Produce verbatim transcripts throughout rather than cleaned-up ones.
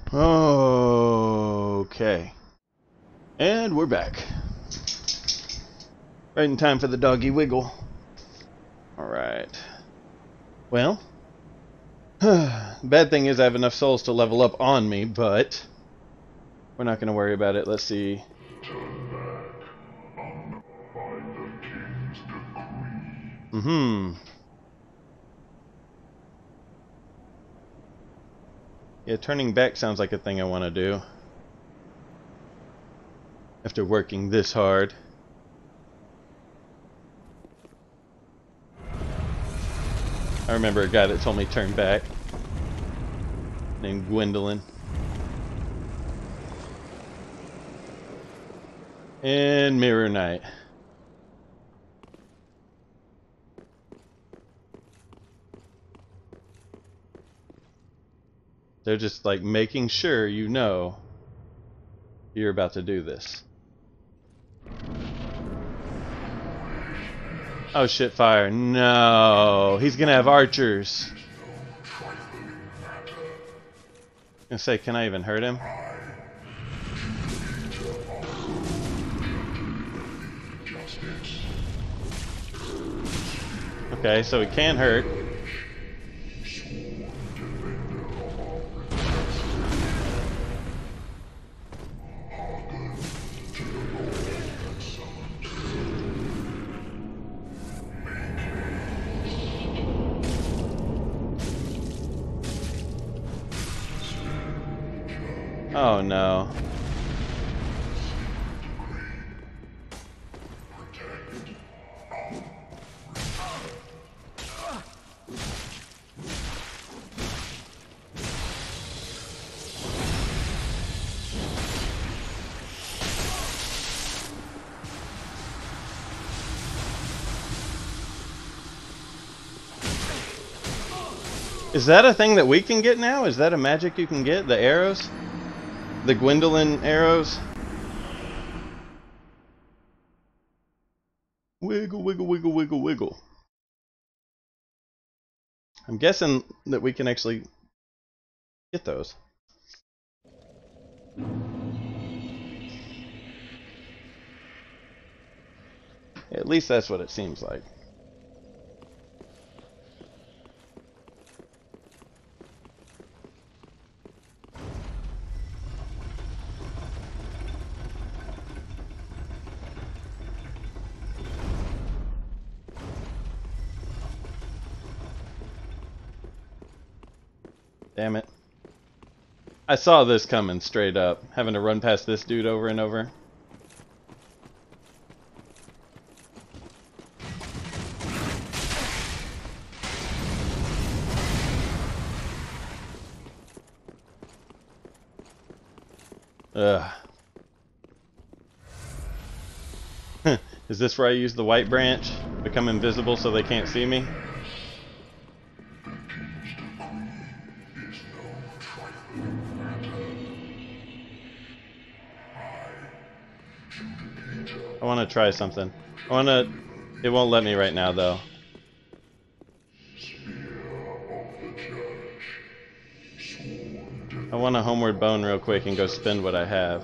Okay. And we're back. Right in time for the doggy wiggle. Alright. Well. Bad thing is I have enough souls to level up on me, but we're not going to worry about it. Let's see. Mm-hmm. Yeah, turning back sounds like a thing I want to do. After working this hard. I remember a guy that told me turn back. Named Gwendolyn. And Mirror Knight. They're just like making sure you know you're about to do this. Oh shit, fire. No, he's gonna have archers. I'm gonna say, can I even hurt him? Okay, so he can hurt. Oh no. Is that a thing that we can get now? Is that a magic you can get? The arrows? The Gwendolyn arrows? Wiggle, wiggle, wiggle, wiggle, wiggle. I'm guessing that we can actually get those. At least that's what it seems like. Damn it. I saw this coming straight up. Having to run past this dude over and over. Ugh. Is this where I use the white branch? Become invisible so they can't see me? I want to try something. I want to... It won't let me right now, though. I want a homeward bone real quick and go spend what I have.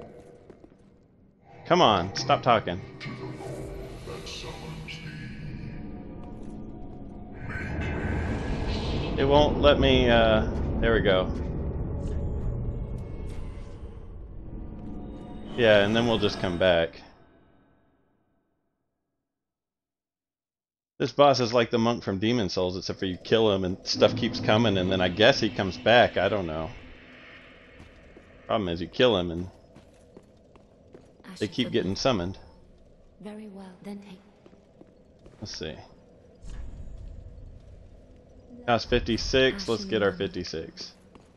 Come on, stop talking. It won't let me, uh... There we go. Yeah, and then we'll just come back. This boss is like the monk from Demon Souls, except for you kill him and stuff keeps coming, and then I guess he comes back. I don't know. Problem is you kill him and they keep getting summoned. Very well, then hey. Let's see. House fifty-six. Let's get our fifty-six.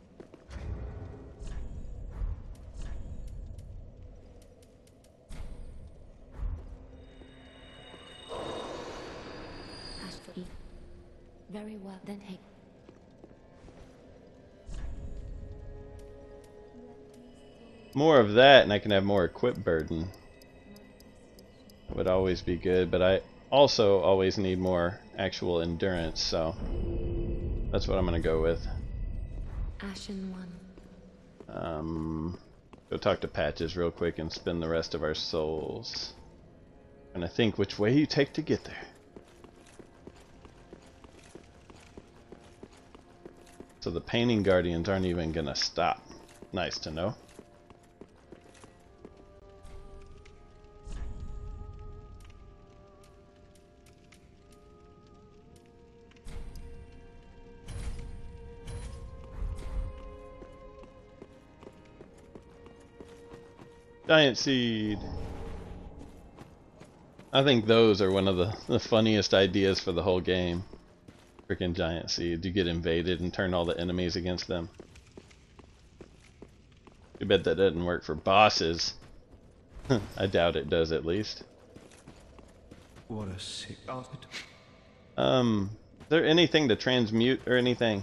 Very well, then hey. More of that and I can have more equip burden. That would always be good, but I also always need more actual endurance, so that's what I'm gonna go with. Ashen one. Um, go talk to Patches real quick and spend the rest of our souls. And I think which way you take to get there. So the painting guardians aren't even gonna stop. Nice to know. Giant seed. I think those are one of the, the funniest ideas for the whole game. Freaking giant seeds. You get invaded and turn all the enemies against them. Too bad that doesn't work for bosses. I doubt it does, at least. What a sick bastard. Um, is there anything to transmute or anything?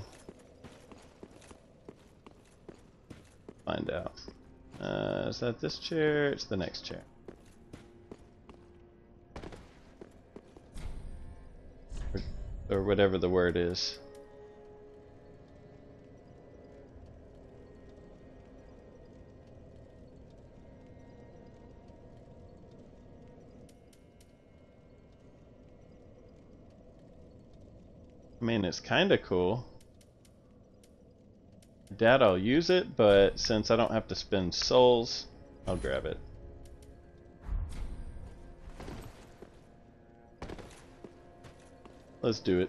Find out. Uh, is that this chair? It's the next chair. Or, or whatever the word is. I mean, it's kind of cool. I doubt I'll use it, but since I don't have to spend souls, I'll grab it. Let's do it.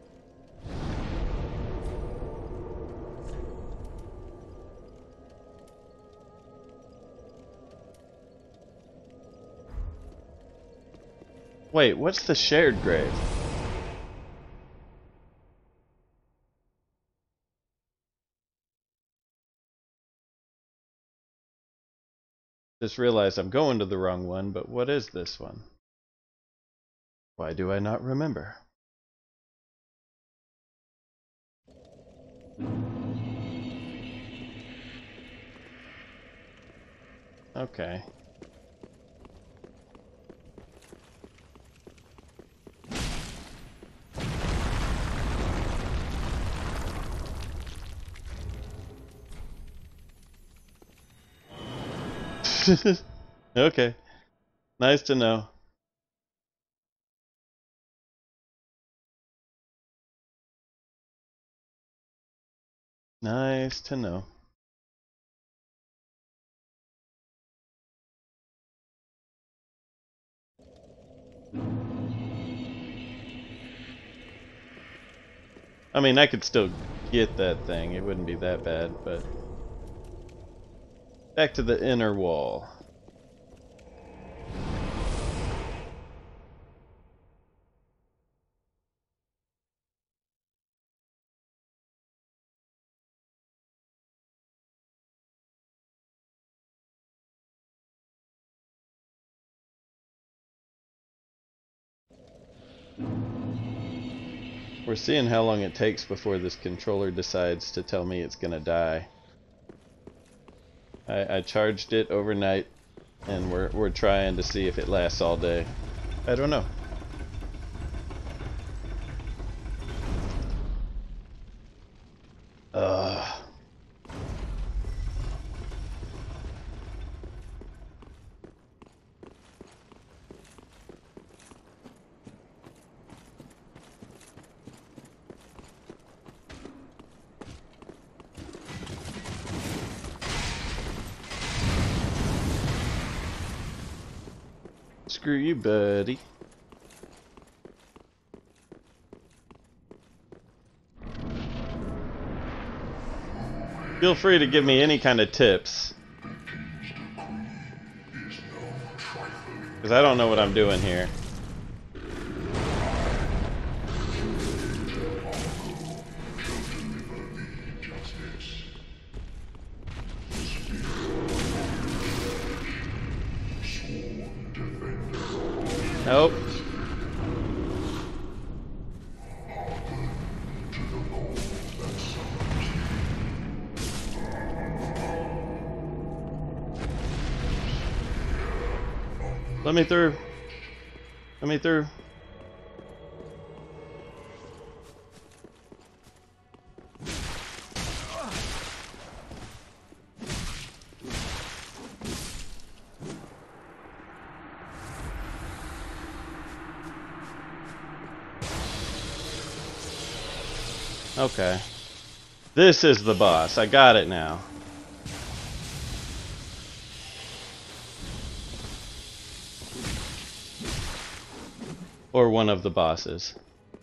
Wait, what's the shared grave? Just realized I'm going to the wrong one, but what is this one? Why do I not remember? Okay. Okay. Nice to know. Nice to know. I mean, I could still get that thing. It wouldn't be that bad, but... Back to the inner wall. We're seeing how long it takes before this controller decides to tell me it's gonna die. I, I charged it overnight, and we're we're trying to see if it lasts all day. I don't know. Ugh. Screw you, buddy. Feel free to give me any kind of tips. Because I don't know what I'm doing here. Nope. Let me through. Let me through. Okay. This is the boss. I got it now. Or one of the bosses.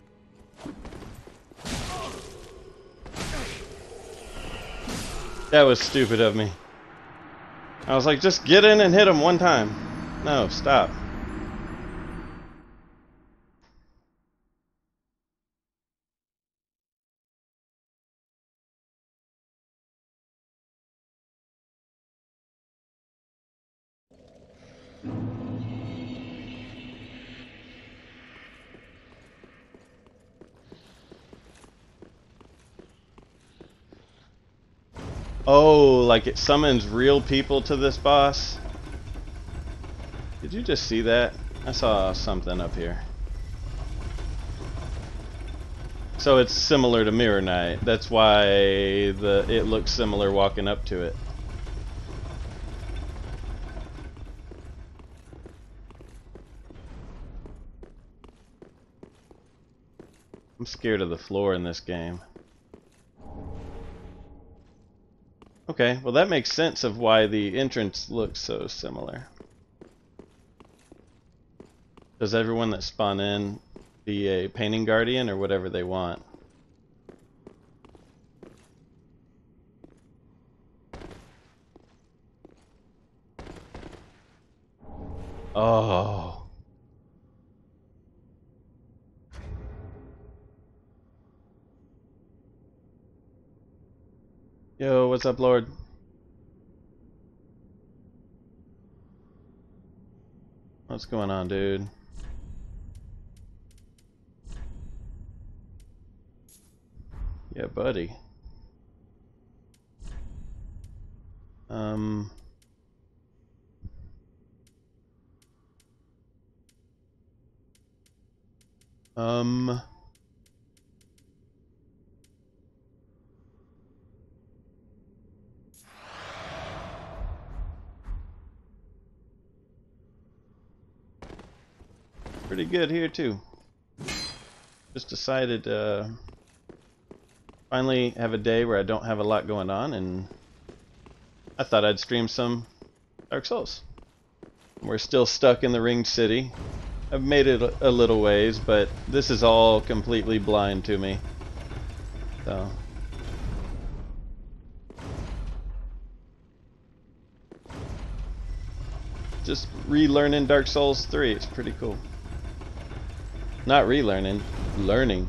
That was stupid of me. I was like, just get in and hit him one time. No, stop. Oh, like it summons real people to this boss? Did you just see that? I saw something up here. So it's similar to Mirror Knight. That's why the it looks similar walking up to it. I'm scared of the floor in this game. Okay, well that makes sense of why the entrance looks so similar. Does everyone that spawn in be a painting guardian or whatever they want? Oh. Yo, what's up, Lord? What's going on, dude? Yeah, buddy. Um... Um... Pretty good here too. Just decided to uh, finally have a day where I don't have a lot going on, and I thought I'd stream some Dark Souls. We're still stuck in the Ringed City. I've made it a, a little ways, but this is all completely blind to me. So just relearning Dark Souls three. It's pretty cool. Not relearning, learning.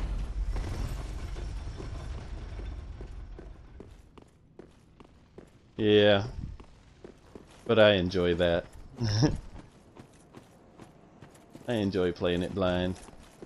Yeah, but I enjoy that. I enjoy playing it blind.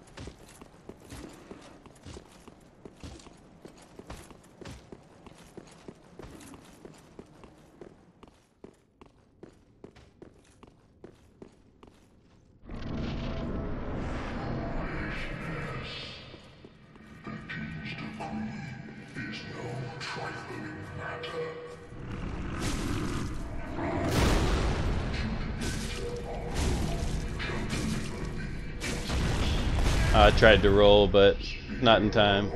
I tried to roll, but not in time.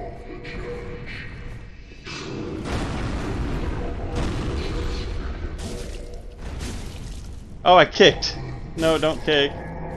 Oh, I kicked. No, don't kick.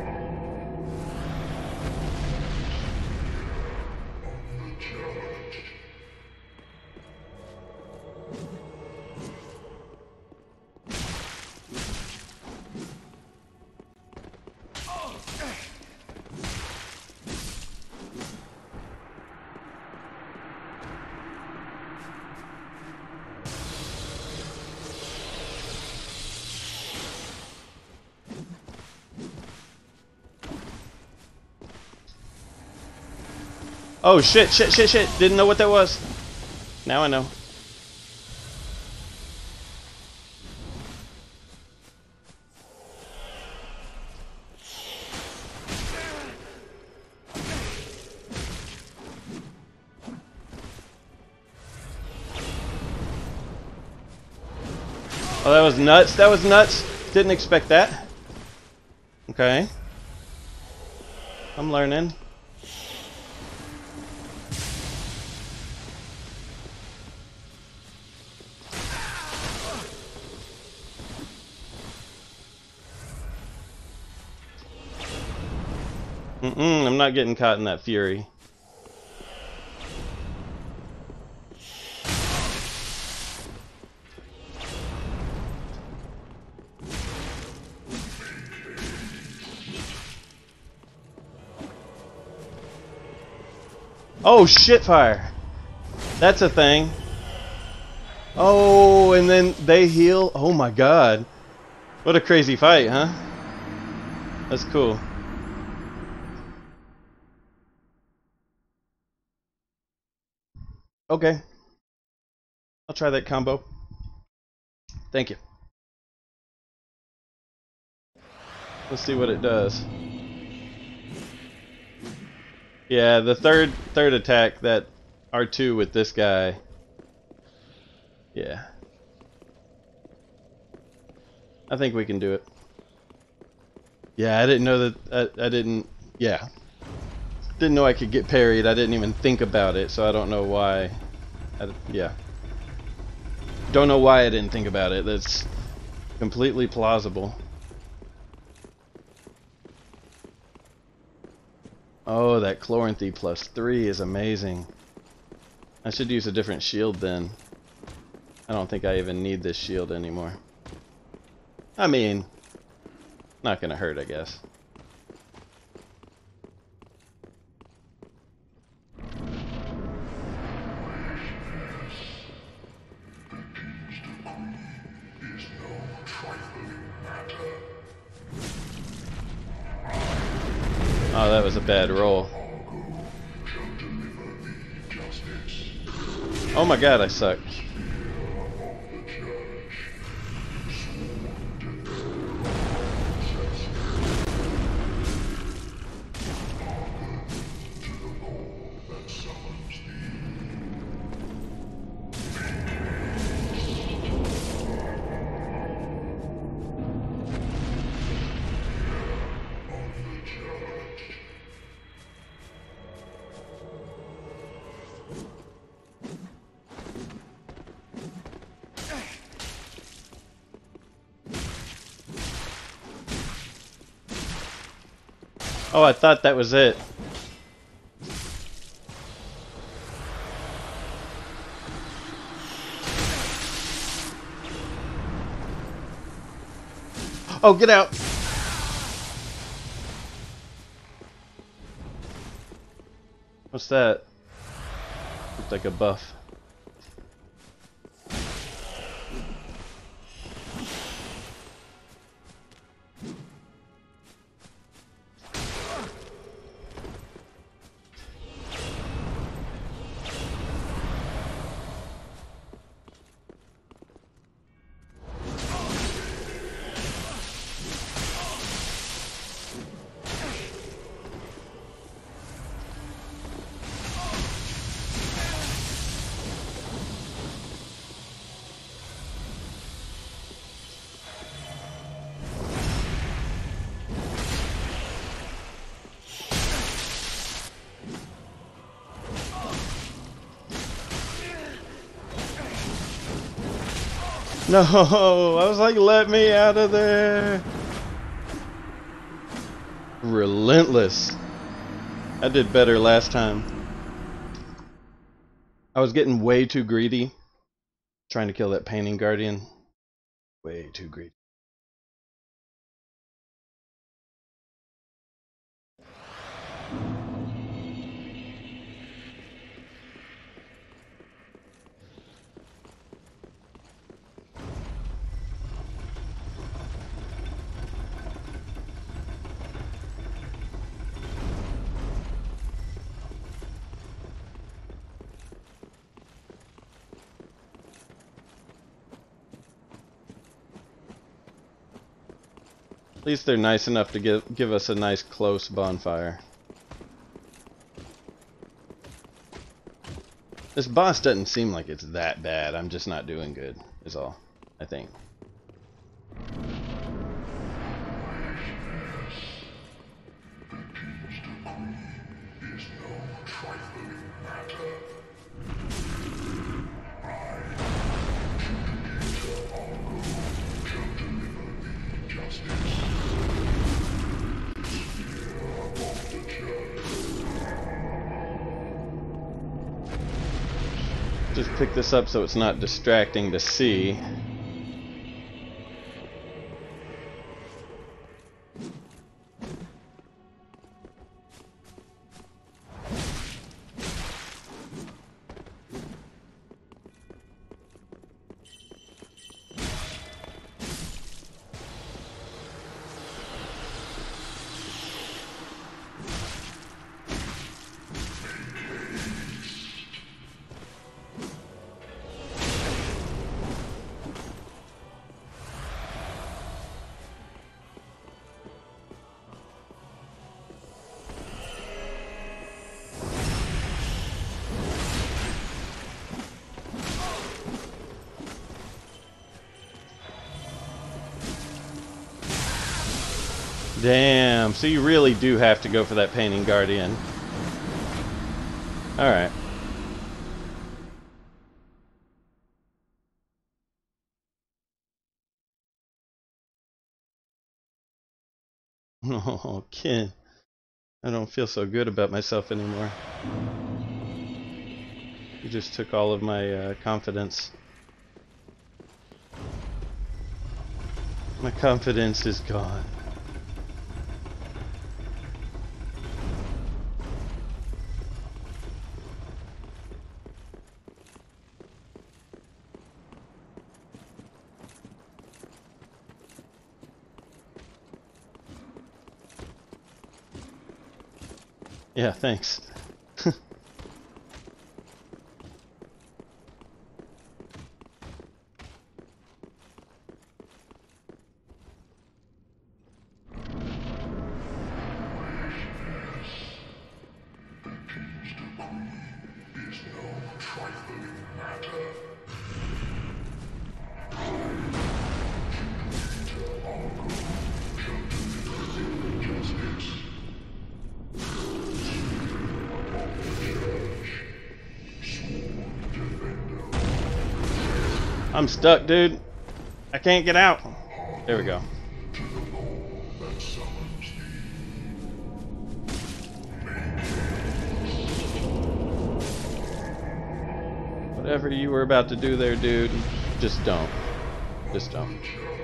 Oh shit, shit, shit, shit. Didn't know what that was. Now I know. Oh, that was nuts. That was nuts. Didn't expect that. Okay. I'm learning. Mm-mm, I'm not getting caught in that fury. Oh, shit fire. That's a thing. Oh, and then they heal. Oh my god. What a crazy fight, huh? That's cool. Okay. I'll try that combo. Thank you. Let's see what it does. Yeah, the third third attack, that R two with this guy. Yeah. I think we can do it. Yeah, I didn't know that. I, I didn't. Yeah. Didn't know I could get parried. I didn't even think about it, so I don't know why. I, yeah. Don't know why I didn't think about it. That's completely plausible. Oh, that Chloranthy plus three is amazing. I should use a different shield then. I don't think I even need this shield anymore. I mean, not gonna hurt, I guess. Oh, that was a bad roll. Oh my god, I suck. Oh, I thought that was it. Oh, get out! What's that? Looks like a buff. No, I was like, let me out of there. Relentless. I did better last time. I was getting way too greedy trying to kill that painting guardian. Way too greedy. At least they're nice enough to give, give us a nice close bonfire. This boss doesn't seem like it's that bad. I'm just not doing good, is all, I think. Just pick this up so it's not distracting to see. Damn, so you really do have to go for that Painting Guardian. Alright. Oh, kid. I don't feel so good about myself anymore. You just took all of my uh, confidence. My confidence is gone. Yeah, thanks. I'm stuck, dude. I can't get out. There we go. Whatever you were about to do there, dude, just don't. Just don't.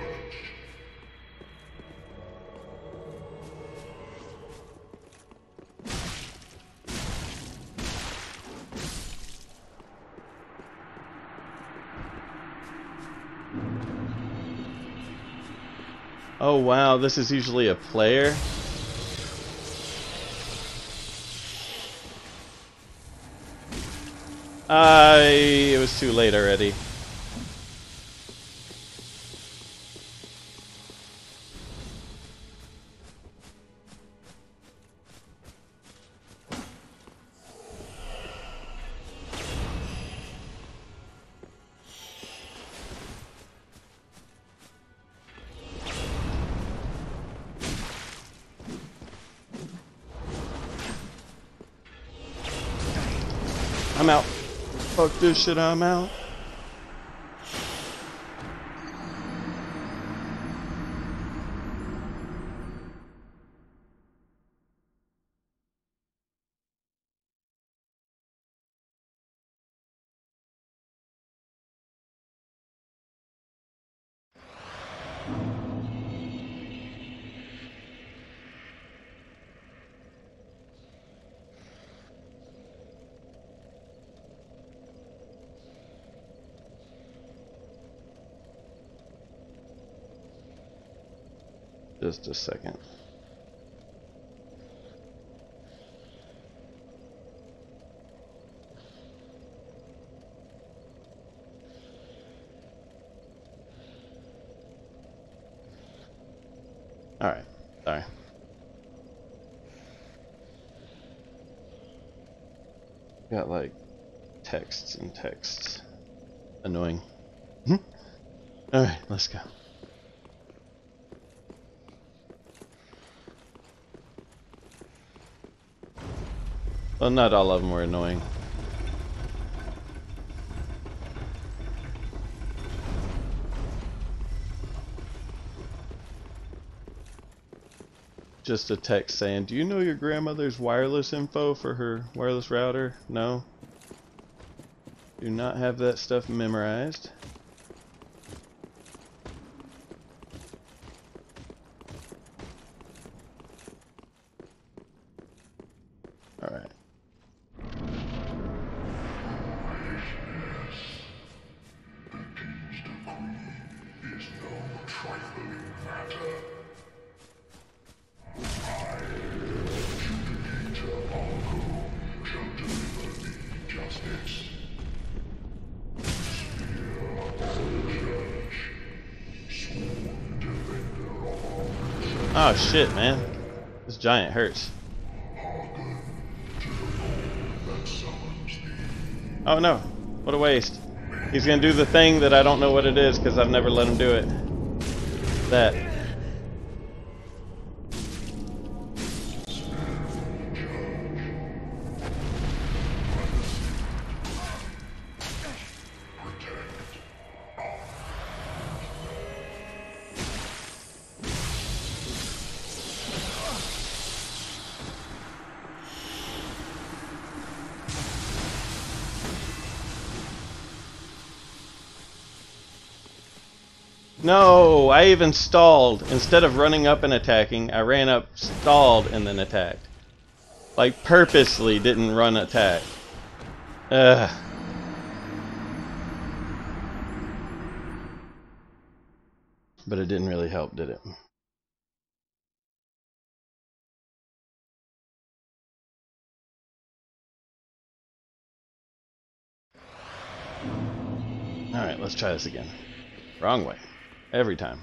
Oh wow, this is usually a player. I it was too late already. I'm out. Fuck this shit, I'm out. Just a second. Alright, sorry. Got like texts and texts. Annoying. Hmm? Alright, let's go. Well, not all of them were annoying. Just a text saying, do you know your grandmother's wireless info for her wireless router? No? Do not have that stuff memorized. Alright. Oh shit, man. This giant hurts. Oh no. What a waste. He's gonna do the thing that I don't know what it is because I've never let him do it. That. No, I even stalled. Instead of running up and attacking, I ran up, stalled, and then attacked. Like, purposely didn't run attack. Ugh. But it didn't really help, did it? Alright, let's try this again. Wrong way. Every time.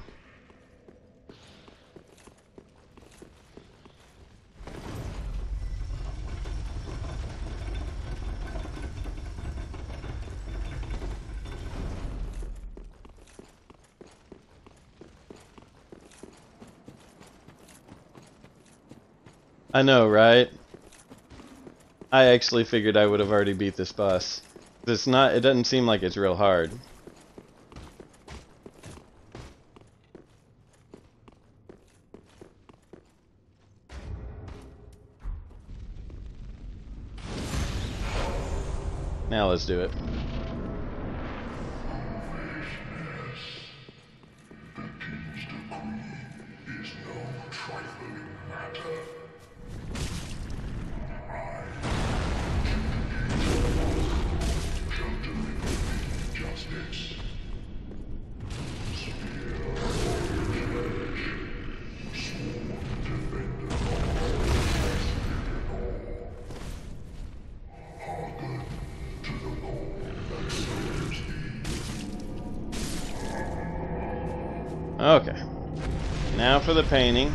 I know, right? I actually figured I would have already beat this boss. It's not, it doesn't seem like it's real hard. Now let's do it. Okay. Now for the painting.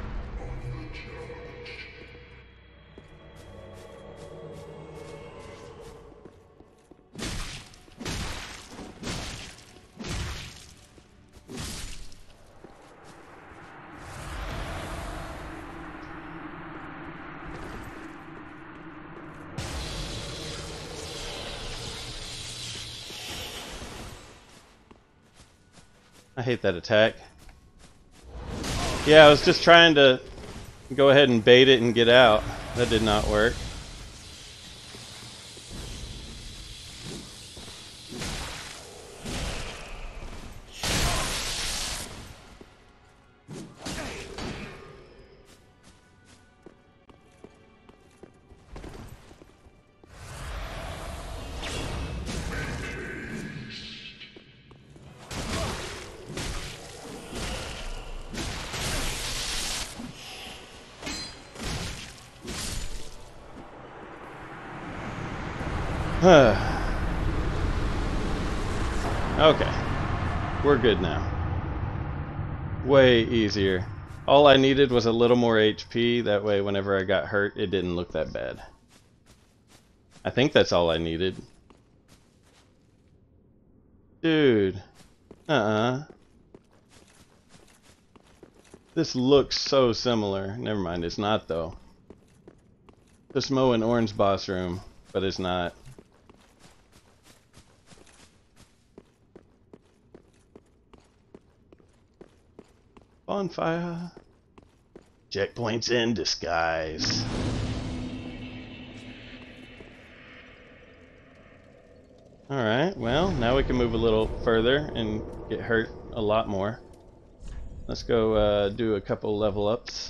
I hate that attack. Yeah, I was just trying to go ahead and bait it and get out. That did not work. Okay, we're good now. Way easier. All I needed was a little more H P, that way whenever I got hurt it didn't look that bad. I think that's all I needed. Dude. Uh-uh. This looks so similar. Never mind, it's not though. The Smo and Orange boss room, but it's not. Bonfire. Checkpoints in disguise. Alright, well, now we can move a little further and get hurt a lot more. Let's go uh, do a couple level ups.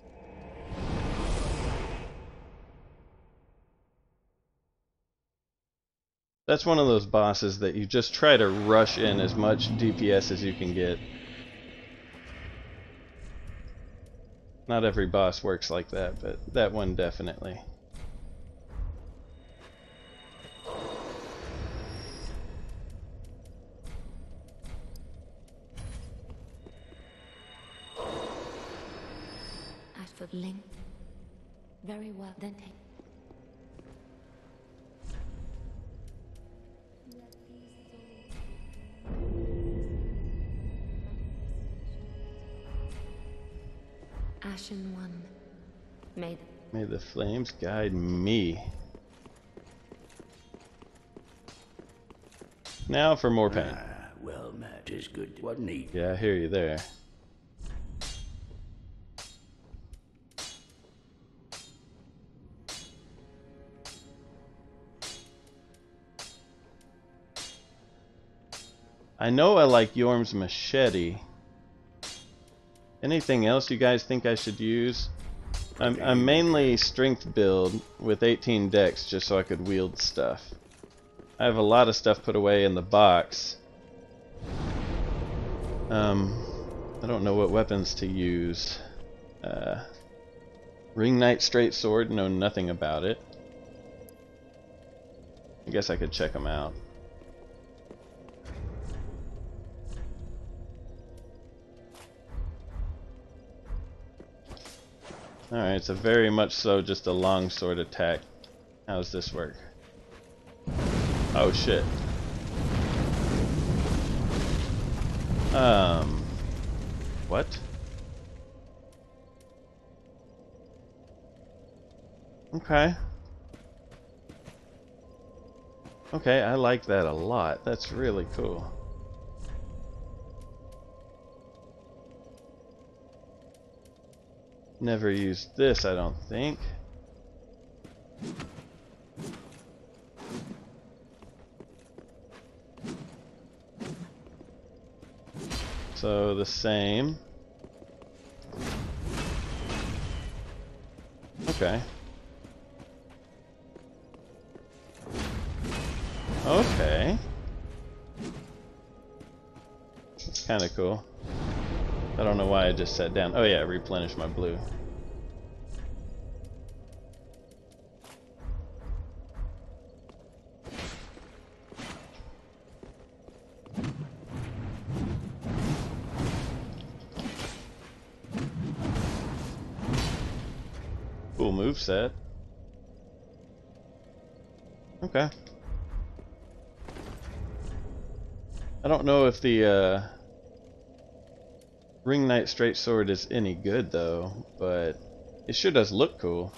That's one of those bosses that you just try to rush in as much D P S as you can get. Not every boss works like that, but that one definitely. Ashford Link. Very well, then take. Ashen one. May the May the flames guide me. Now for more pain. Ah, well, Matt is good, wasn't he? Yeah, I hear you there. I know I like Yorm's machete. Anything else you guys think I should use? I'm, I'm mainly strength build with eighteen dex just so I could wield stuff. I have a lot of stuff put away in the box. Um, I don't know what weapons to use. Uh, Ring Knight straight sword, know nothing about it. I guess I could check them out. Alright, it's a very much so just a long sword attack. How does this work? Oh shit. Um, what? Okay. Okay, I like that a lot. That's really cool. Never used this, I don't think. So the same. Okay. Okay. That's kind of cool. I don't know why I just sat down. Oh yeah, replenish my blue. Cool moveset. Okay. I don't know if the uh, Ring Knight straight sword is any good though, but it sure does look cool.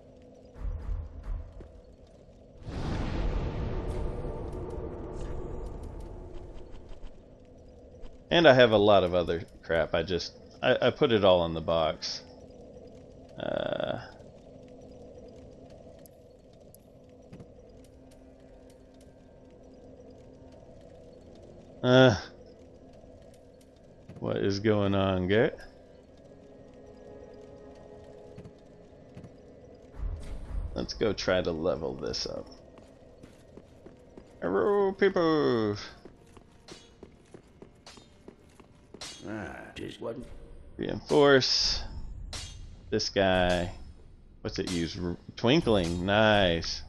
And I have a lot of other crap. I just I, I put it all in the box. Uh, uh what is going on, Garrett? Let's go try to level this up. Hello, people. Ah, just wasn't. Reinforce. This guy. What's it use? R twinkling. Nice.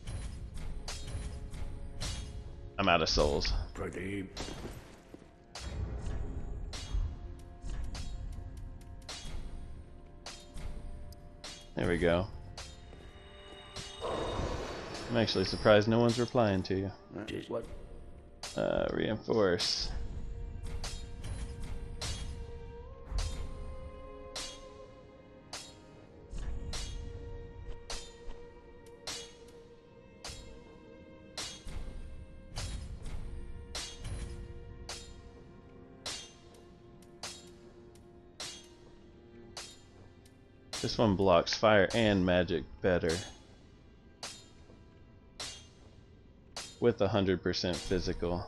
I'm out of souls. Pretty. There we go. I'm actually surprised no one's replying to you. Just what? Uh, reinforce. This one blocks fire and magic better. with one hundred percent physical.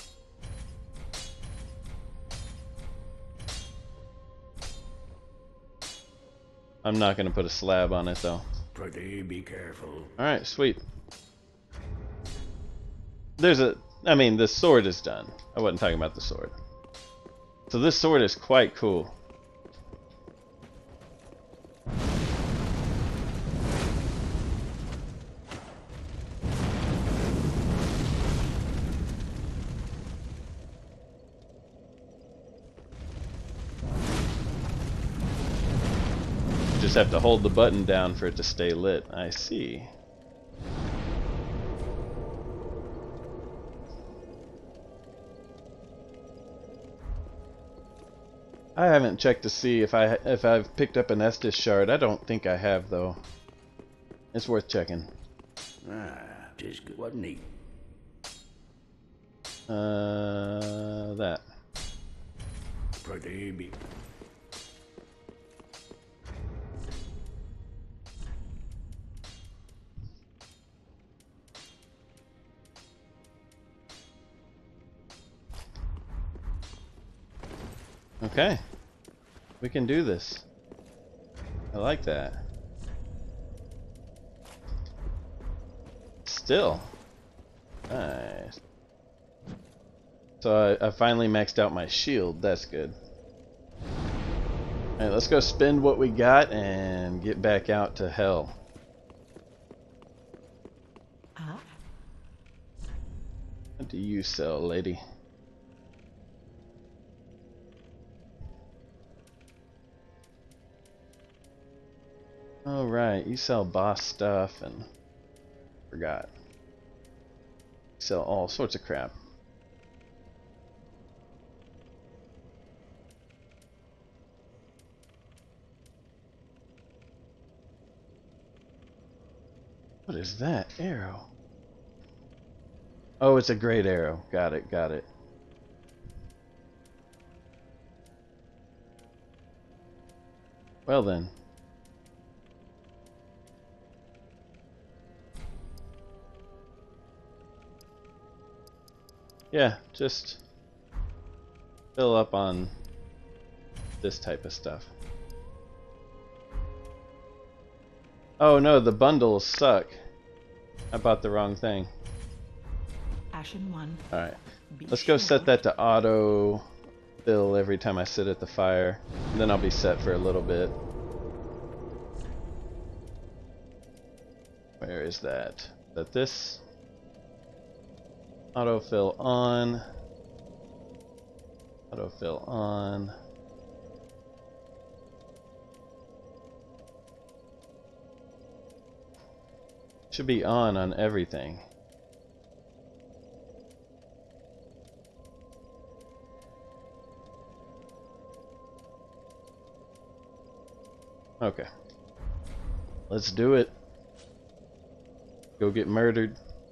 I'm not going to put a slab on it though. Pretty be careful. Alright, sweet. There's a... I mean, the sword is done. I wasn't talking about the sword. So this sword is quite cool. You just have to hold the button down for it to stay lit. I see. I haven't checked to see if I if I've picked up an Estus shard. I don't think I have though. It's worth checking. Ah, tis good. What neat. Uh, that. Pretty be. Okay. We can do this. I like that. Still. Nice. So I, I finally maxed out my shield. That's good. Alright, let's go spend what we got and get back out to hell. Ah. What do you sell, lady? Oh right, you sell boss stuff and forgot. You sell all sorts of crap. What is that? Arrow. Oh, it's a great arrow. Got it, got it. Well then. Yeah, just fill up on this type of stuff. Oh no, the bundles suck. I bought the wrong thing. Ashen one. Alright, Be let's go sure. set that to auto fill every time I sit at the fire. And then I'll be set for a little bit. Where is that? Is that this? Autofill on. Autofill on. Should be on on everything. Okay. Let's do it. Go get murdered.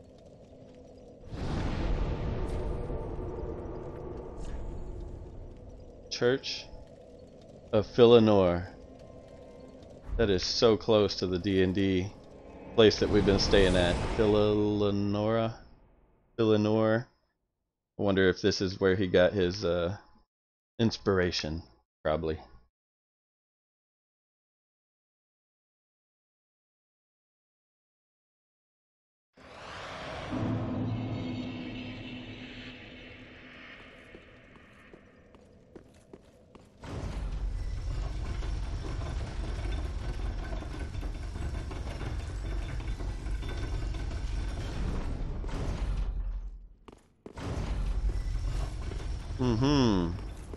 Church of Philanor. That is so close to the D and D place that we've been staying at. Philanora? Philanor. I wonder if this is where he got his uh, inspiration. Probably. Mm-hmm.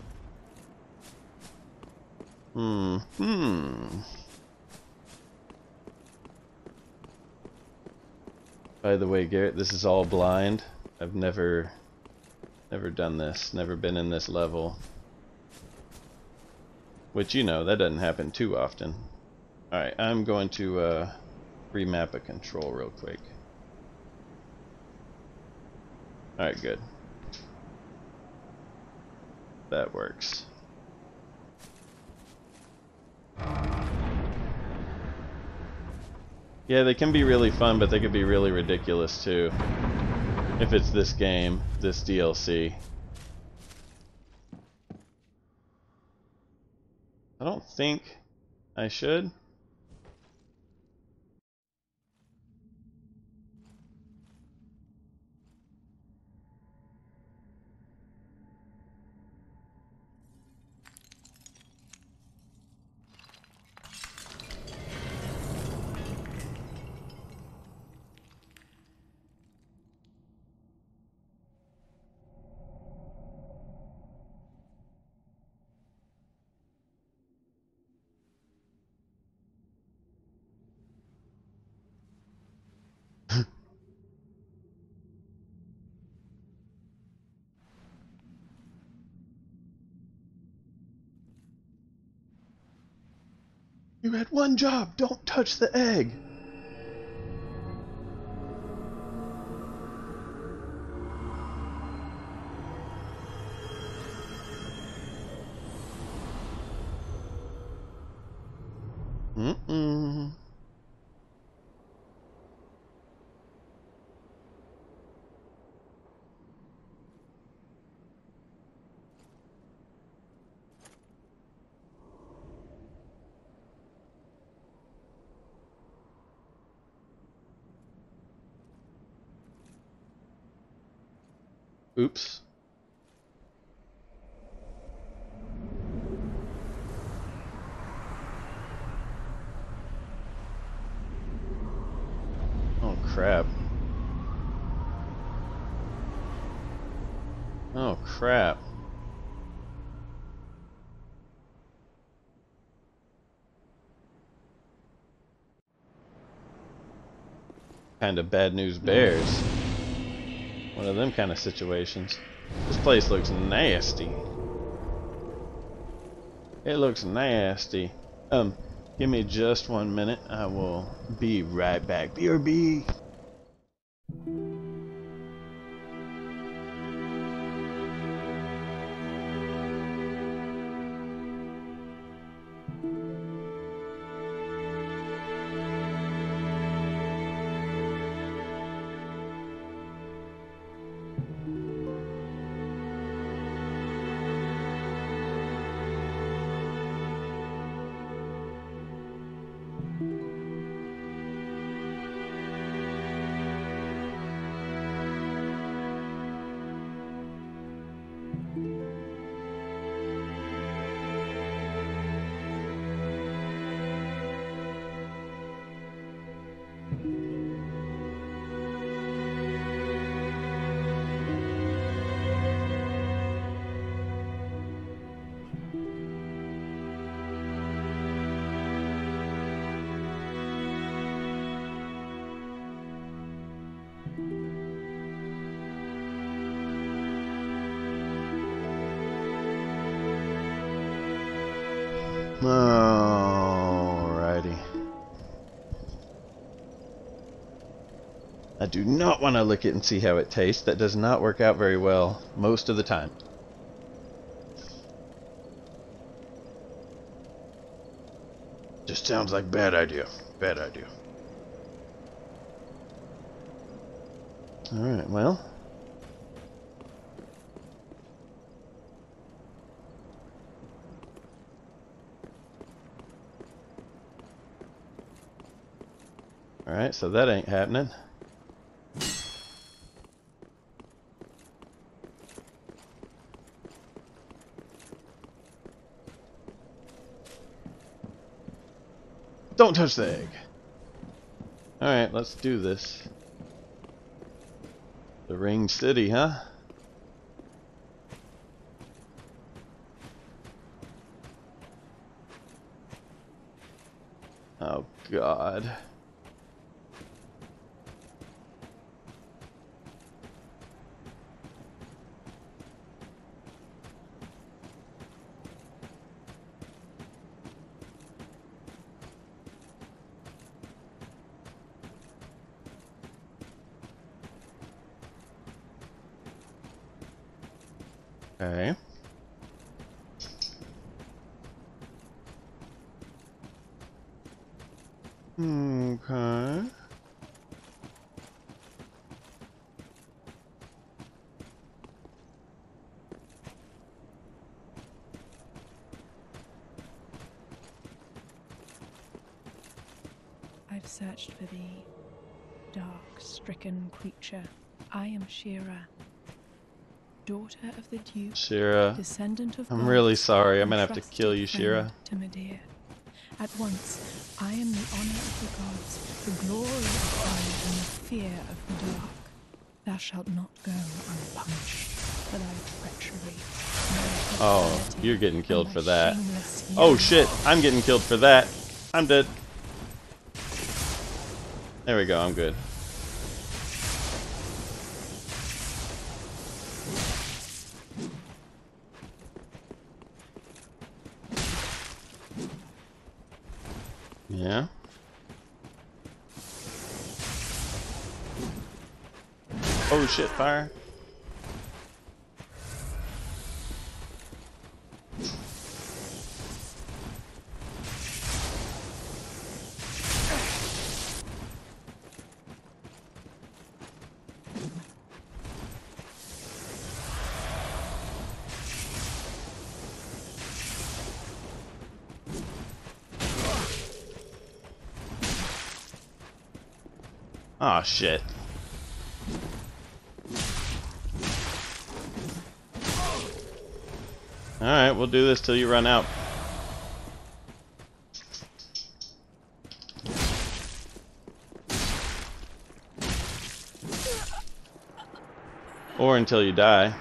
Mm-hmm. By the way, Garrett, this is all blind. I've never never done this, never been in this level. Which, you know, that doesn't happen too often. Alright, I'm going to uh, remap a control real quick. Alright, good. That works. Yeah, they can be really fun, but they could be really ridiculous too. If it's this game, this D L C. I don't think I should. You had one job. Don't touch the egg. Mm-mm. Oops. Oh crap. Oh crap. Kind of bad news bears. One of them kind of situations. This place looks nasty. It looks nasty. Um, give me just one minute. I will be right back. B R B. Alrighty. I do not want to lick it and see how it tastes. That does not work out very well most of the time. Just sounds like bad idea. Bad idea. Alright, well. Alright, so that ain't happening. Don't touch the egg. Alright, let's do this. The Ring City, huh? Oh, God. Okay. Okay. searched for thee, dark-stricken creature. I am Shira, daughter of the Duke, Shira, descendant of I'm gods, really sorry. I'm and gonna have to trusted kill you, friend Shira. to Medea. At once, I am the honor of the gods, the glory of fire, and the fear of the dark. Thou shalt not go unpunished for thy treachery. thy Oh, brutality, you're getting killed and for thy that. shameless Oh yelling. shit, I'm getting killed for that. I'm dead. There we go, I'm good. Yeah. Oh shit, fire. Oh shit. Alright, we'll do this till you run out. Or until you die.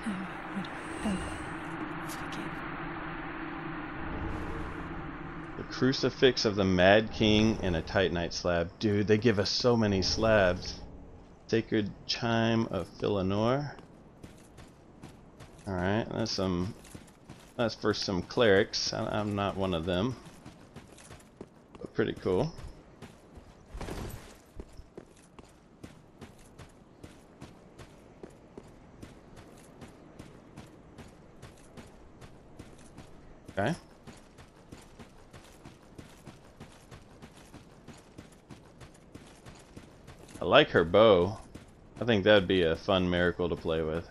The Crucifix of the Mad King and a Titanite slab. Dude, they give us so many slabs. Sacred Chime of Philanor. Alright, that's some... That's for some clerics. I, I'm not one of them. But pretty cool. Okay. I like her bow. I think that'd be a fun miracle to play with.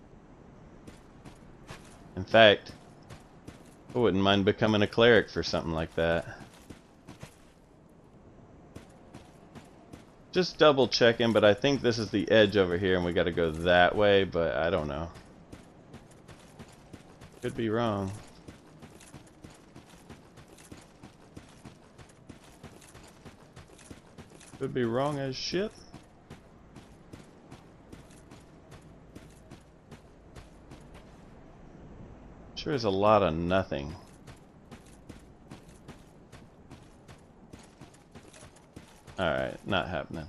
In fact, I wouldn't mind becoming a cleric for something like that. Just double checking, but I think this is the edge over here and we gotta go that way, but I don't know. Could be wrong. Could be wrong as shit. Sure is a lot of nothing. Alright, not happening.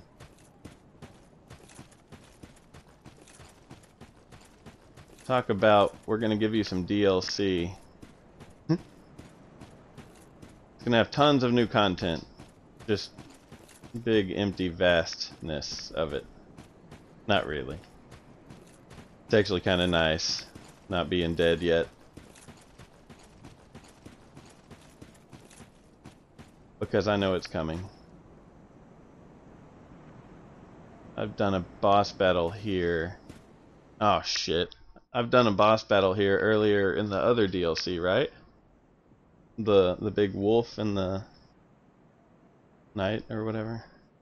Talk about, we're gonna give you some D L C. It's gonna have tons of new content. Just big empty vastness of it. Not really. It's actually kind of nice not being dead yet. Because I know it's coming. I've done a boss battle here. Oh shit. I've done a boss battle here earlier in the other D L C, right? The the big wolf and the knight or whatever.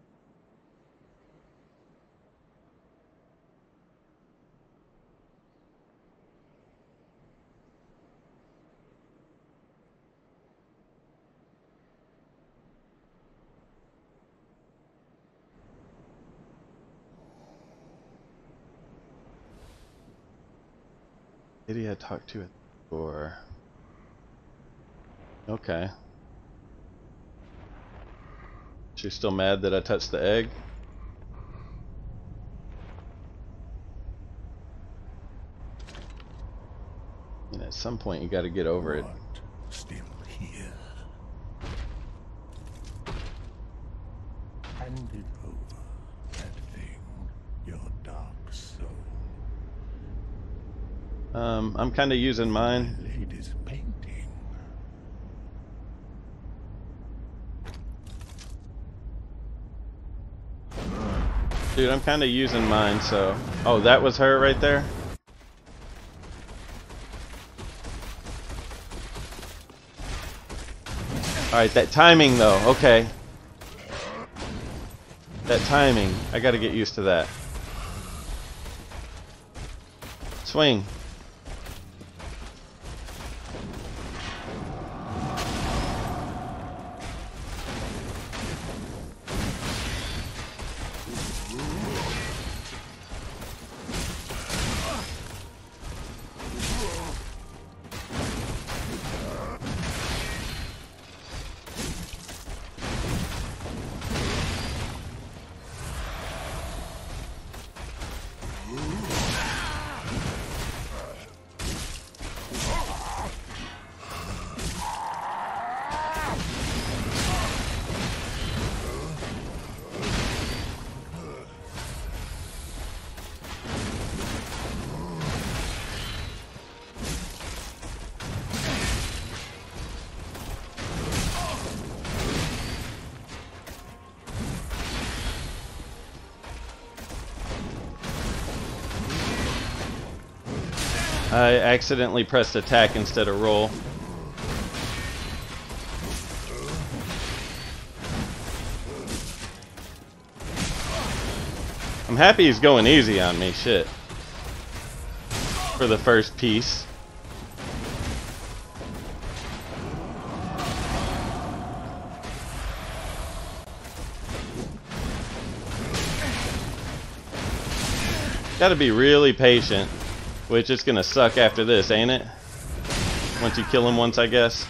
Lady I talked to at the door. Okay. She's still mad that I touched the egg? And at some point you gotta get over it. What? Still here. Hand it over. That thing. Your dark soul. Um, I'm kinda using mine. My lady's painting. Dude, I'm kinda using mine, so... Oh, that was her right there? Alright, that timing though, okay. That timing, I gotta get used to that. Swing. I accidentally pressed attack instead of roll. I'm happy he's going easy on me, shit. For the first piece. Gotta be really patient. Which is gonna suck after this, ain't it? Once you kill him once, I guess.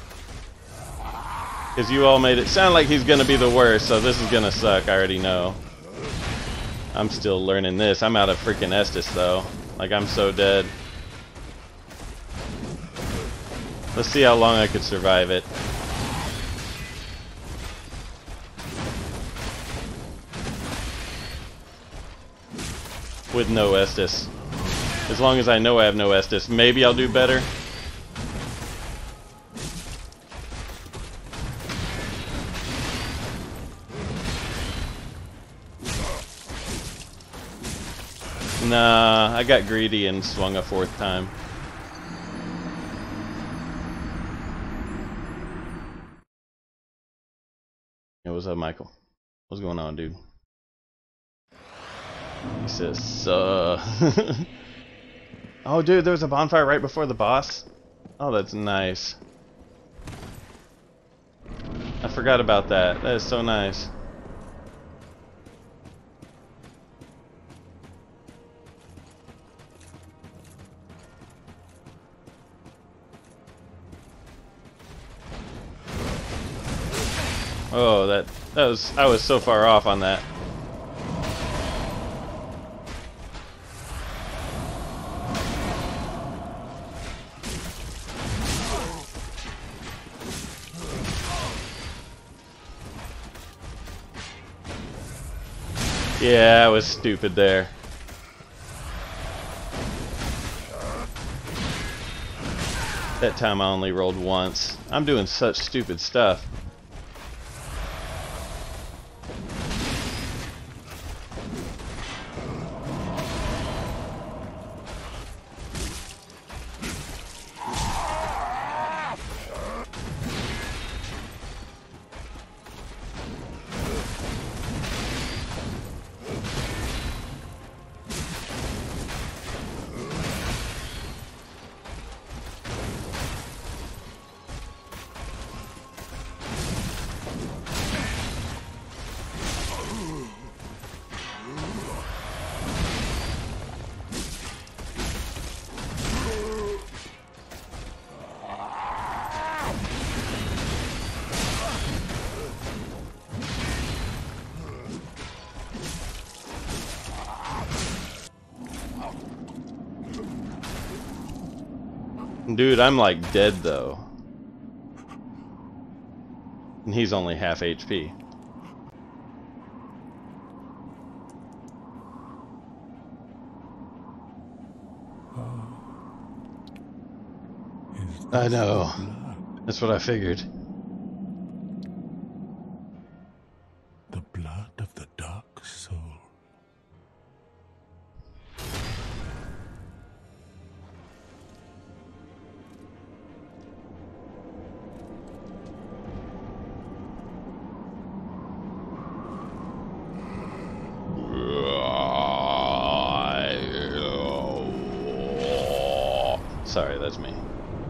Because you all made it sound like he's gonna be the worst, so this is gonna suck, I already know. I'm still learning this. I'm out of freaking Estus, though. Like, I'm so dead. Let's see how long I could survive it. With no Estus. As long as I know I have no Estus, maybe I'll do better. Nah, I got greedy and swung a fourth time. Hey, what's up, Michael? What's going on, dude? He says, uh... Oh, dude, there was a bonfire right before the boss? Oh, that's nice. I forgot about that. That is so nice. Oh, that that was I was so far off on that. Yeah, I was stupid there. That time I only rolled once. I'm doing such stupid stuff. Dude, I'm like dead though. And he's only half H P. I know. That's what I figured. The blood of the dark soul. sorry, that's me.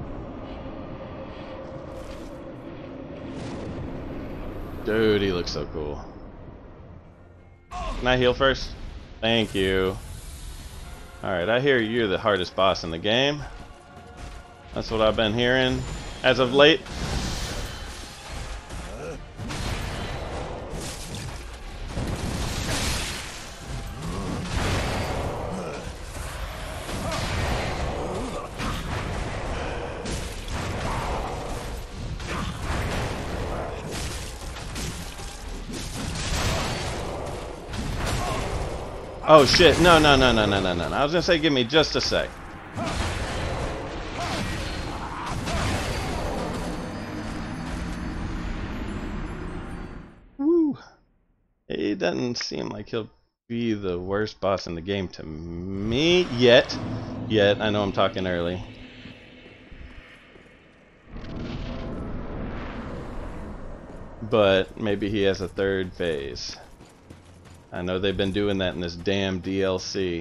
Dude, he looks so cool. Can I heal first? Thank you. Alright, I hear you're the hardest boss in the game. That's what I've been hearing as of late. Oh shit, no, no, no, no, no, no, no. I was gonna say give me just a sec. Woo. He doesn't seem like he'll be the worst boss in the game to me yet. Yet, I know I'm talking early. But maybe he has a third phase. I know they've been doing that in this damn D L C.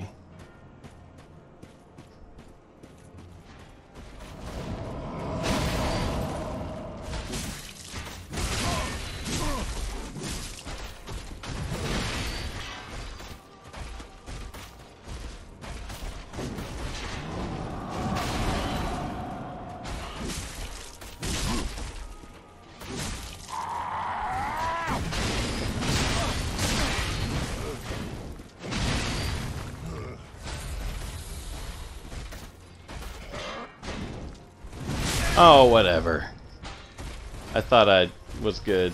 Oh, whatever. I thought I was good.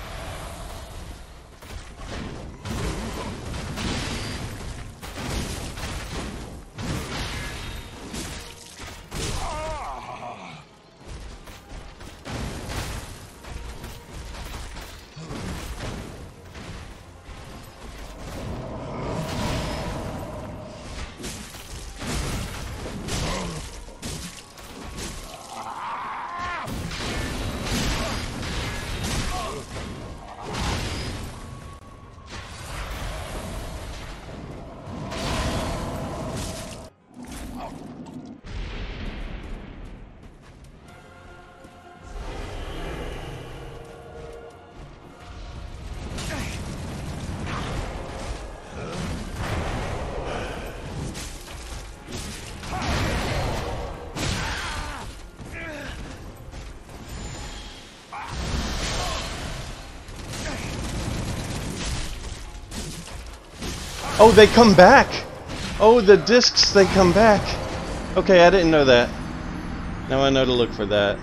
Oh, they come back! Oh, the discs, they come back! Okay, I didn't know that. Now I know to look for that.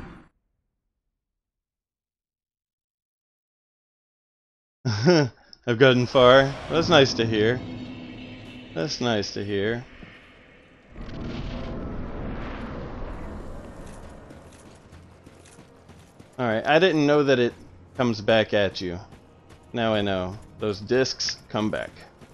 I've gotten far. That's nice to hear. That's nice to hear. Alright, I didn't know that it comes back at you. Now I know. Those discs come back.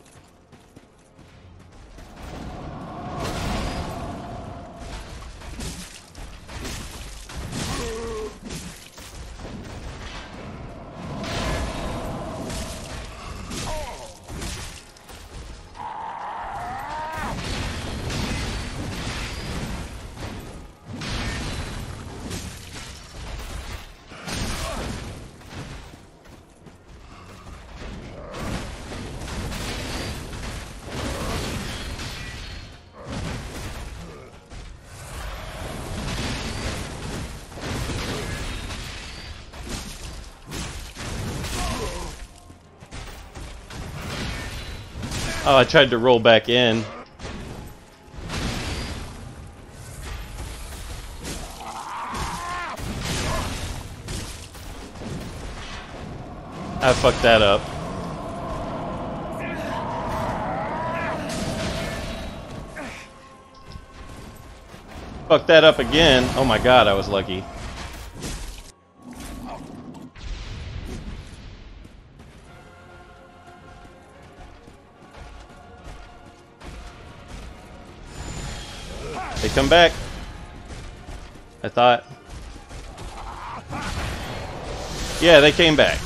Oh, I tried to roll back in. I fucked that up. Fucked that up again. Oh my god, I was lucky. They come back. I thought. Yeah, they came back.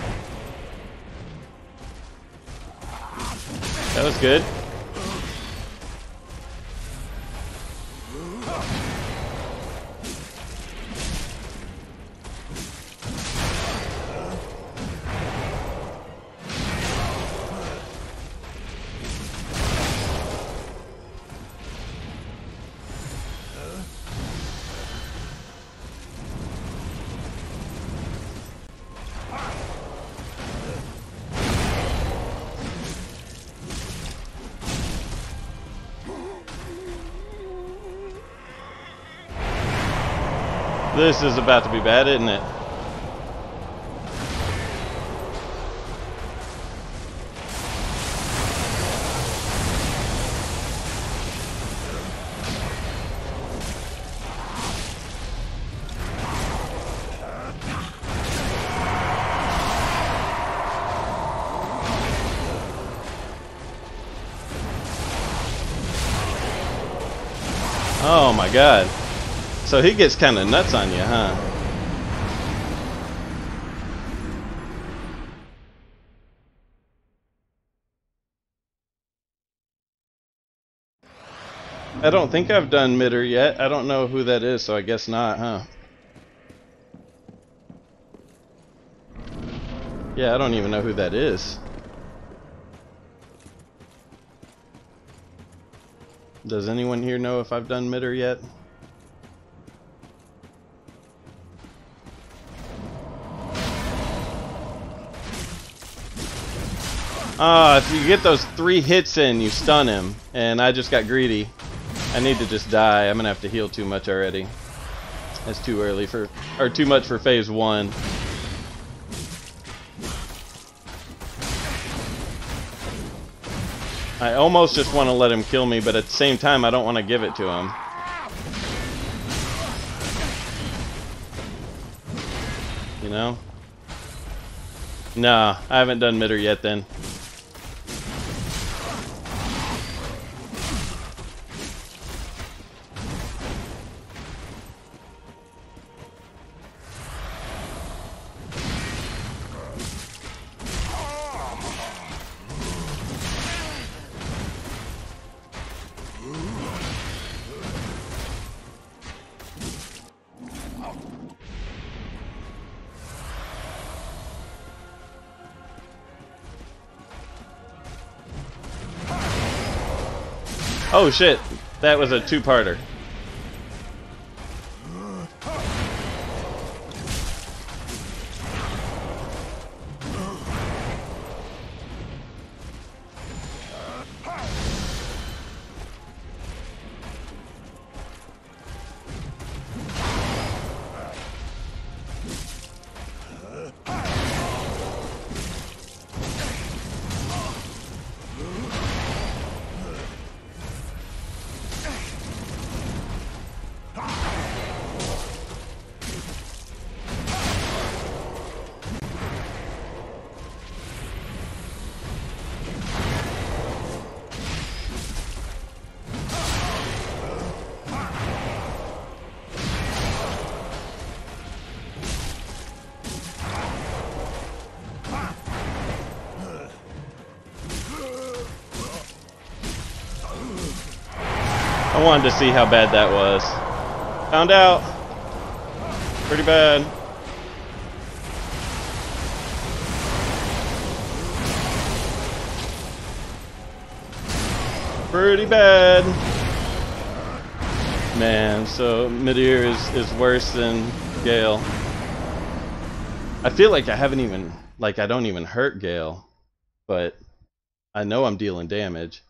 That was good. This is about to be bad, isn't it? Oh my god. So he gets kind of nuts on you, huh? I don't think I've done Mitter yet. I don't know who that is, so I guess not, huh? Yeah, I don't even know who that is. Does anyone here know if I've done Mitter yet? Ah, if you get those three hits in, you stun him. And I just got greedy. I need to just die. I'm gonna have to heal too much already. That's too early for, or too much for phase one. I almost just want to let him kill me, but at the same time, I don't want to give it to him. You know? Nah, I haven't done Mitter yet then. Oh shit, that was a two-parter. I wanted to see how bad that was. Found out. Pretty bad. Pretty bad. Man, so Midir is, is worse than Gael. I feel like I haven't even, like I don't even hurt Gael, but I know I'm dealing damage.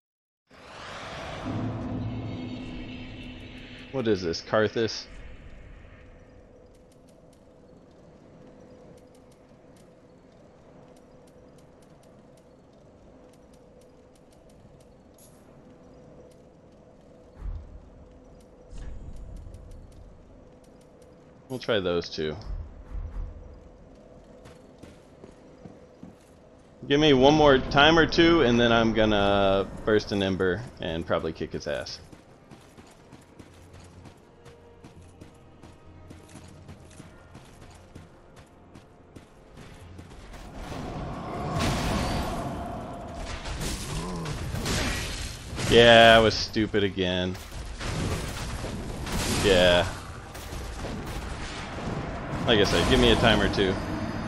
What is this, Karthus? We'll try those two. Give me one more time or two, and then I'm gonna burst an ember and probably kick his ass. Yeah, I was stupid again. Yeah. Like I said, give me a time or two.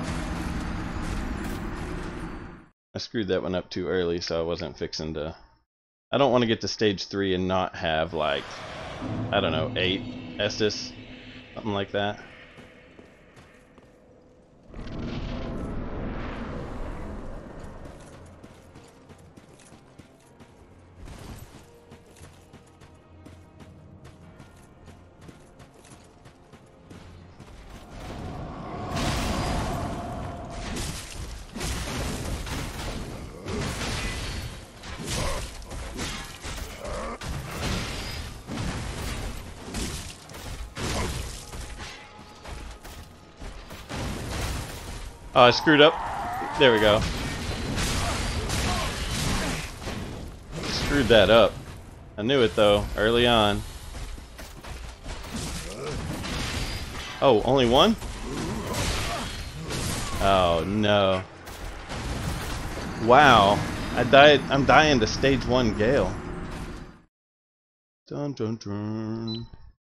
I screwed that one up too early, so I wasn't fixing to... I don't want to get to stage three and not have, like, I don't know, eight Estus, something like that. Oh, I screwed up. There we go. Screwed that up. I knew it though, early on. Oh, only one? Oh no. Wow. I died I'm dying to stage one Gael. Dun dun dun.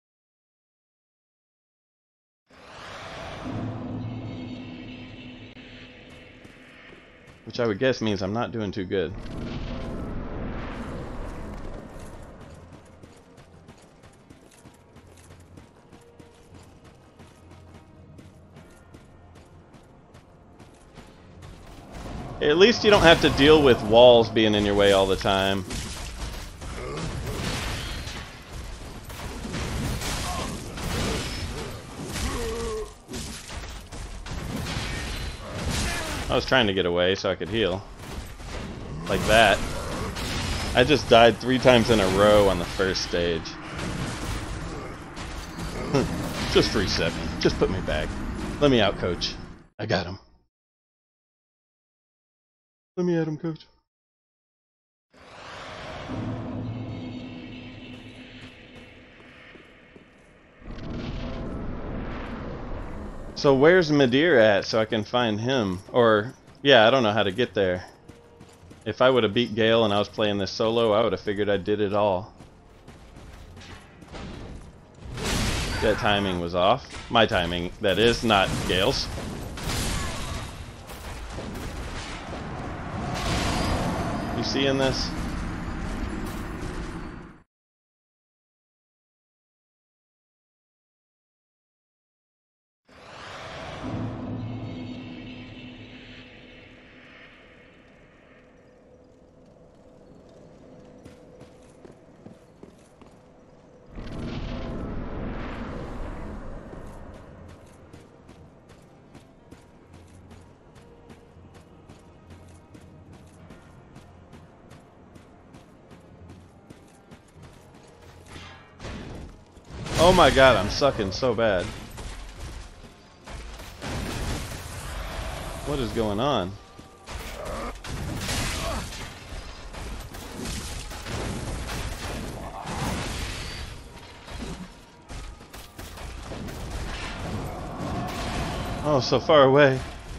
Which I would guess means I'm not doing too good. At least you don't have to deal with walls being in your way all the time. I was trying to get away so I could heal. Like that. I just died three times in a row on the first stage. Just reset me. Just put me back. Let me out, coach. I got him. Let me at him, coach. So where's Midir at so I can find him? Or, yeah, I don't know how to get there. If I would have beat Gael and I was playing this solo, I would have figured I did it all. That timing was off. My timing, that is, not Gael's. You seeing this? Oh my god, I'm sucking so bad. What is going on? Oh, so far away.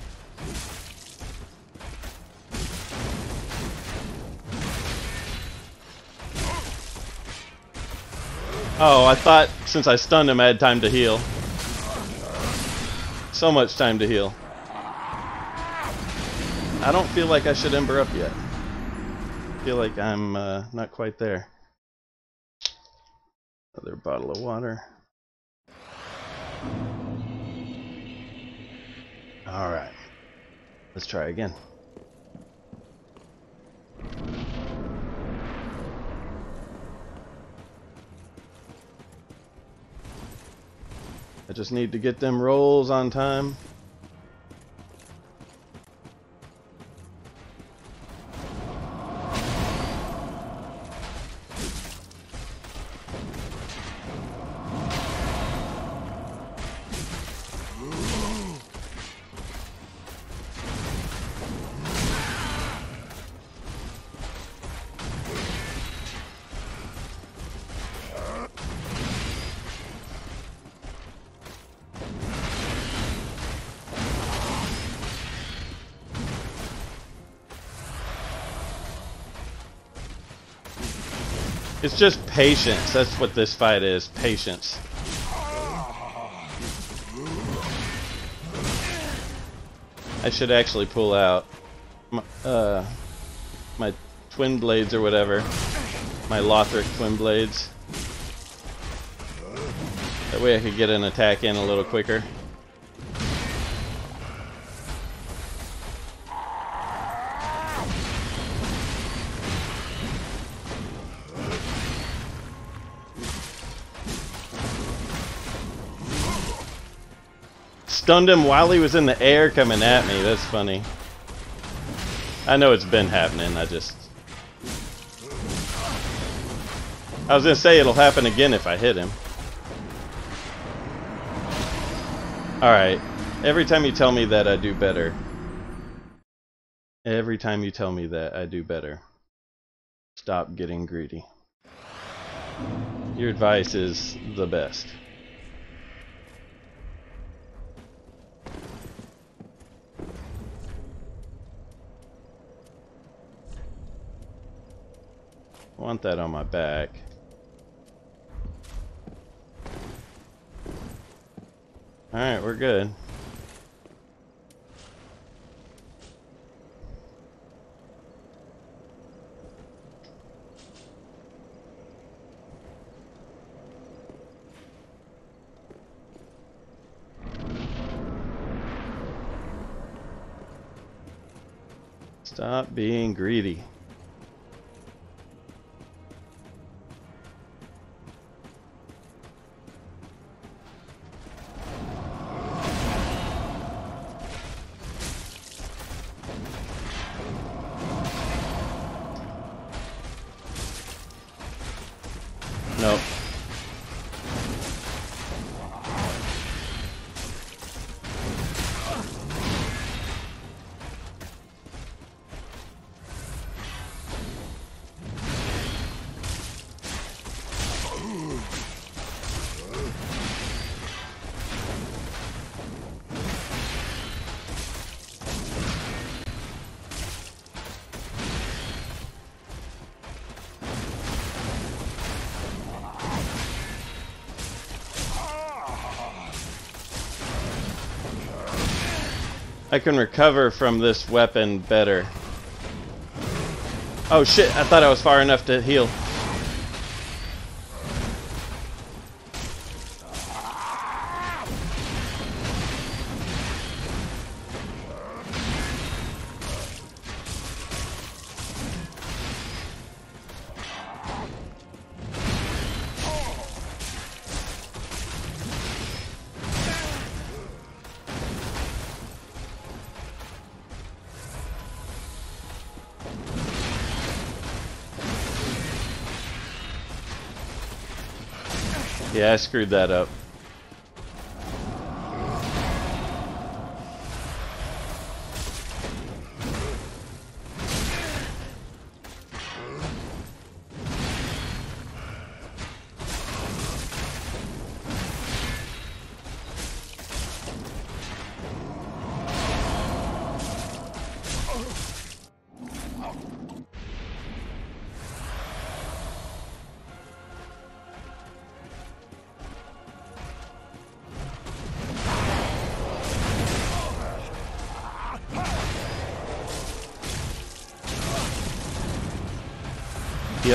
Oh, I thought since I stunned him I had time to heal. So much time to heal. I don't feel like I should ember up yet. I feel like I'm uh, not quite there. Another bottle of water. Alright. Let's try again. I just need to get them rolls on time. It's just patience. That's what this fight is. Patience. I should actually pull out my, uh, my twin blades or whatever. My Lothric twin blades. That way I could get an attack in a little quicker. Stunned him while he was in the air coming at me. That's funny. I know it's been happening. I just... I was gonna say it'll happen again if I hit him. Alright. Every time you tell me that, I do better. Every time you tell me that, I do better. Stop getting greedy. Your advice is the best. I want that on my back. Alright, we're good. Stop being greedy. Nope. I can recover from this weapon better. Oh shit, I thought I was far enough to heal. Yeah, I screwed that up. Yep.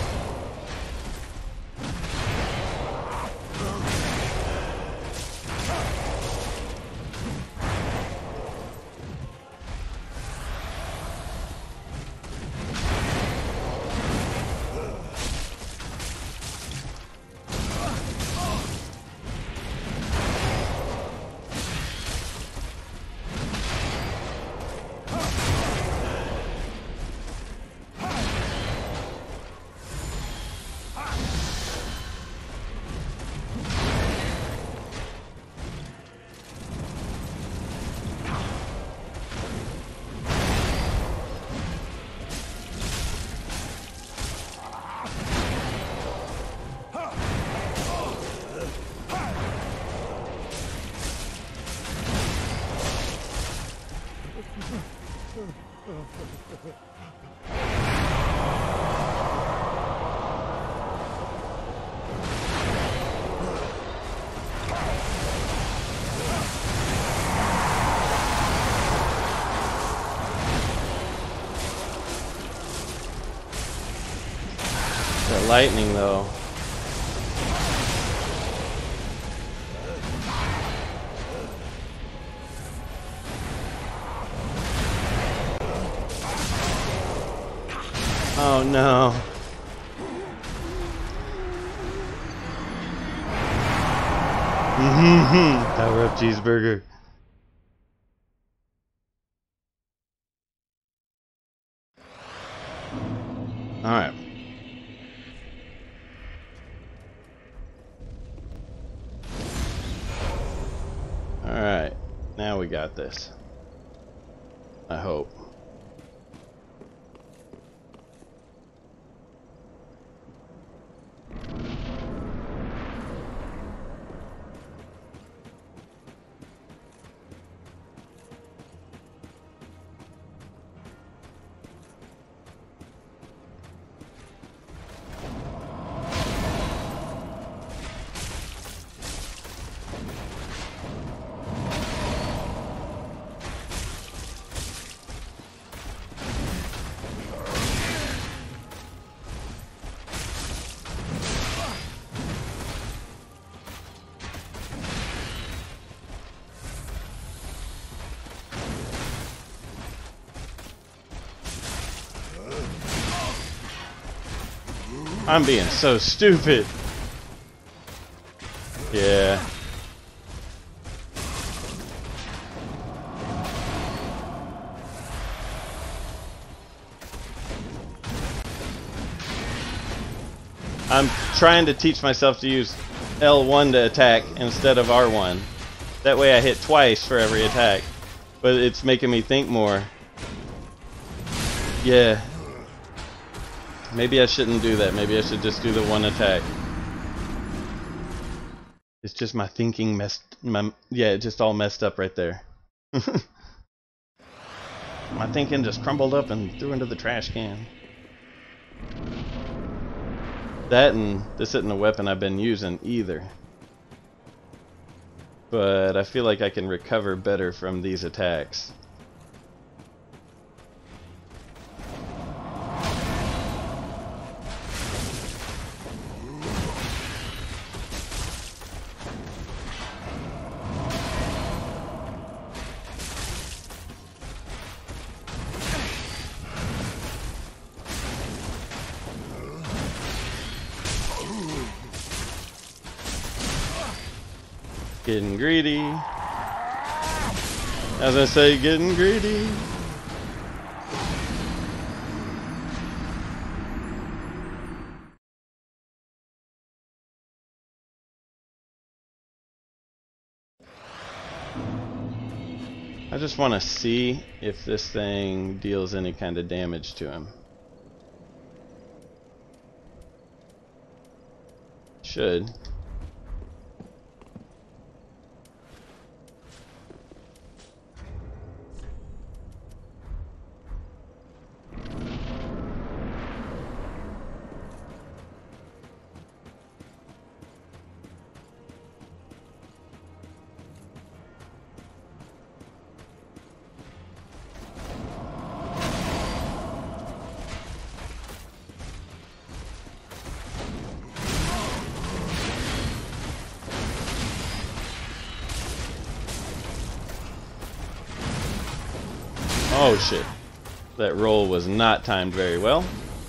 That lightning though. Oh no. Mm-hmm. Power up cheeseburger. Alright. Alright. got this. I hope. I'm being so stupid. Yeah. I'm trying to teach myself to use L one to attack instead of R one. That way I hit twice for every attack. But it's making me think more. Yeah. Maybe I shouldn't do that. Maybe I should just do the one attack. It's just my thinking messed... My, yeah, it just all messed up right there. My thinking just crumbled up and threw into the trash can. That and this isn't a weapon I've been using either. But I feel like I can recover better from these attacks. Getting greedy. As I say, getting greedy. I just want to see if this thing deals any kind of damage to him. Should. Oh shit. That roll was not timed very well.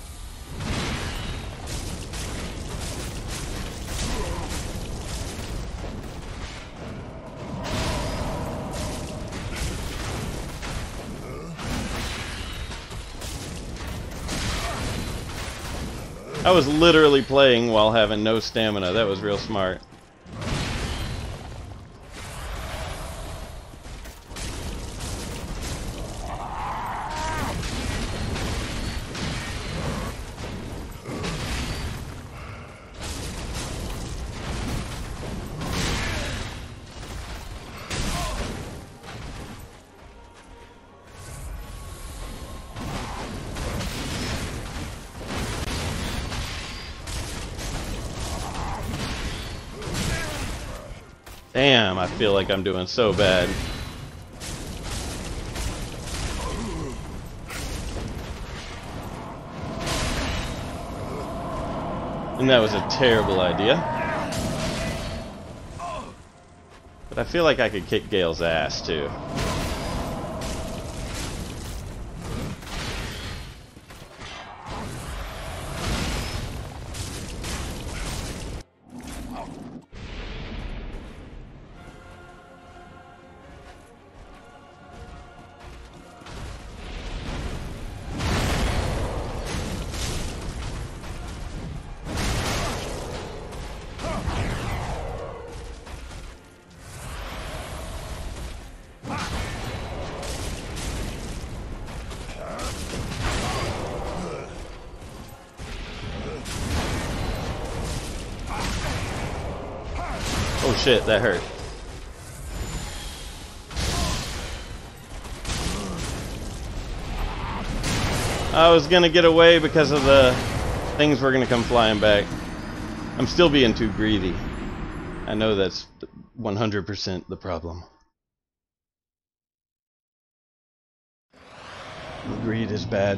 I was literally playing while having no stamina. That was real smart. Damn, I feel like I'm doing so bad. And that was a terrible idea. But I feel like I could kick Gael's ass too. Ah! shit, that hurt. I was gonna get away because of the things were gonna come flying back. I'm still being too greedy. I know that's one hundred percent the problem. Greed is bad.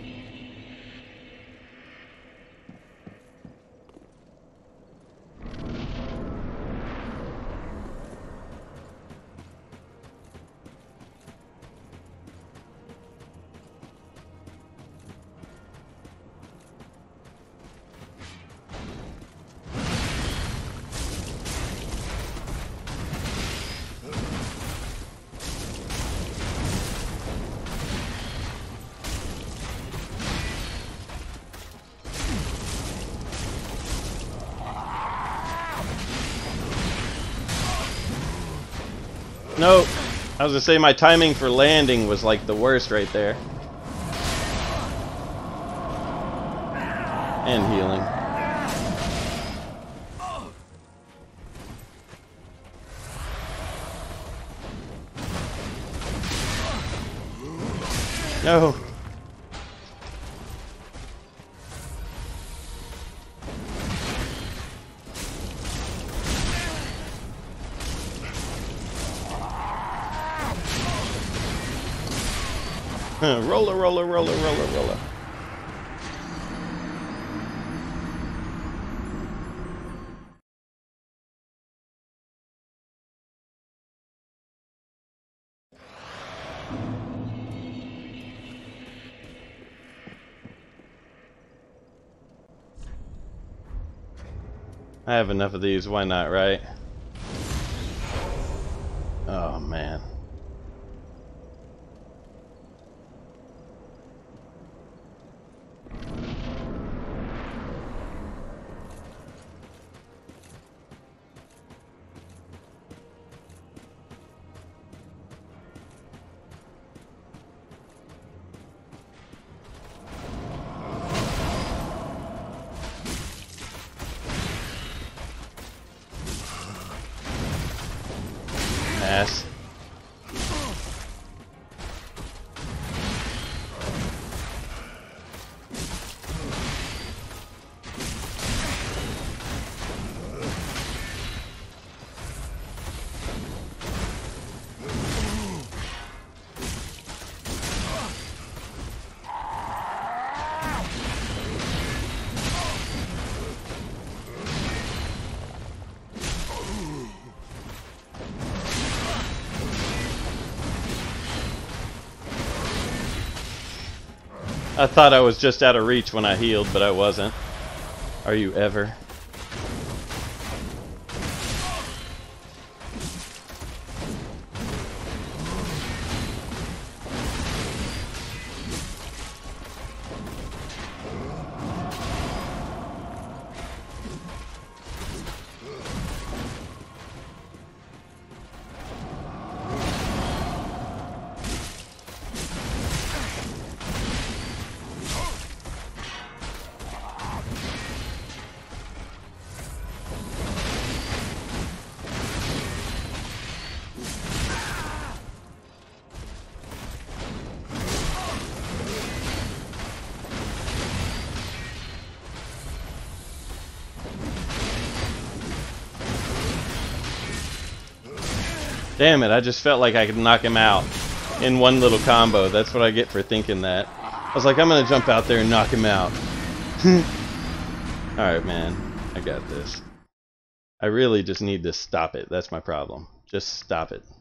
Nope. I was gonna say my timing for landing was like the worst right there. And healing. No. Roller, roller, roller, roller, roller. I have enough of these, why not, right? Oh man. Ass. I thought I was just out of reach when I healed, but I wasn't. Are you ever? Damn it, I just felt like I could knock him out in one little combo. That's what I get for thinking that. I was like, I'm gonna jump out there and knock him out. Alright, man. I got this. I really just need to stop it. That's my problem. Just stop it.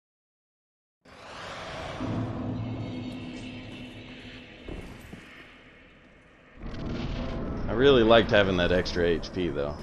I really liked having that extra H P though.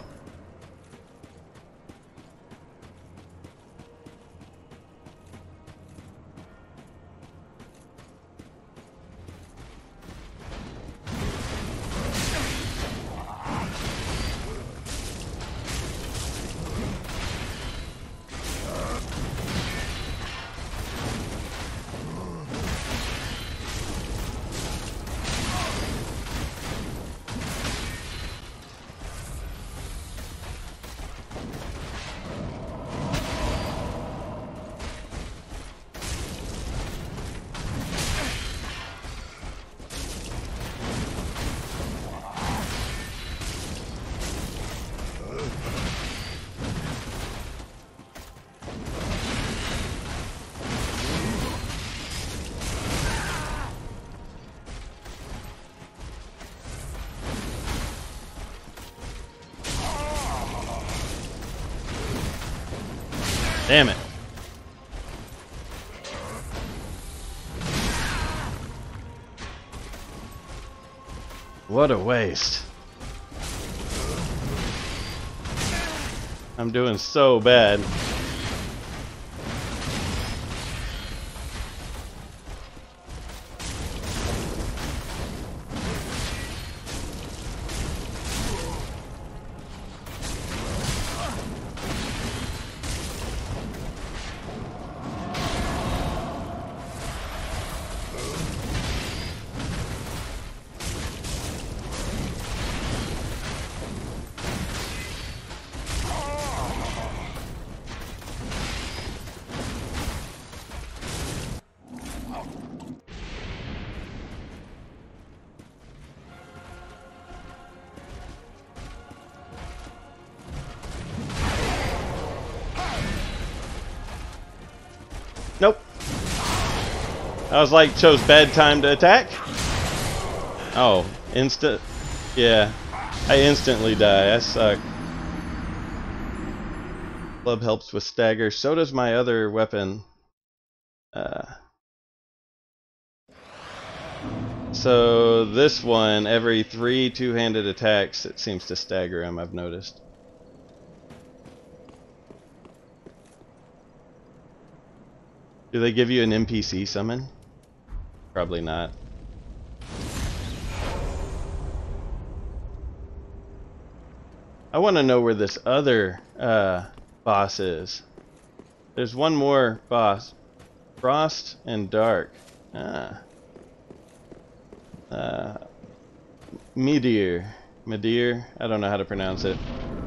Damn it. What a waste. I'm doing so bad. Nope. I was like, chose bad time to attack. Oh, instant. Yeah, I instantly die. I suck. Club helps with stagger. So does my other weapon. Uh, so this one, every three two-handed attacks, it seems to stagger him. I've noticed. Do they give you an N P C summon? Probably not. I want to know where this other uh, boss is. There's one more boss. Frost and Dark. Ah. Uh, Meteor. Meteor. I don't know how to pronounce it.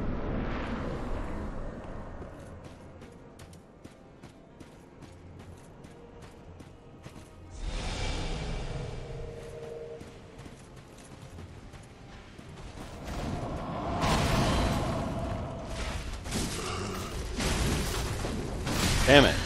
Damn it.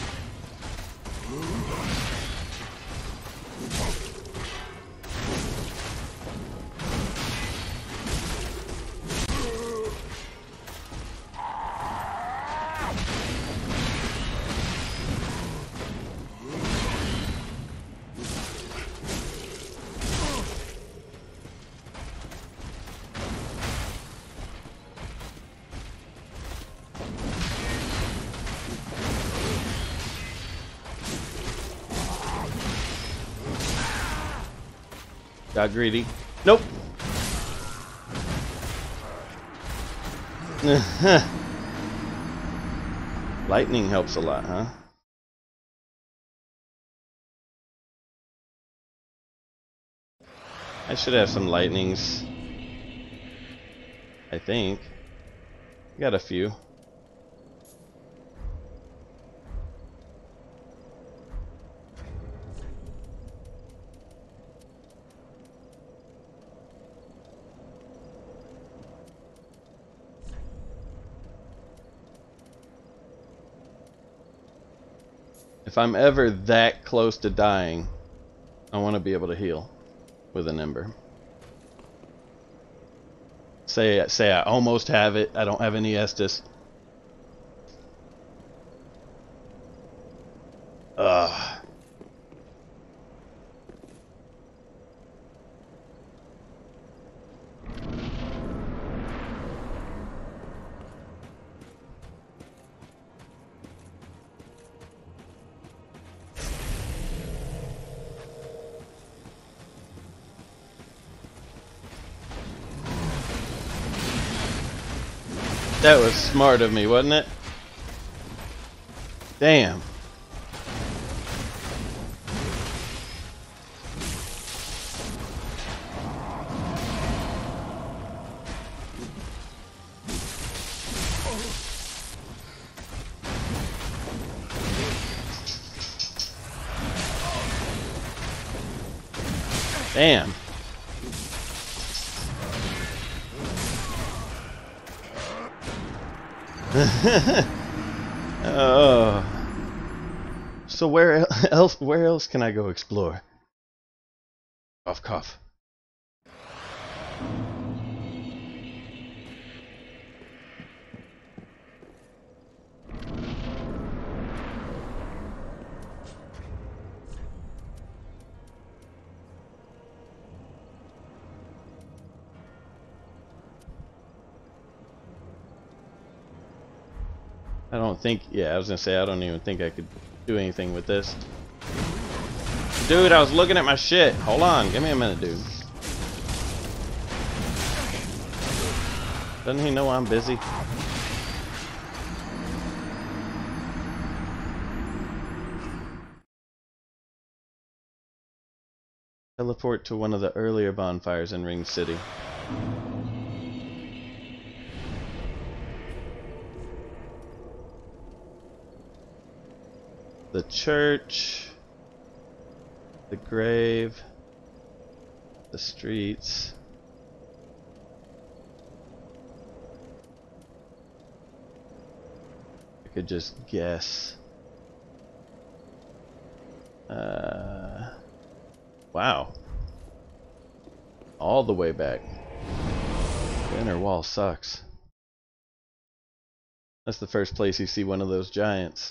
Got greedy. Nope. Lightning helps a lot, huh? I should have some lightnings. I think. Got a few. If I'm ever that close to dying, I want to be able to heal with an ember. Say, say I almost have it. I don't have any Estus. Ugh. That was smart of me, wasn't it? Damn. Damn. Oh. So where else? Where else can I go explore? Cough, cough. I don't think, yeah, I was gonna say, I don't even think I could do anything with this. Dude, I was looking at my shit. Hold on, give me a minute, dude. Doesn't he know I'm busy? Teleport to one of the earlier bonfires in Ring City. The church, the grave, the streets. I could just guess. Uh, wow. All the way back. The inner wall sucks. That's the first place you see one of those giants.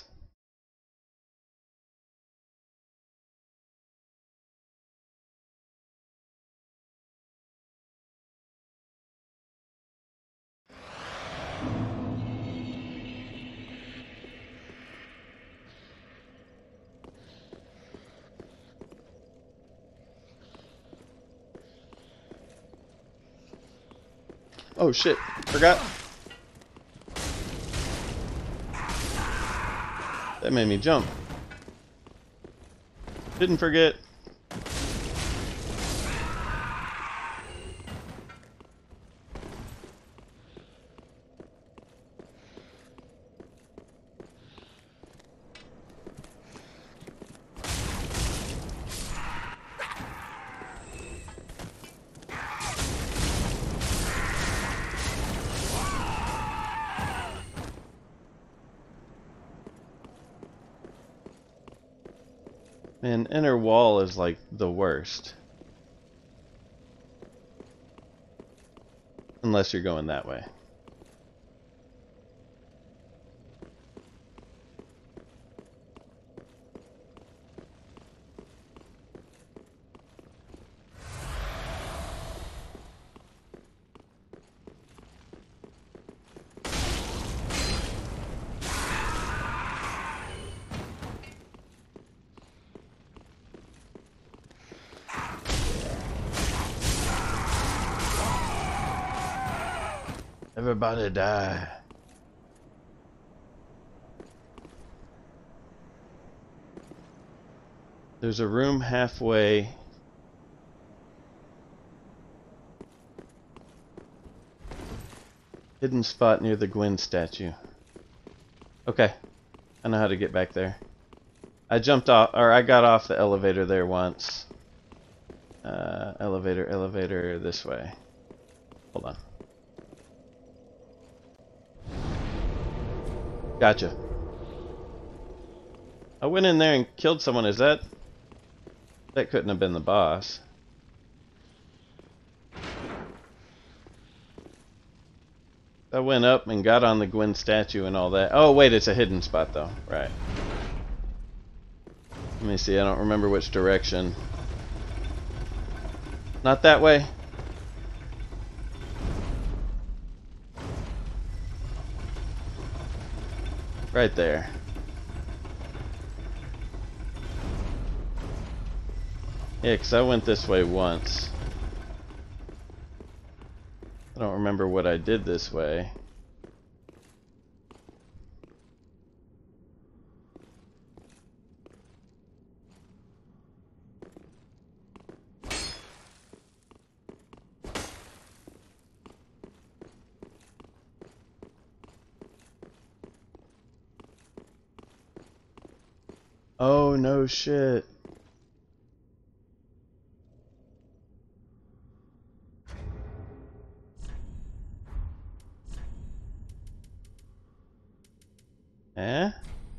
Oh shit, forgot. That made me jump. Didn't forget. Man, inner wall is like the worst. Unless you're going that way. Everybody die. There's a room halfway. Hidden spot near the Gwen statue. Okay. I know how to get back there. I jumped off, or I got off the elevator there once. Uh, elevator, elevator, this way. Hold on. Gotcha. I went in there and killed someone. Is that... That couldn't have been the boss. I went up and got on the Gwen statue and all that. Oh wait, it's a hidden spot though. Right. Let me see, I don't remember which direction. Not that way? Right there. Yeah, 'cause I went this way once. I don't remember what I did this way. Oh, no shit. Eh?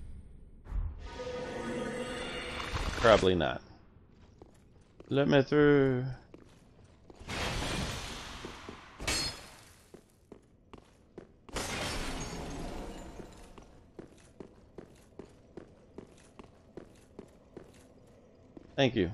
Probably not. Let me through. Thank you.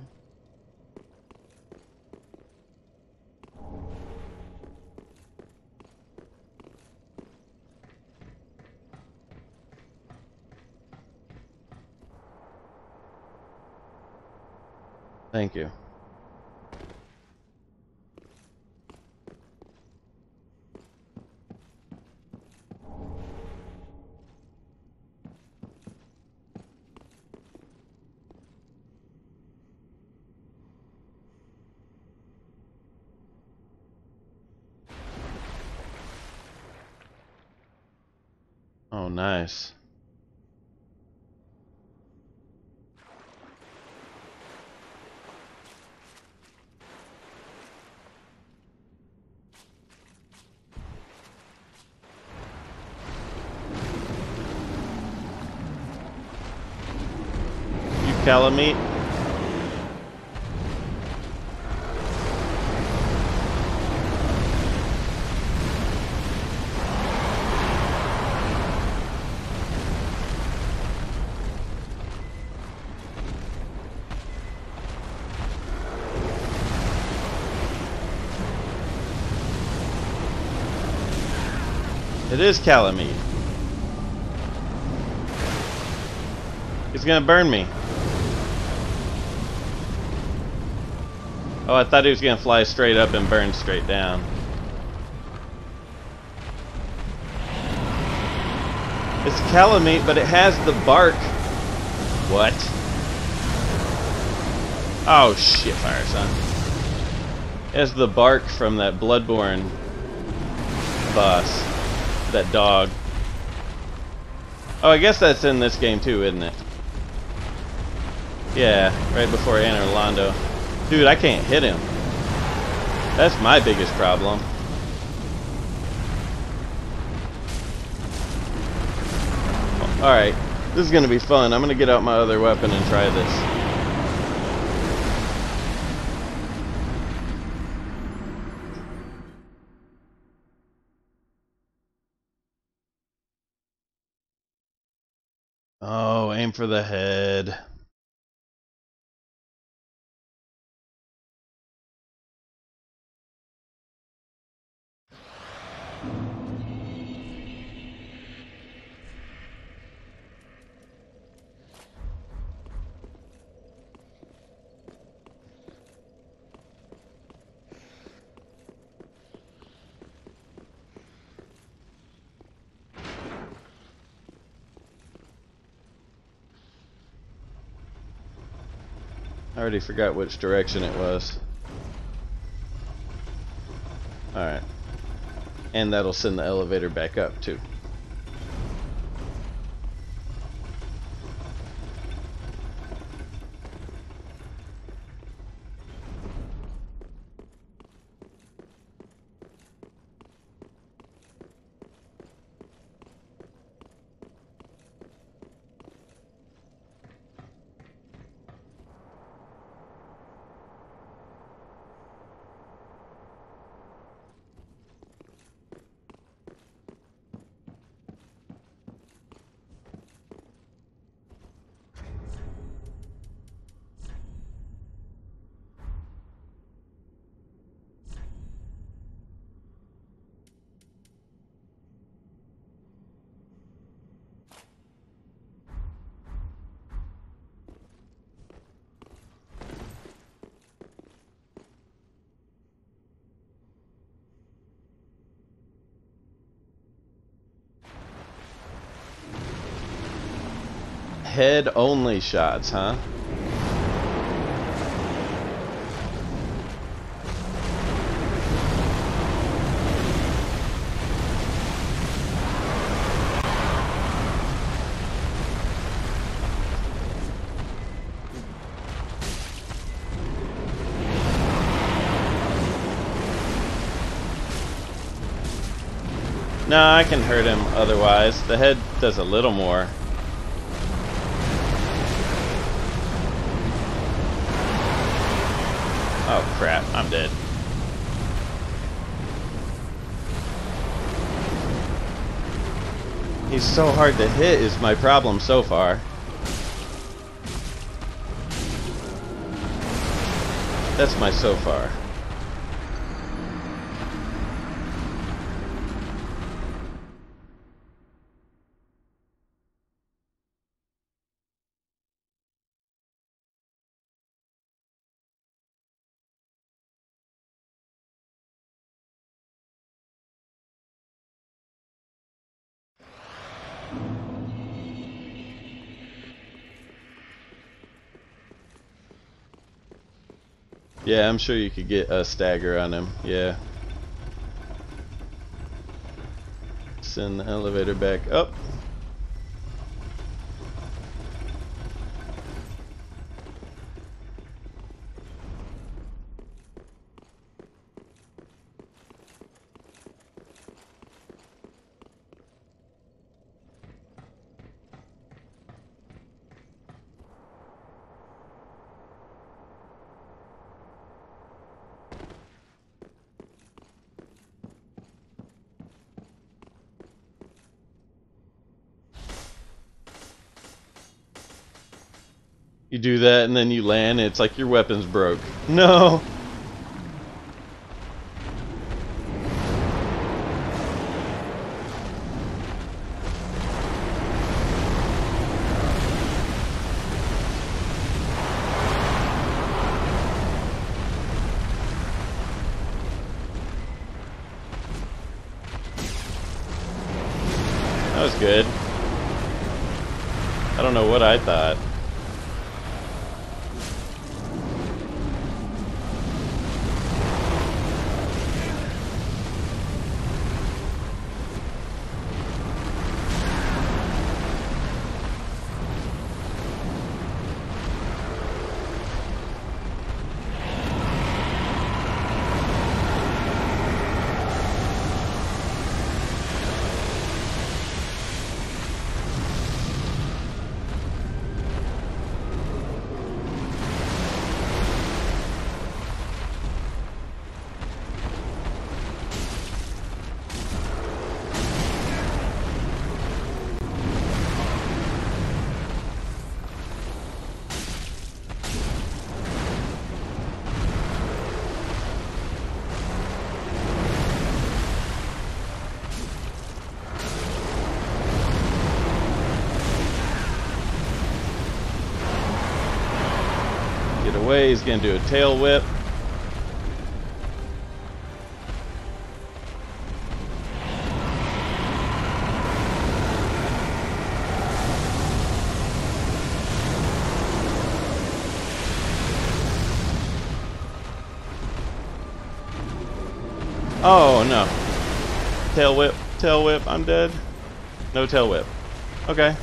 thank you. Oh, nice. You calamite? It is calamite. He's gonna burn me. Oh, I thought he was gonna fly straight up and burn straight down. It's calamite, but it has the bark. What? Oh shit, Fire Son. It has the bark from that Bloodborne boss. That dog. Oh, I guess that's in this game too, isn't it? Yeah, right before Anor Londo. Dude, I can't hit him. That's my biggest problem. Alright, this is gonna be fun. I'm gonna get out my other weapon and try this. Oh, aim for the head. I already forgot which direction it was. Alright. And that'll send the elevator back up too. Head only shots, huh? No, I can hurt him otherwise. The head does a little more. Oh crap, I'm dead. He's so hard to hit is my problem so far. That's my so far. Yeah, I'm sure you could get a stagger on him. Yeah. Send the elevator back up. You do that and then you land and it's like your weapon's broke. No! That was good. I don't know what I thought. Get away, he's gonna do a tail whip. Oh no. Tail whip, tail whip, I'm dead. No tail whip. Okay.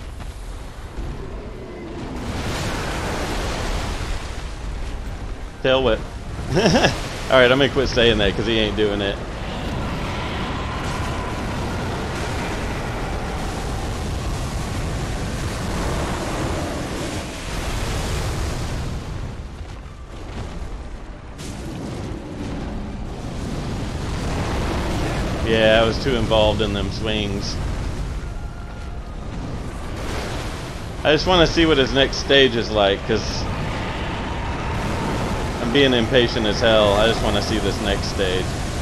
Tail whip. Alright, I'm gonna quit saying that because he ain't doing it. Yeah, I was too involved in them swings. I just want to see what his next stage is like, because I'm being impatient as hell. I just want to see this next stage.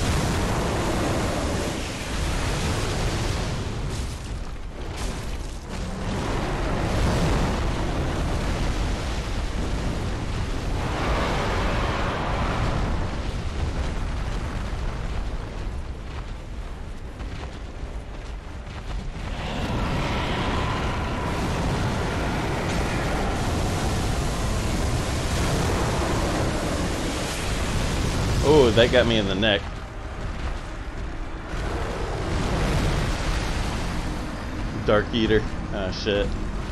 Oh, that got me in the neck. Dark Eater. Ah, shit.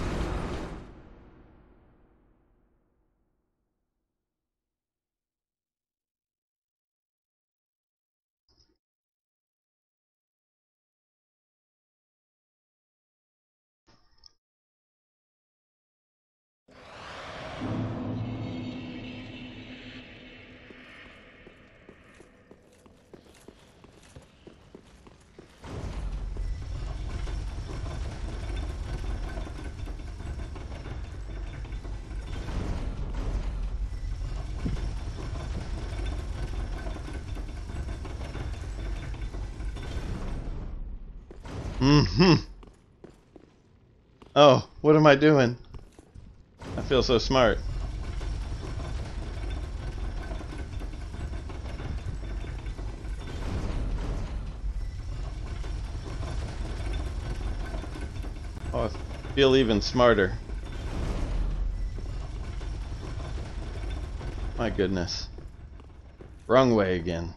Mm-hmm. Oh, what am I doing? I feel so smart. Oh, I feel even smarter. My goodness. Wrong way again.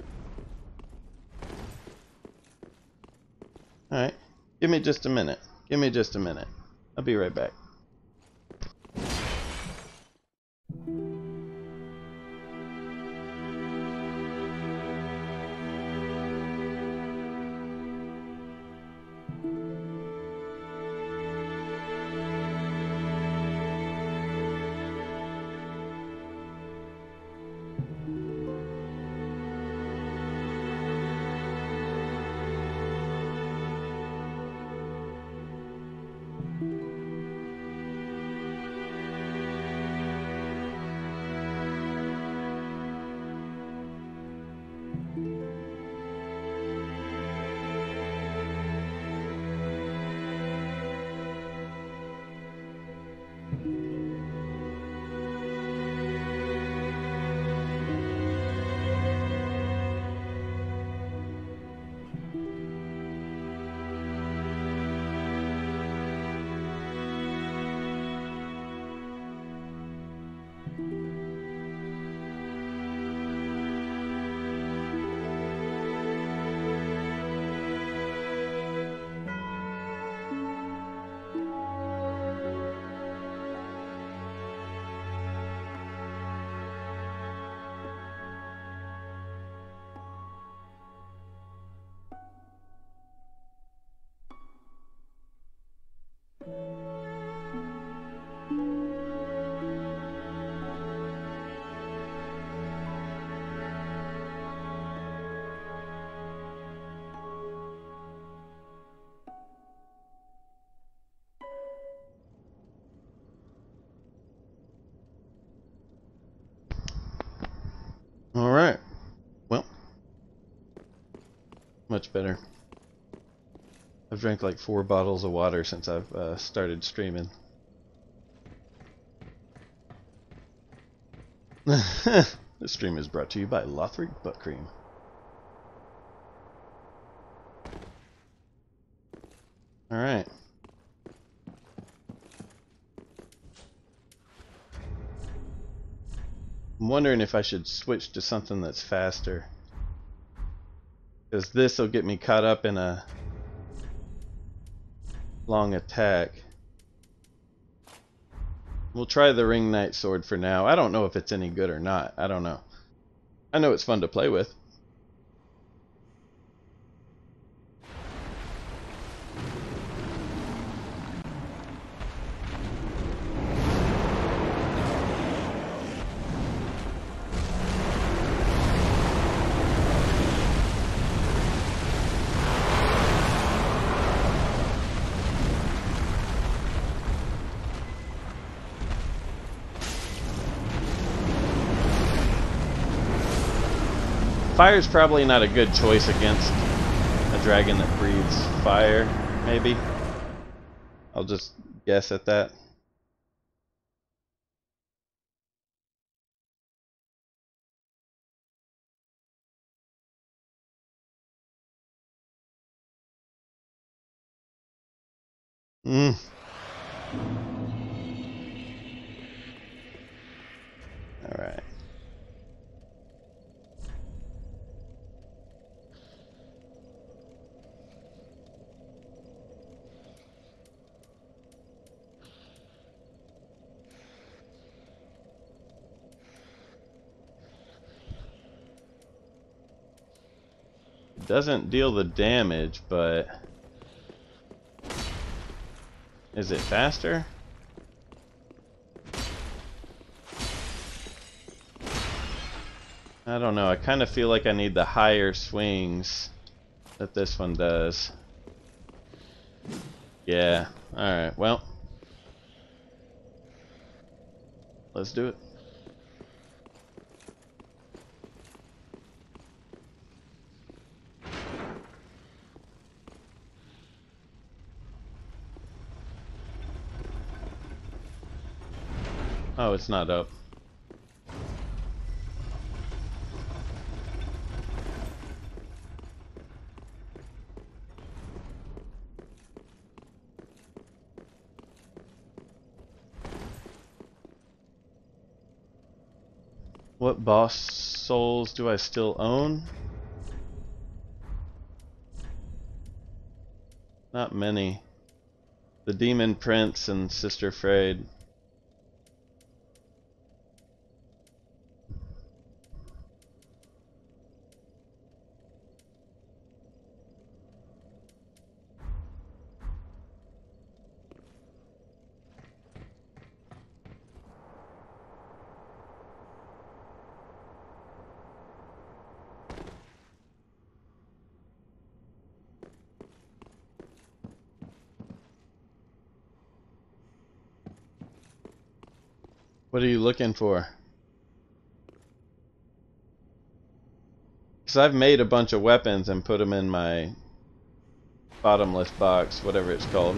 Alright. Give me just a minute. Give me just a minute. I'll be right back. Alright. Well. Much better. I've drank like four bottles of water since I've uh, started streaming. This stream is brought to you by Lothric Butt Cream. Alright. I'm wondering if I should switch to something that's faster. Because this will get me caught up in a long attack. We'll try the Ring Knight sword for now. I don't know if it's any good or not. I don't know. I know it's fun to play with. Fire's probably not a good choice against a dragon that breathes fire, maybe. I'll just guess at that. Mm. All right. Doesn't deal the damage, but is it faster? I don't know. I kind of feel like I need the higher swings that this one does. Yeah. Alright, well. Let's do it. Oh, it's not up. What boss souls do I still own? Not many. The Demon Prince and Sister Frayed. What are you looking for? Because I've made a bunch of weapons and put them in my bottomless box, whatever it's called.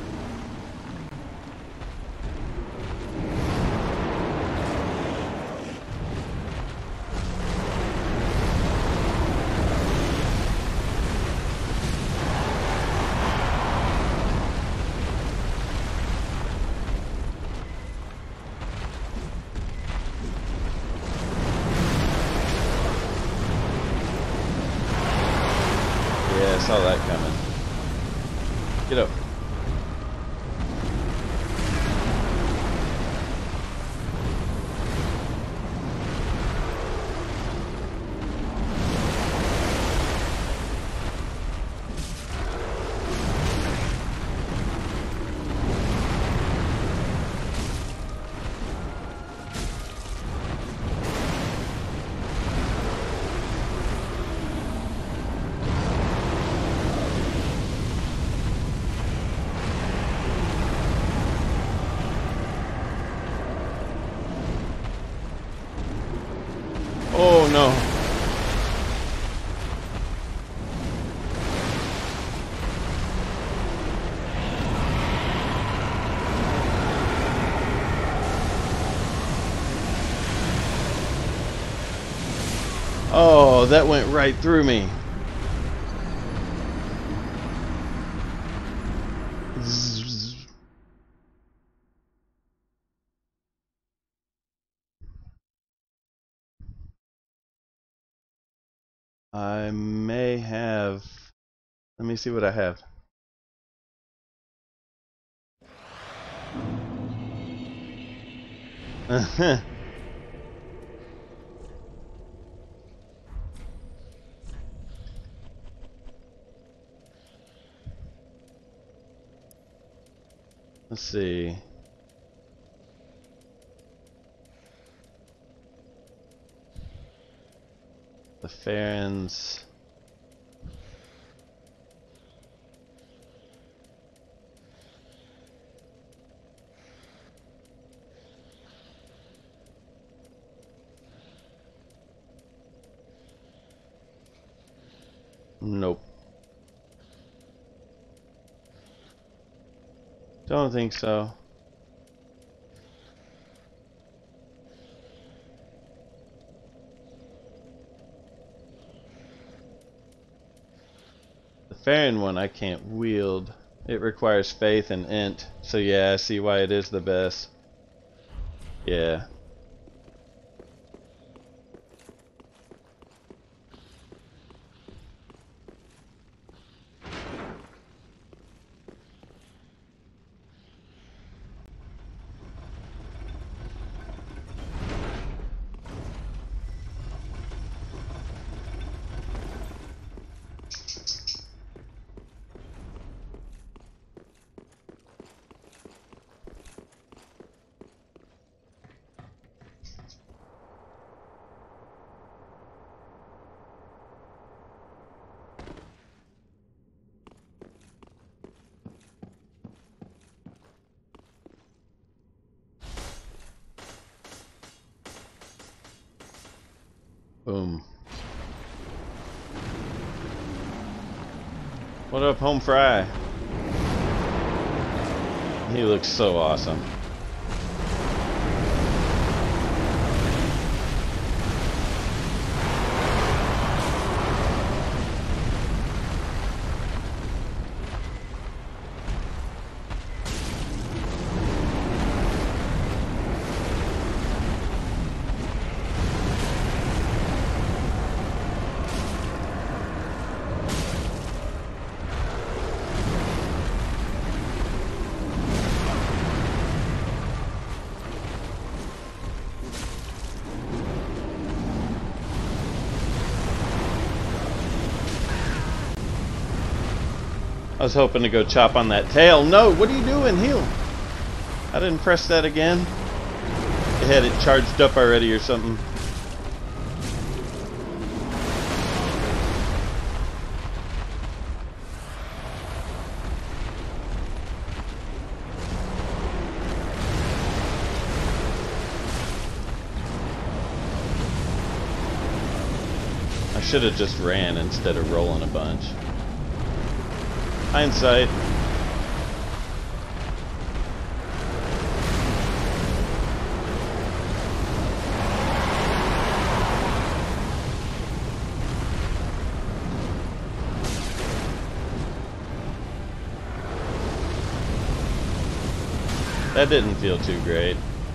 Saw that coming. Get up. Oh no. Oh, that went right through me. Zzz. I may have. Let me see what I have. Let's see. The Farron's. Nope. Don't think so. The Farron one I can't wield. It requires faith and int. So yeah, I see why it is the best. Yeah. Boom. What up, Home Fry? He looks so awesome. I was hoping to go chop on that tail. No, what are you doing? Heal. I didn't press that again. It had it charged up already or something. I should have just ran instead of rolling a bunch. Hindsight. That didn't feel too great.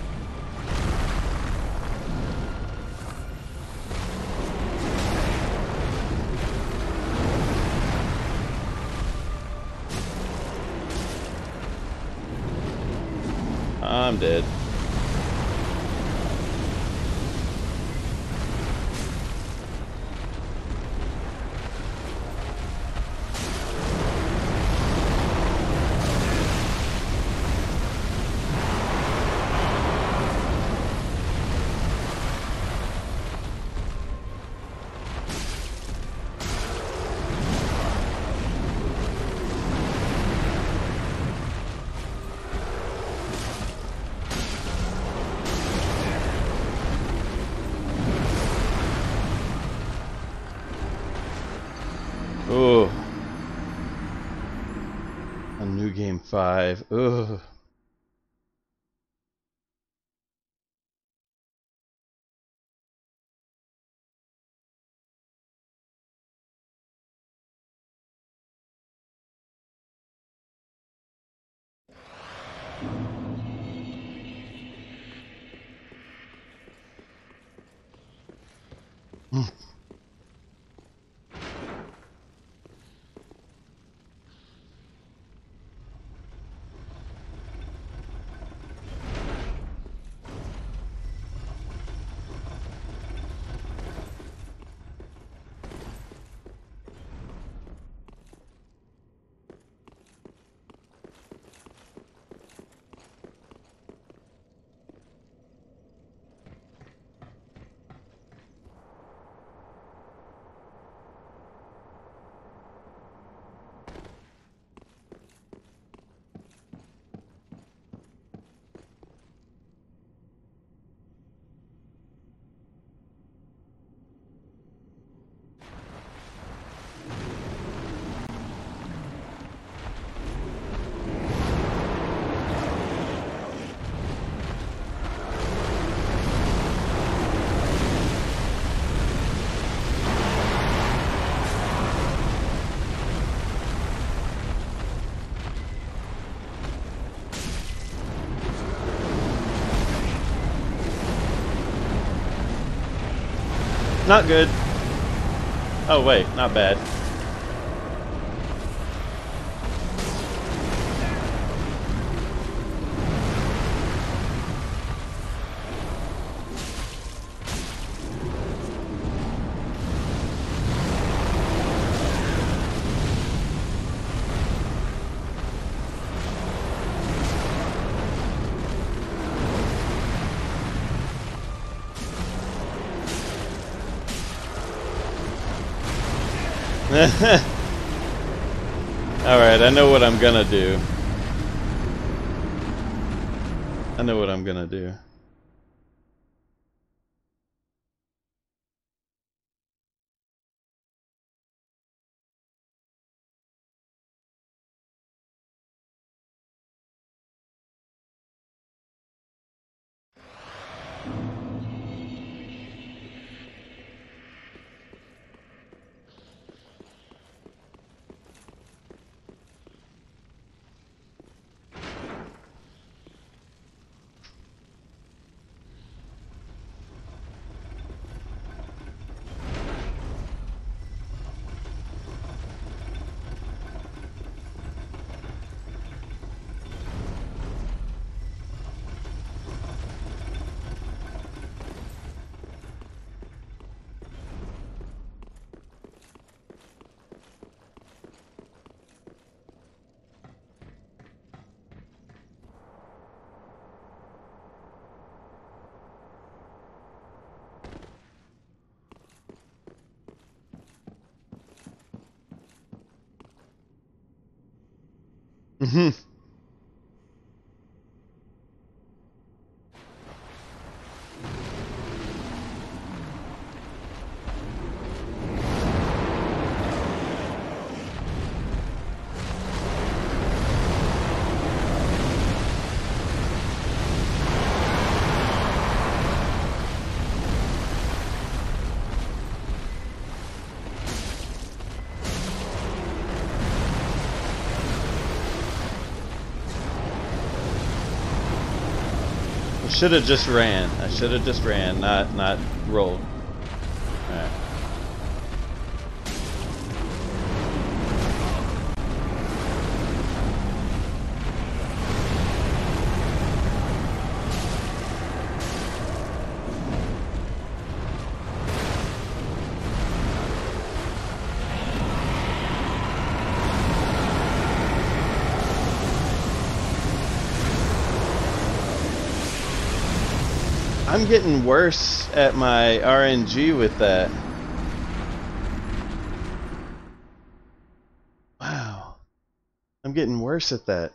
I'm dead. Oh, a new game five. Ugh. Mm. Not good. Oh wait, not bad. Alright, I know what I'm gonna do. I know what I'm gonna do. Mhm. I should have just ran. I should have just ran, not not rolled. All right. I'm getting worse at my R N G with that. Wow. I'm getting worse at that.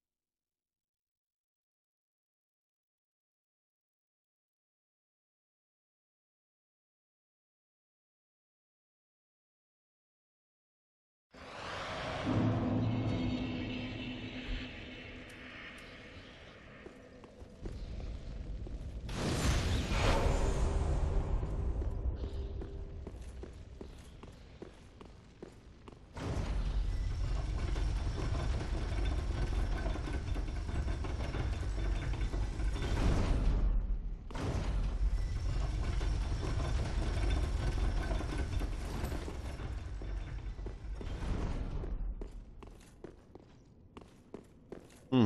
Hmm.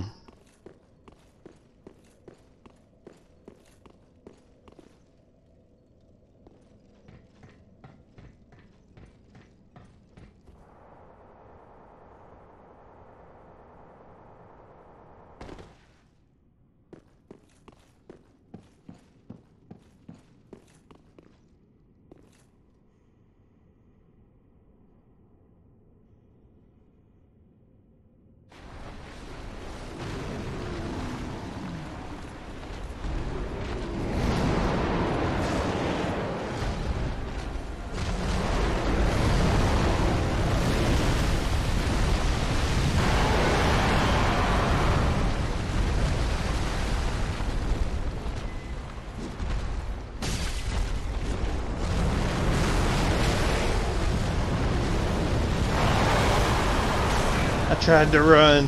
I tried to run.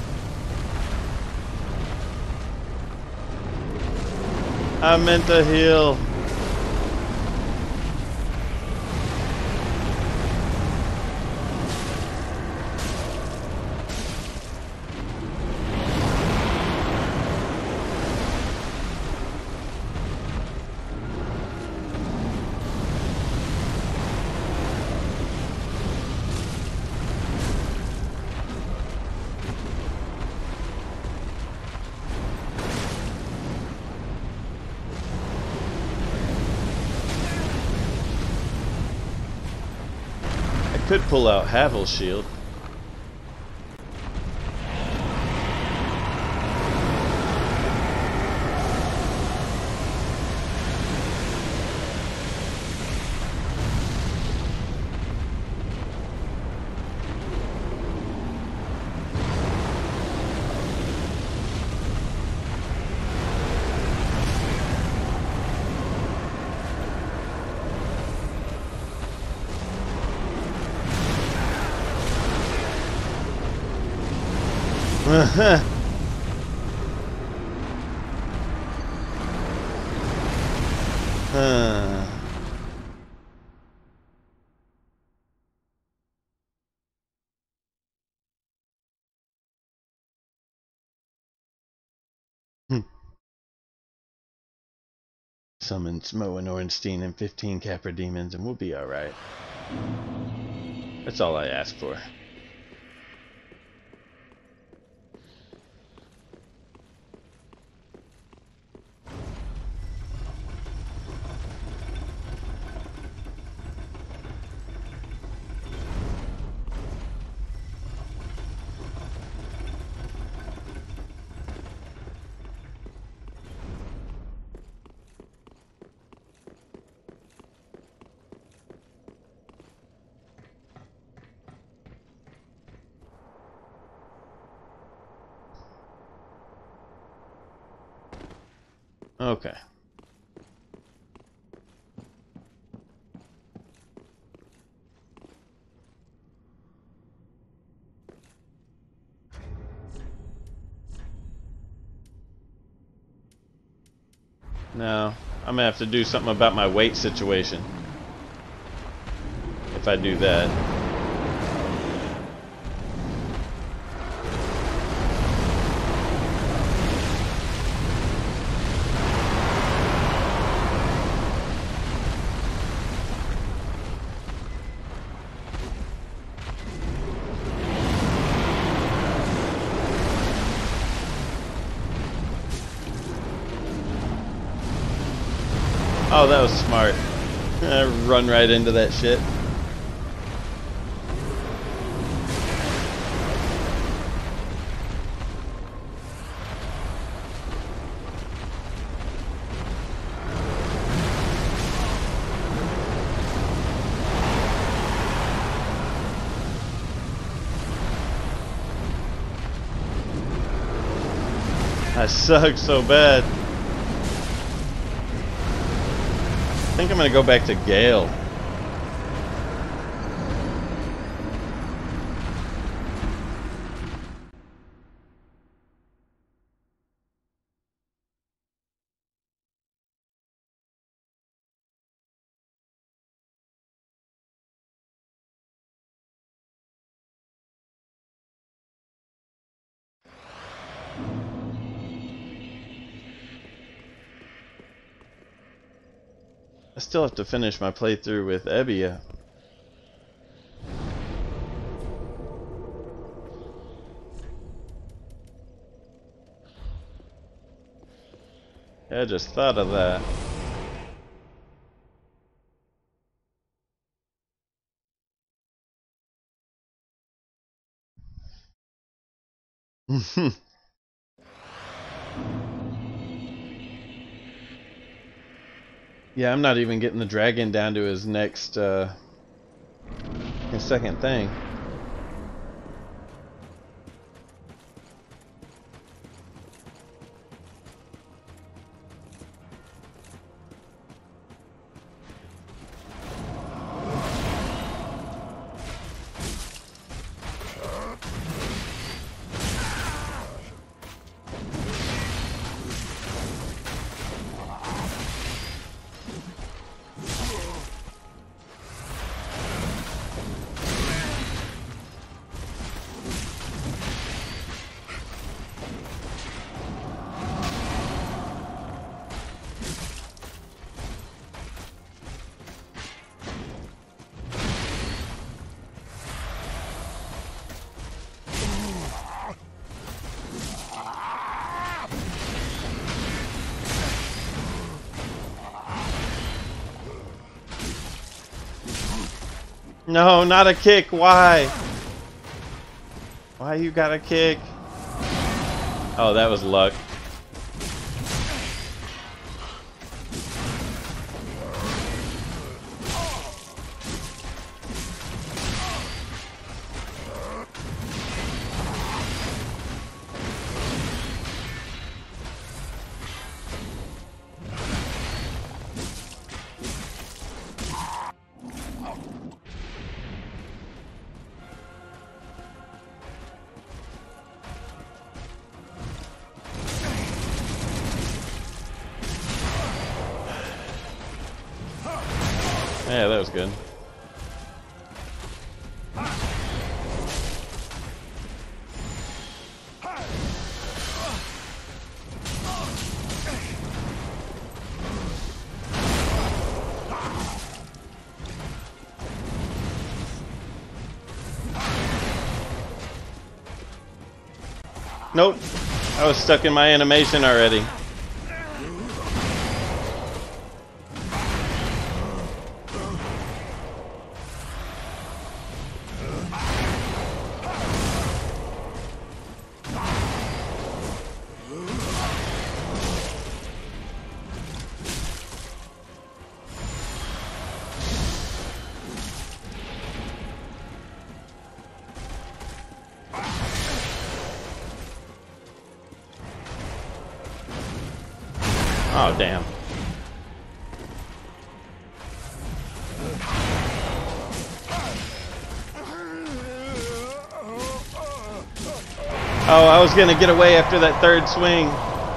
I meant to heal. Could pull out Havel's shield. Uh-huh. Uh. Hmm. Summon Smo and Ornstein and fifteen Capra demons and we'll be alright. That's all I ask for. Okay. No, I'm gonna have to do something about my weight situation if I do that. Oh, that was smart. Run right into that shit. I suck so bad. I think I'm gonna go back to Gael. I still have to finish my playthrough with Evia. Yeah, I just thought of that. Yeah, I'm not even getting the dragon down to his next, uh, his second thing. No, not a kick. Why? Why you got a kick? Oh, that was luck. Yeah, that was good. Nope. I was stuck in my animation already. Oh, damn. Oh, I was gonna get away after that third swing.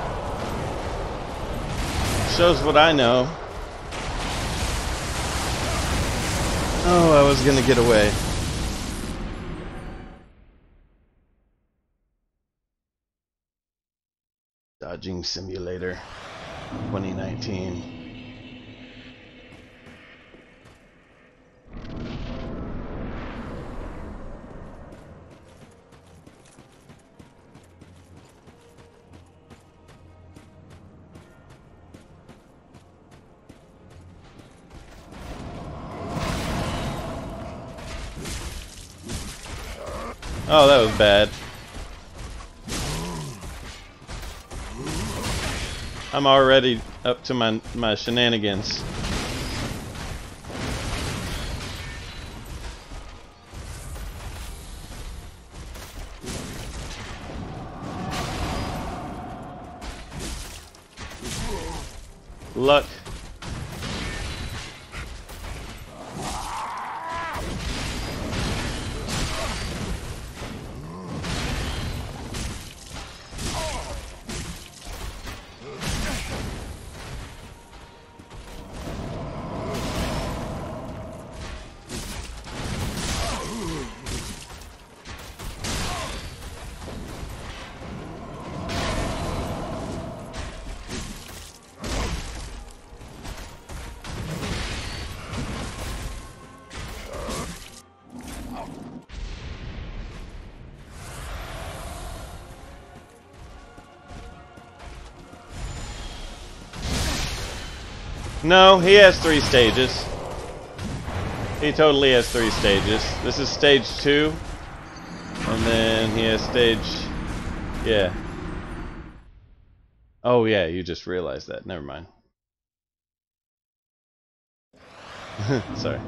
Shows what I know. Oh, I was gonna get away. Dodging Simulator twenty nineteen. Oh, that was bad. I'm already up to my my shenanigans. Luck. No, he has three stages. He totally has three stages. This is stage two. And then he has stage... Yeah. Oh yeah, you just realized that. Never mind. Sorry.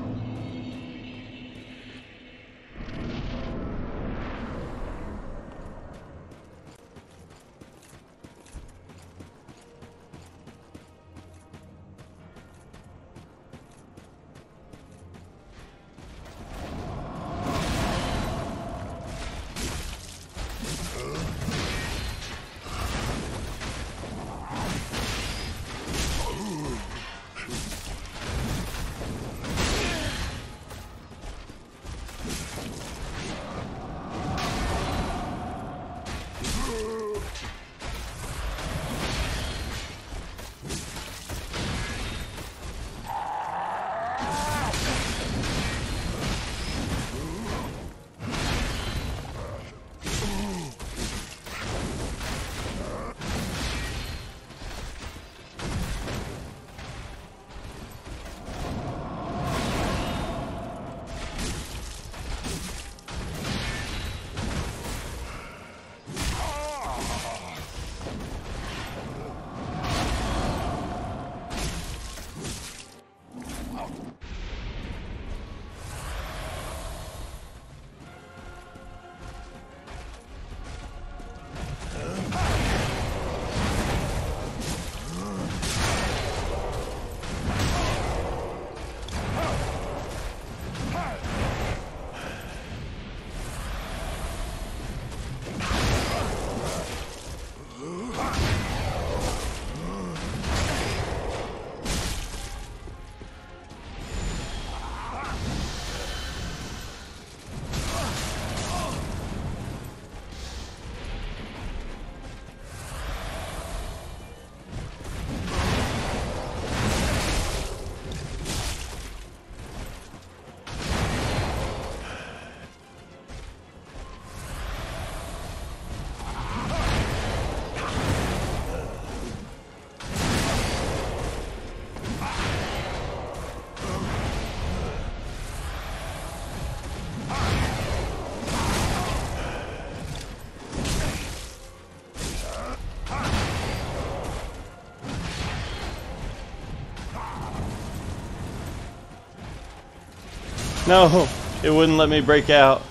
No, it wouldn't let me break out.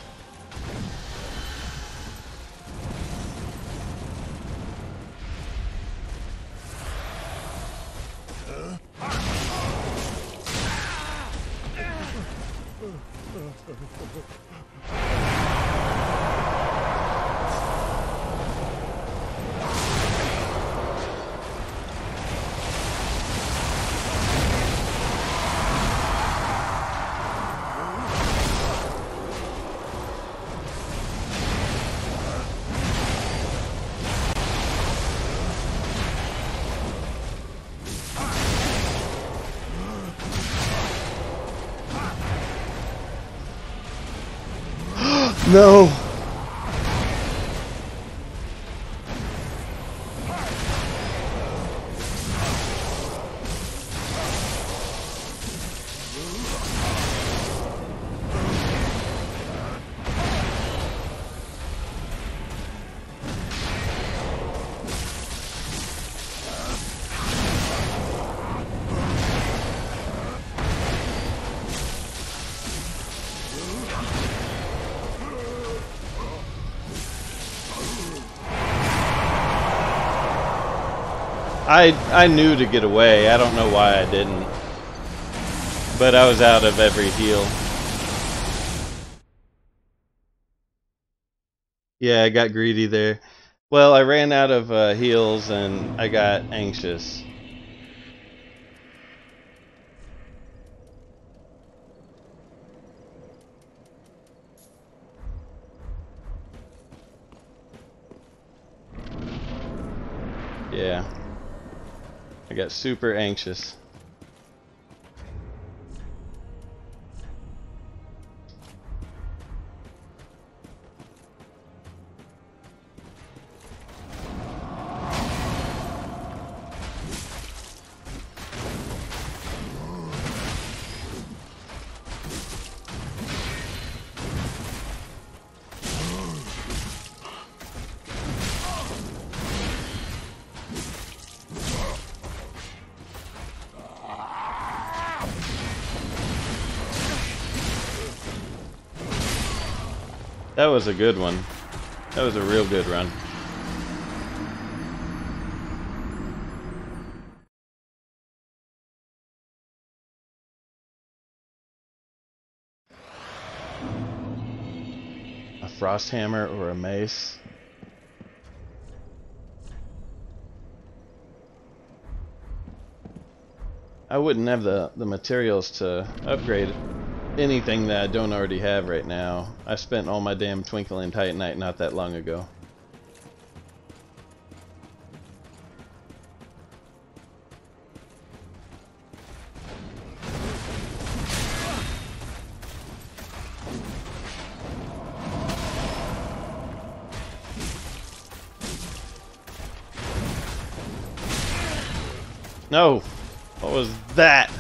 No! I I knew to get away. I don't know why I didn't. But I was out of every heal. Yeah, I got greedy there. Well, I ran out of uh, heals and I got anxious. Yeah. I got super anxious. That was a good one. That was a real good run. A frost hammer or a mace. I wouldn't have the, the materials to upgrade anything that I don't already have right now. I spent all my damn Twinkling Titanite not that long ago. No! What was that?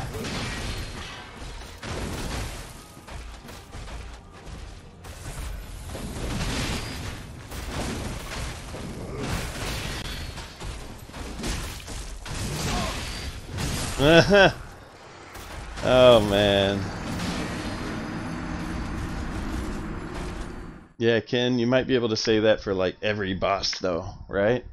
Oh man. Yeah, Ken, you might be able to say that for like every boss though, right?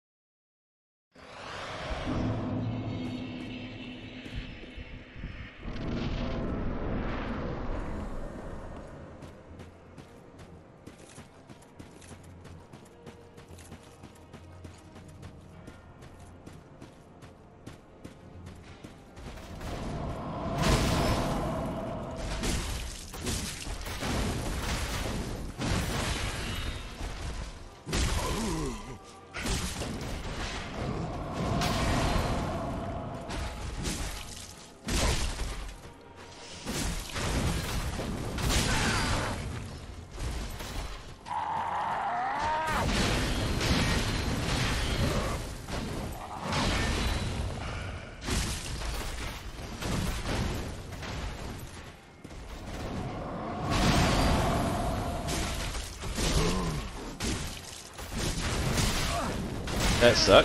That sucked.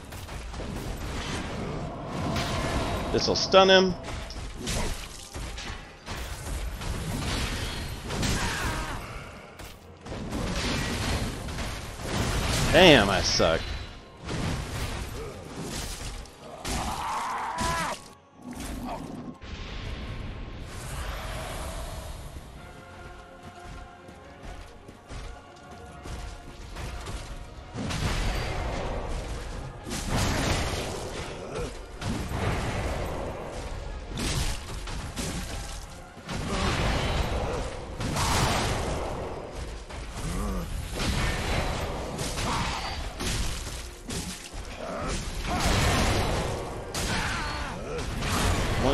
This'll stun him. Damn, I suck.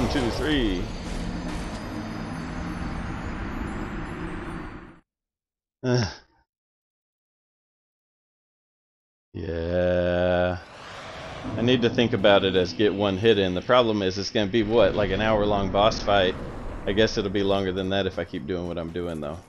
One, two, three. Ugh. Yeah. I need to think about it as get one hit in. The problem is it's going to be what, like an hour long boss fight. I guess it'll be longer than that if I keep doing what I'm doing though.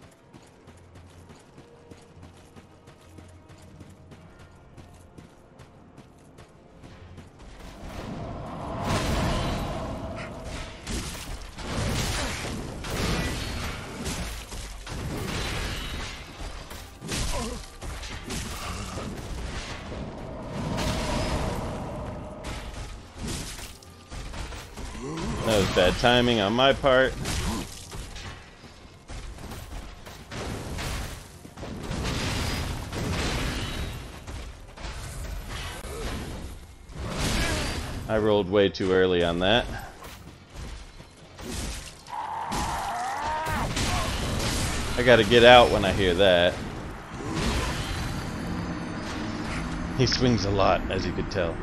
That was bad timing on my part. I rolled way too early on that. I gotta get out when I hear that. He swings a lot, as you could tell.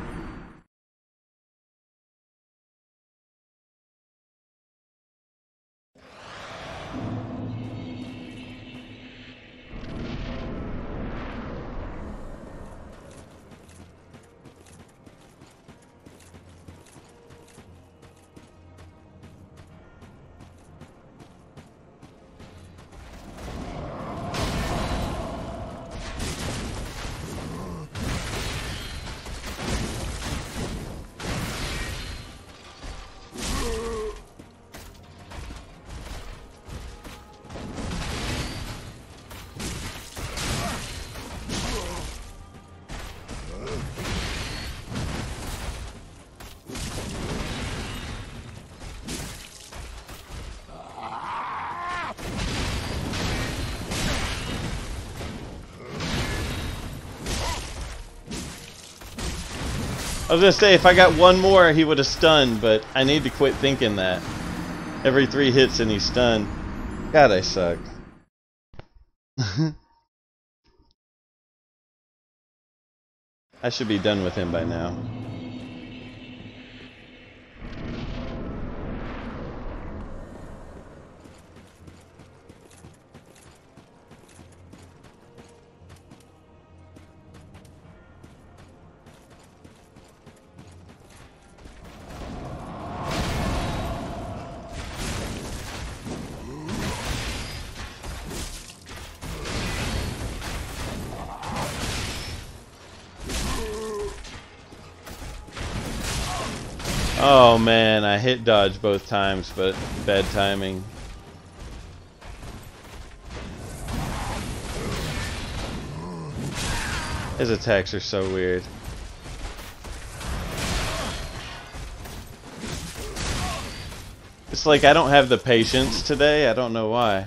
I was gonna say, if I got one more, he would have stunned, but I need to quit thinking that. Every three hits and he's stunned. God, I suck. I should be done with him by now. Oh man, I hit dodge both times, but bad timing. His attacks are so weird. It's like I don't have the patience today, I don't know why.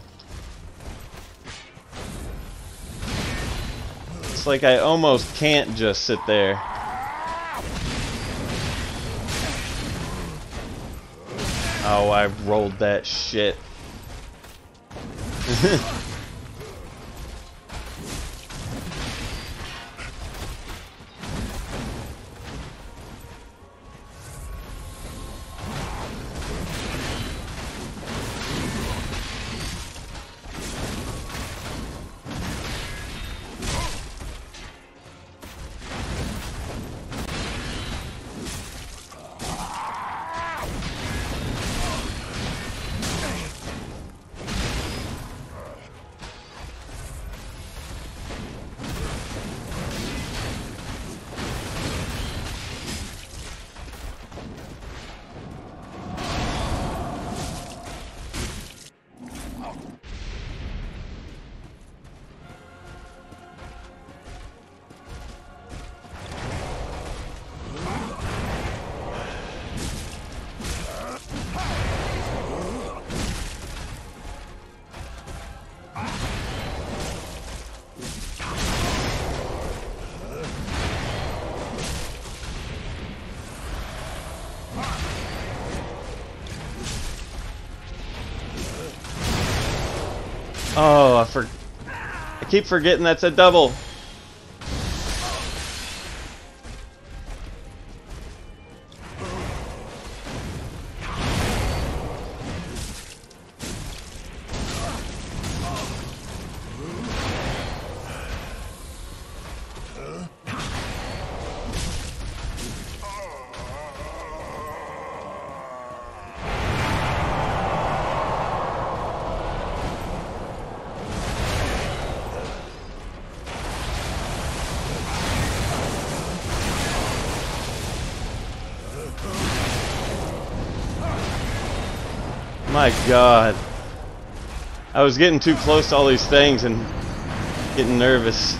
It's like I almost can't just sit there. Oh, I rolled that shit. Oh, I for I keep forgetting that's a double. My God. I was getting too close to all these things and getting nervous.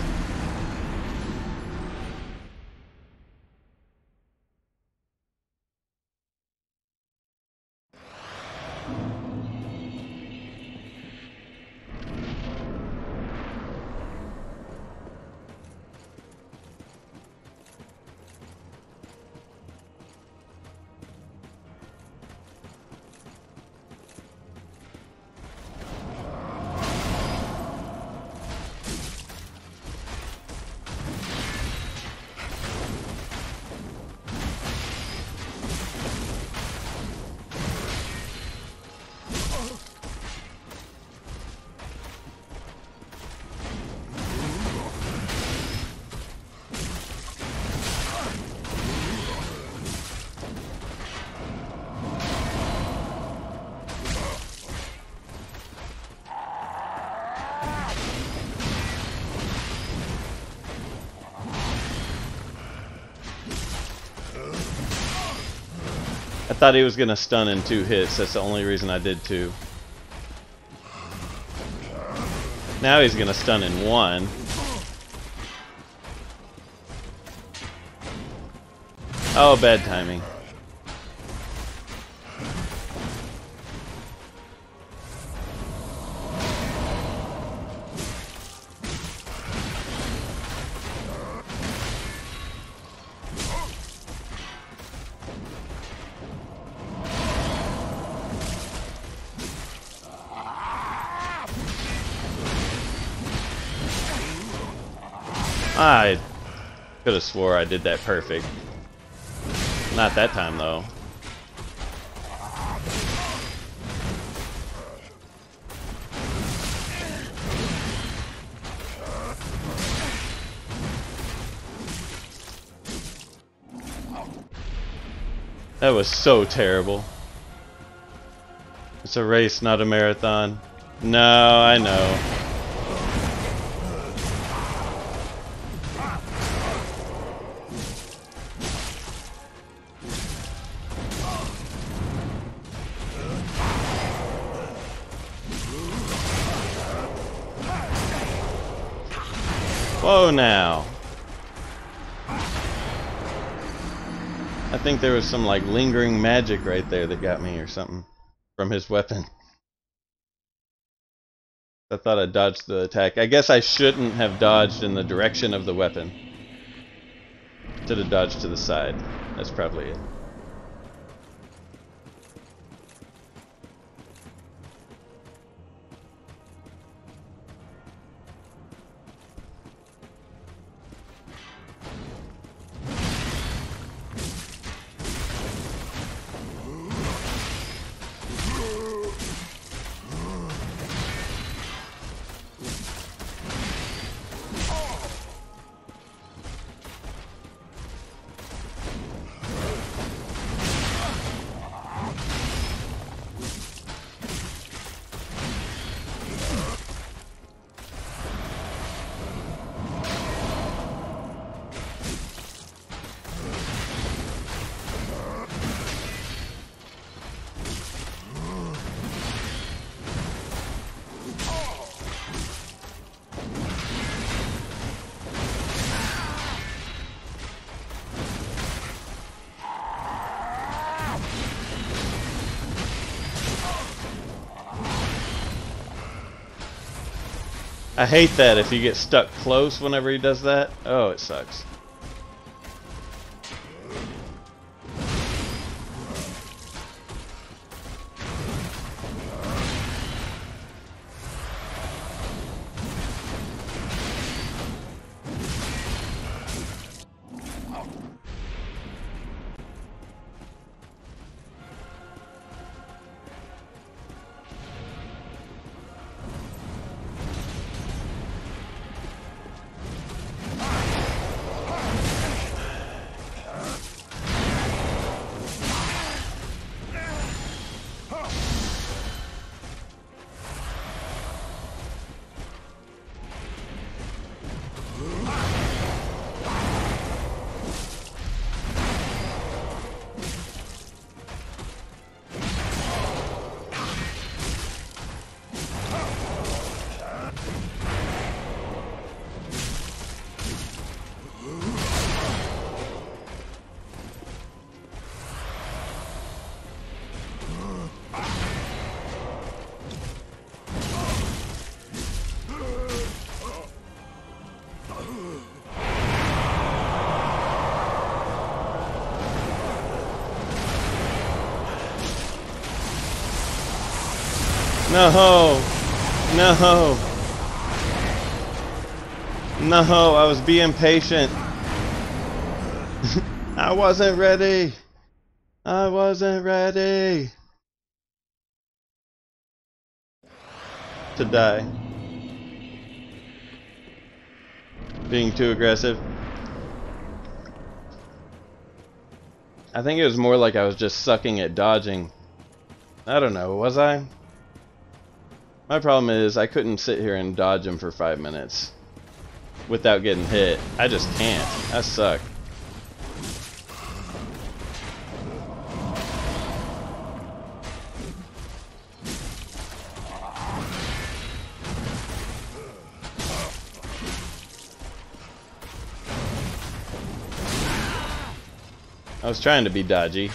I thought he was gonna stun in two hits. That's the only reason I did two. Now he's gonna stun in one. Oh, bad timing. I could have swore I did that perfect. Not that time, though. That was so terrible. It's a race, not a marathon. No, I know. Whoa now. I think there was some like lingering magic right there that got me or something from his weapon. I thought I dodged the attack. I guess I shouldn't have dodged in the direction of the weapon. Should have dodged to the side. That's probably it. I hate that if you get stuck close whenever he does that. Oh, it sucks. No! No! No, I was being patient. I wasn't ready. I wasn't ready to die. Being too aggressive. I think it was more like I was just sucking at dodging. I don't know, was I? My problem is I couldn't sit here and dodge him for five minutes without getting hit. I just can't. I suck. I was trying to be dodgy.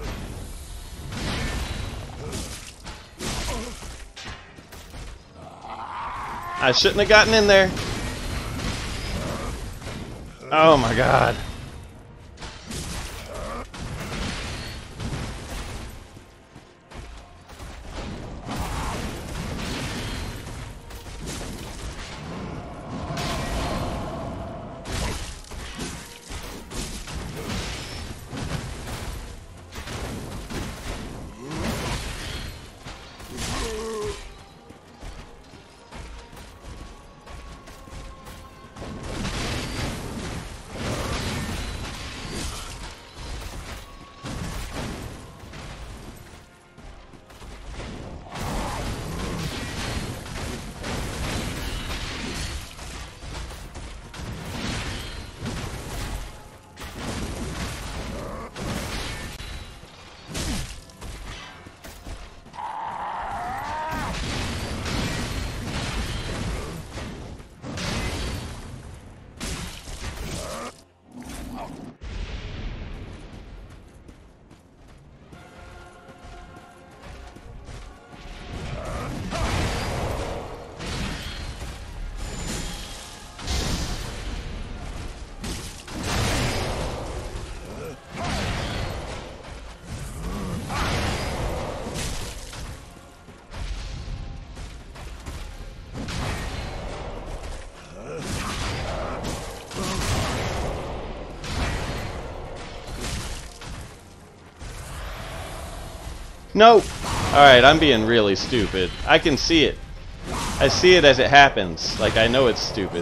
I shouldn't have gotten in there. Oh my god. No! Alright, I'm being really stupid. I can see it. I see it as it happens. Like, I know it's stupid.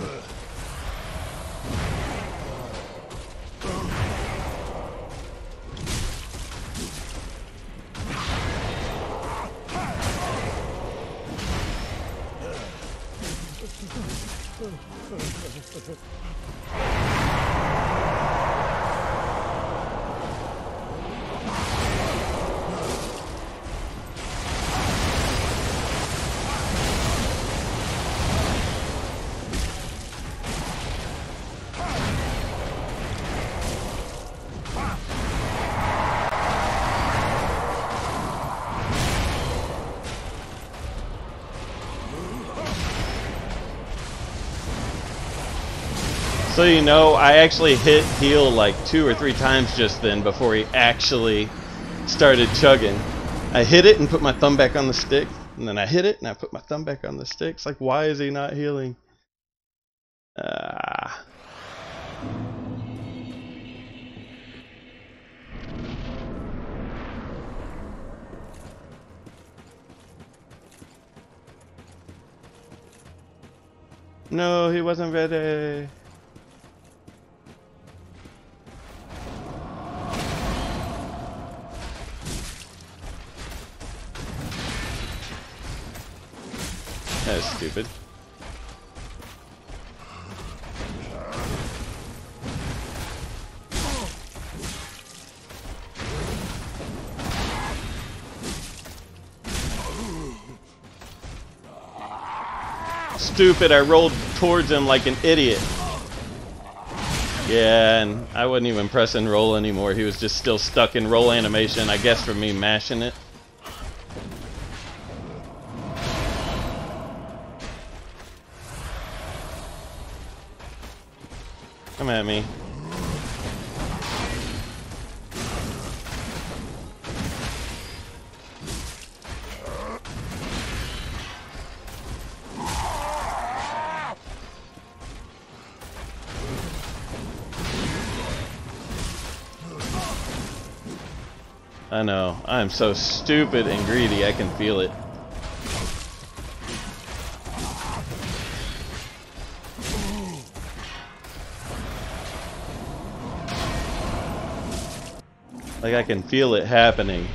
So you know, I actually hit heal like two or three times just then before he actually started chugging. I hit it and put my thumb back on the stick, and then I hit it and I put my thumb back on the stick. It's like, why is he not healing? Ah. No, he wasn't ready. That's stupid. Stupid, I rolled towards him like an idiot. Yeah, and I wasn't even pressing roll anymore. He was just still stuck in roll animation, I guess from me mashing it. Come at me. I know. I'm so stupid and greedy, I can feel it. Like I can feel it happening.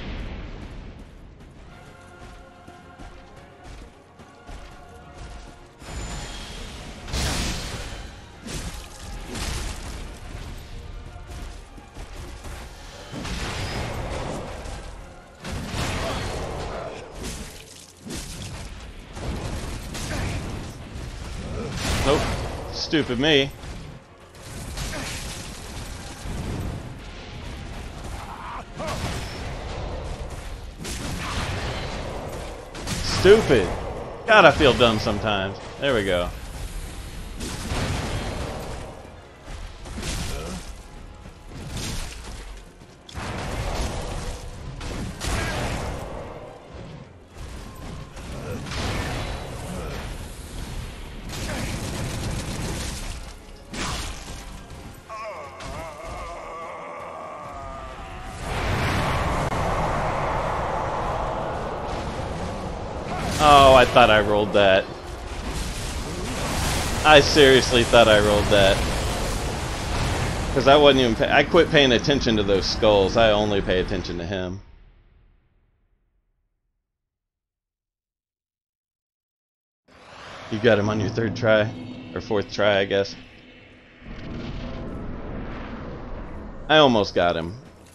Nope. Stupid me. Stupid. God, I feel dumb sometimes. There we go. Oh, I thought I rolled that. I seriously thought I rolled that. Because I wasn't even pay I quit paying attention to those skulls. I only pay attention to him. You got him on your third try. Or fourth try, I guess. I almost got him.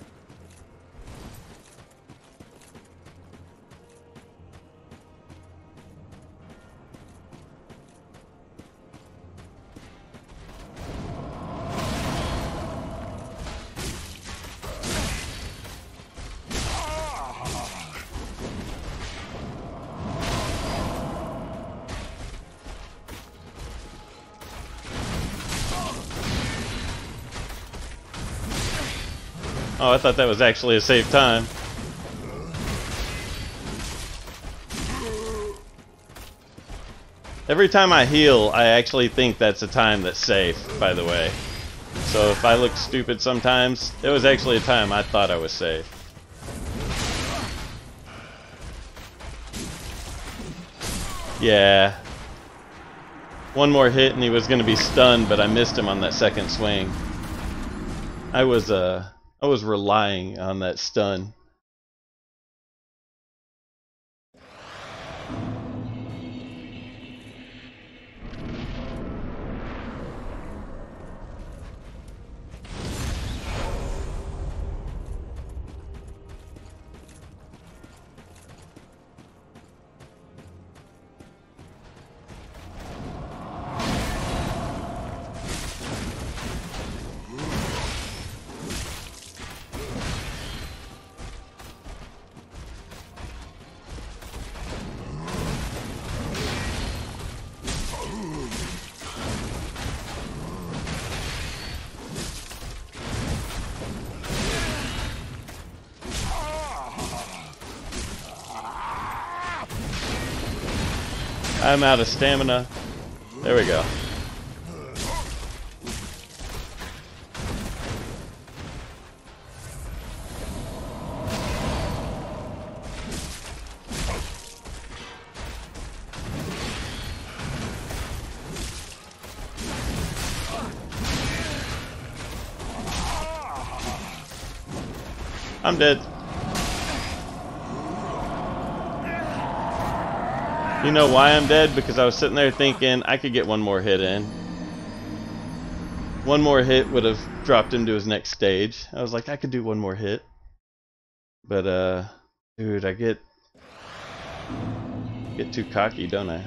Oh, I thought that was actually a safe time. Every time I heal, I actually think that's a time that's safe, by the way. So if I look stupid sometimes, it was actually a time I thought I was safe. Yeah. One more hit and he was going to be stunned, but I missed him on that second swing. I was, uh... I was relying on that stun. I'm out of stamina. There we go. I'm dead. You know why I'm dead? Because I was sitting there thinking I could get one more hit in. One more hit would have dropped him to his next stage. I was like, I could do one more hit. But, uh, dude, I get, get too cocky, don't I?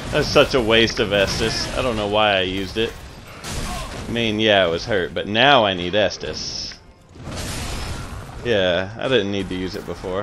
That's such a waste of Estus. I don't know why I used it. I mean, yeah, it was hurt, but now I need Estus. Yeah, I didn't need to use it before.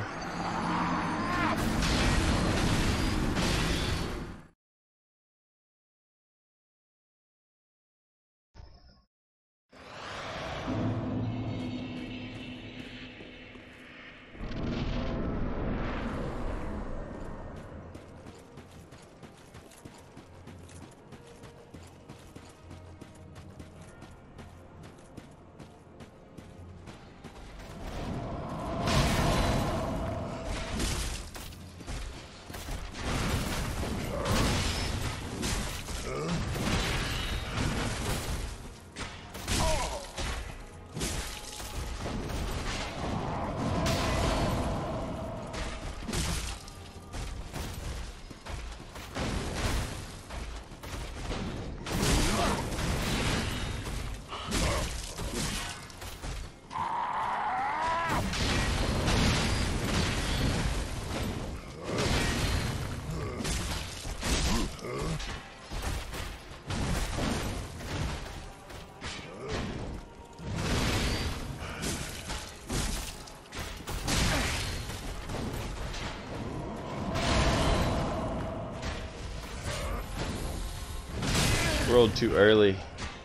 Rolled too early.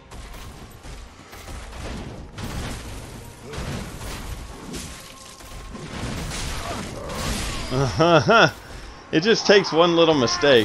It just takes one little mistake.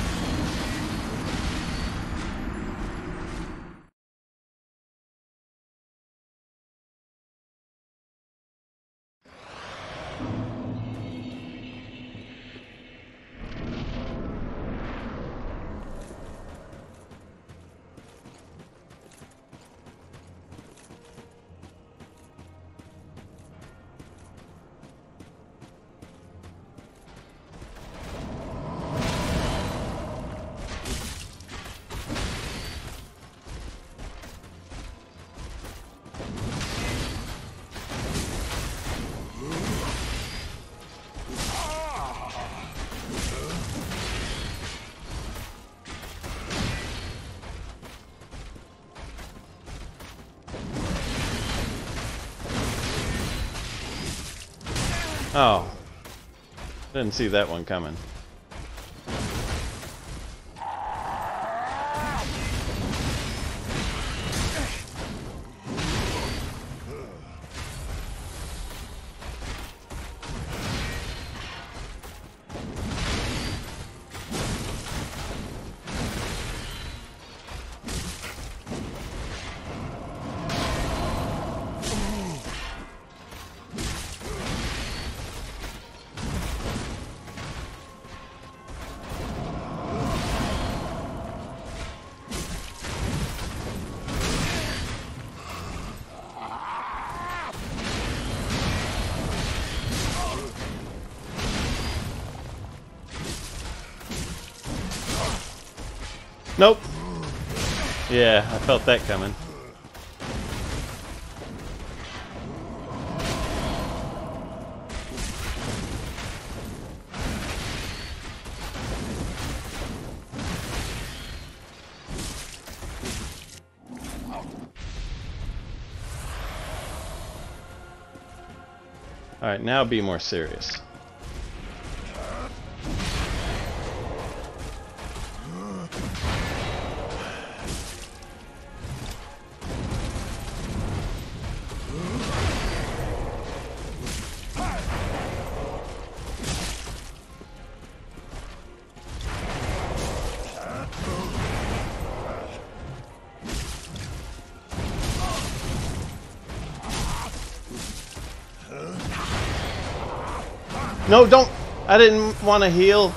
Oh, didn't see that one coming. Nope. Yeah, I felt that coming. All right, now be more serious. No, don't. I didn't want to heal.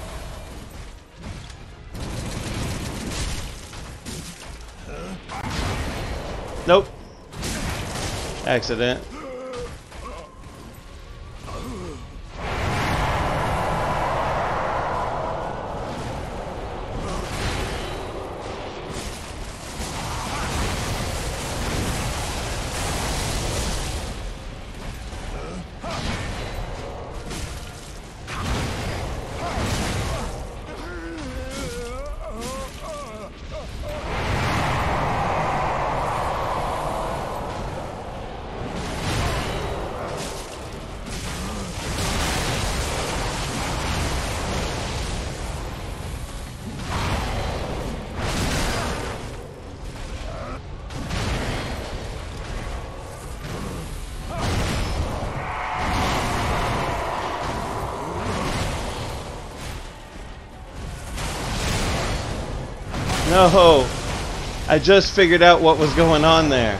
Nope. Accident. No! I just figured out what was going on there.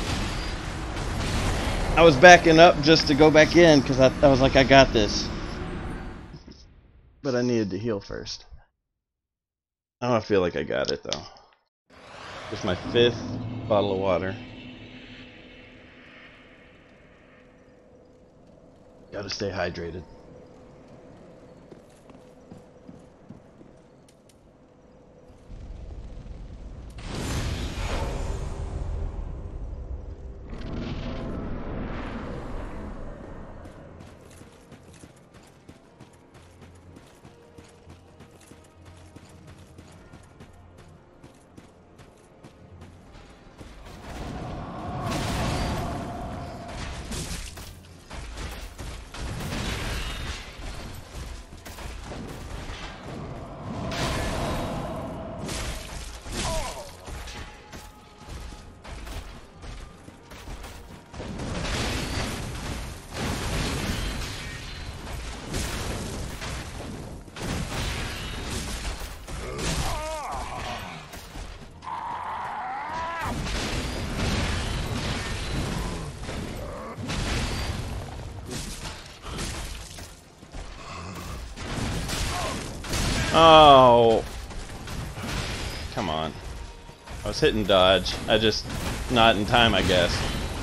I was backing up just to go back in because I, I was like, I got this. But I needed to heal first. I don't feel like I got it though. Just my fifth bottle of water. Gotta stay hydrated. Oh, come on. I was hitting dodge. I just, not in time, I guess.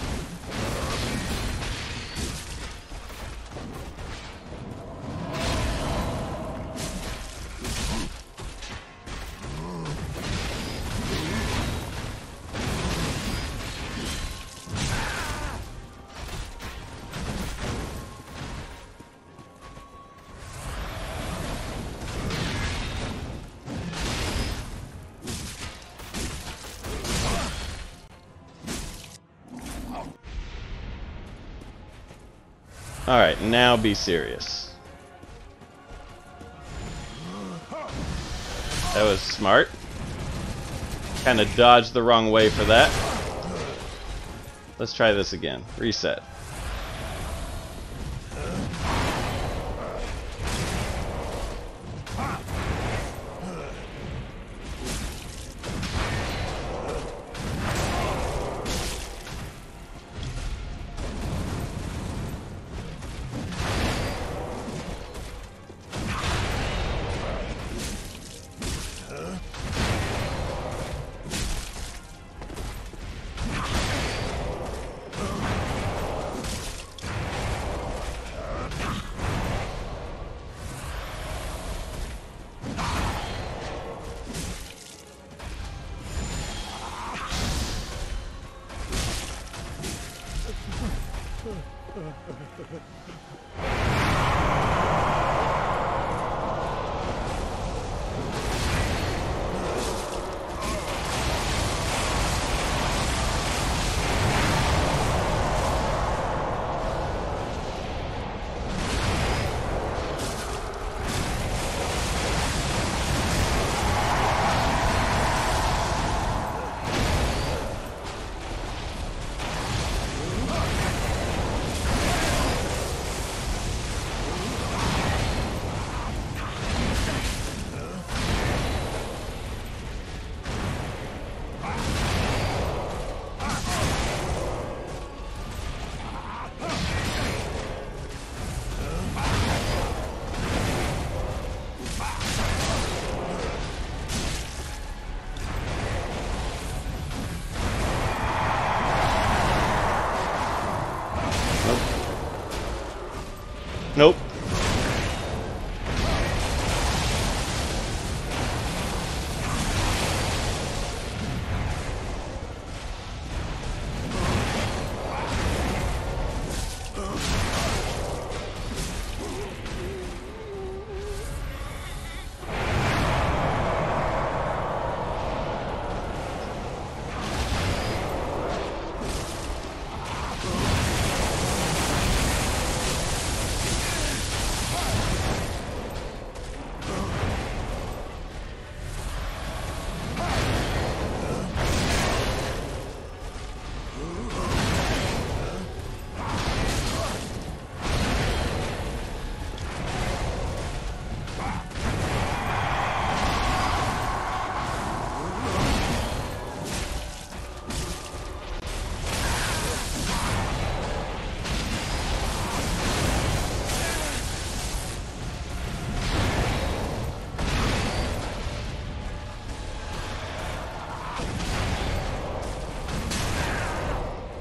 Alright, now be serious. That was smart. Kind of dodged the wrong way for that. Let's try this again. Reset. Nope.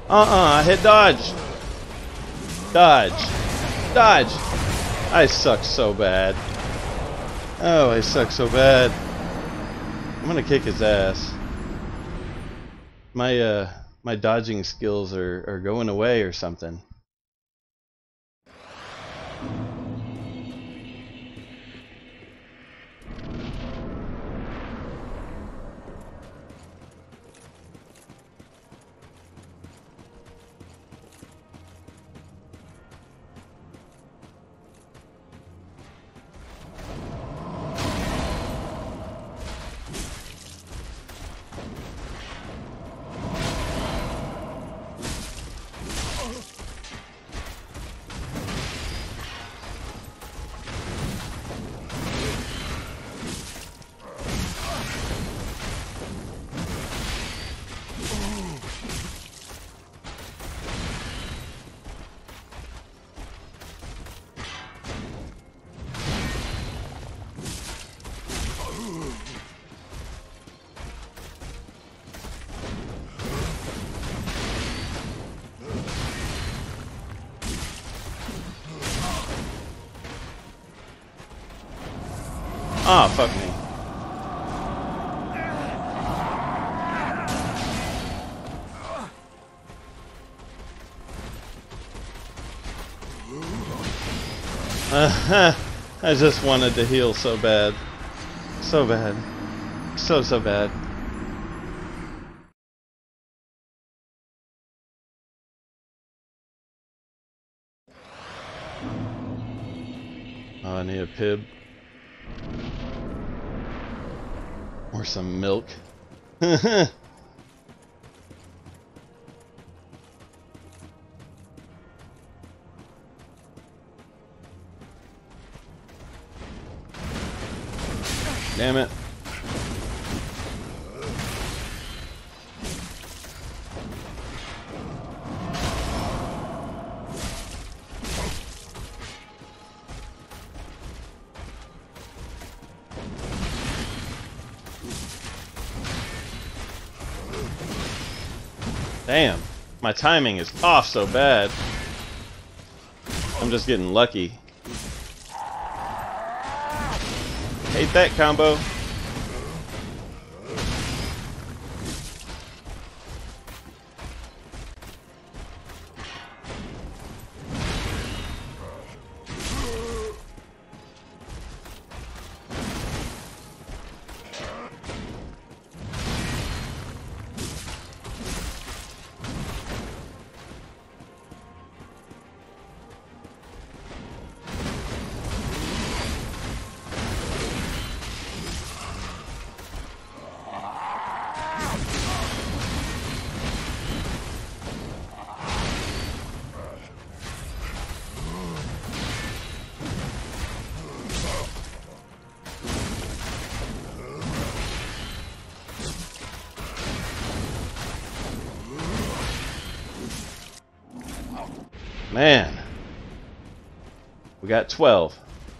Uh-uh, I hit dodge. Dodge. Dodge. I suck so bad. Oh, I suck so bad. I'm gonna kick his ass. My, uh, my dodging skills are, are going away or something. Ah, oh, fuck me. Uh, I just wanted to heal so bad. So bad. So, so bad. Oh, I need a pib. Or some milk. Damn it. Damn, my timing is off so bad. I'm just getting lucky. Hate that combo. Man, we got twelve.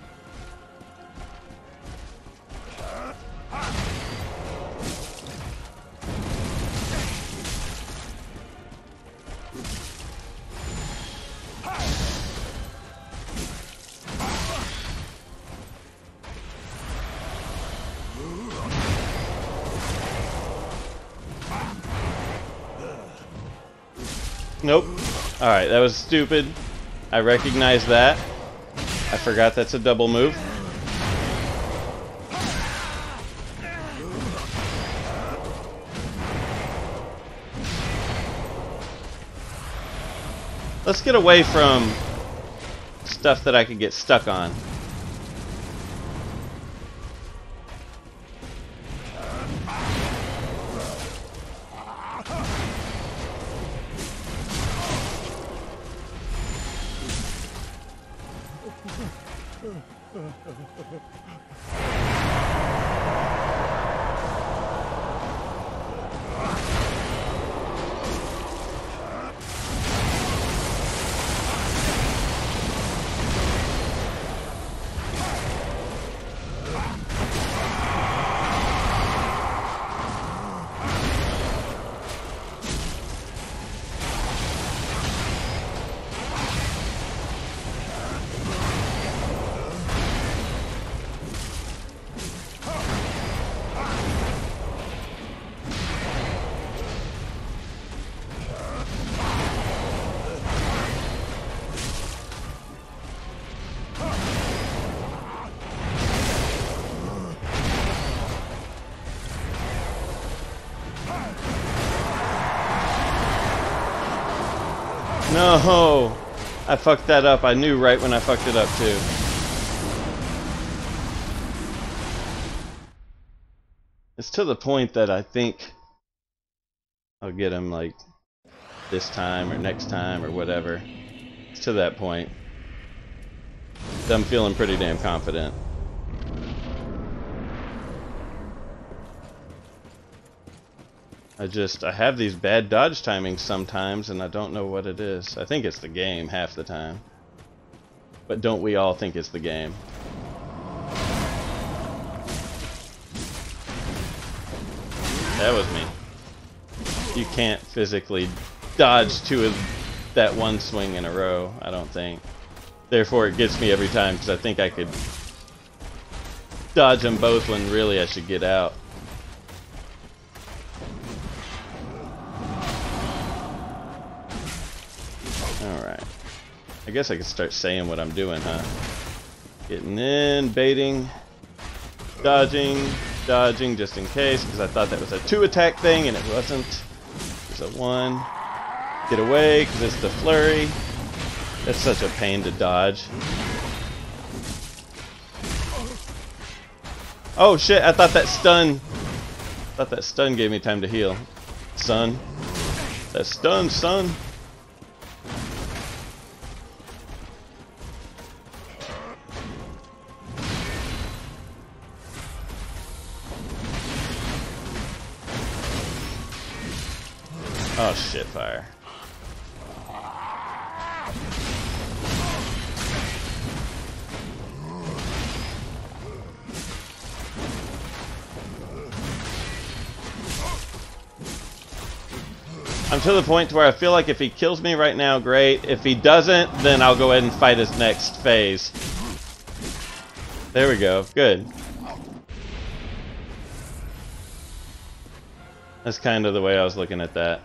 Nope. Alright, that was stupid. I recognize that. I forgot that's a double move. Let's get away from stuff that I could get stuck on. No! I fucked that up. I knew right when I fucked it up too. It's to the point that I think I'll get him like this time or next time or whatever. It's to that point. I'm feeling pretty damn confident. I just, I have these bad dodge timings sometimes and I don't know what it is. I think it's the game half the time. But don't we all think it's the game? That was me. You can't physically dodge two of that one swing in a row, I don't think. Therefore it gets me every time because I think I could dodge them both when really I should get out. Alright. I guess I could start saying what I'm doing, huh? Getting in, baiting, dodging, dodging just in case, because I thought that was a two attack thing and it wasn't. It's a one. Get away, because it's the flurry. That's such a pain to dodge. Oh shit, I thought that stun I thought that stun gave me time to heal. Son. That stun, son. Oh shit, fire. I'm to the point to where I feel like if he kills me right now, great. If he doesn't, then I'll go ahead and fight his next phase. There we go. Good. That's kind of the way I was looking at that.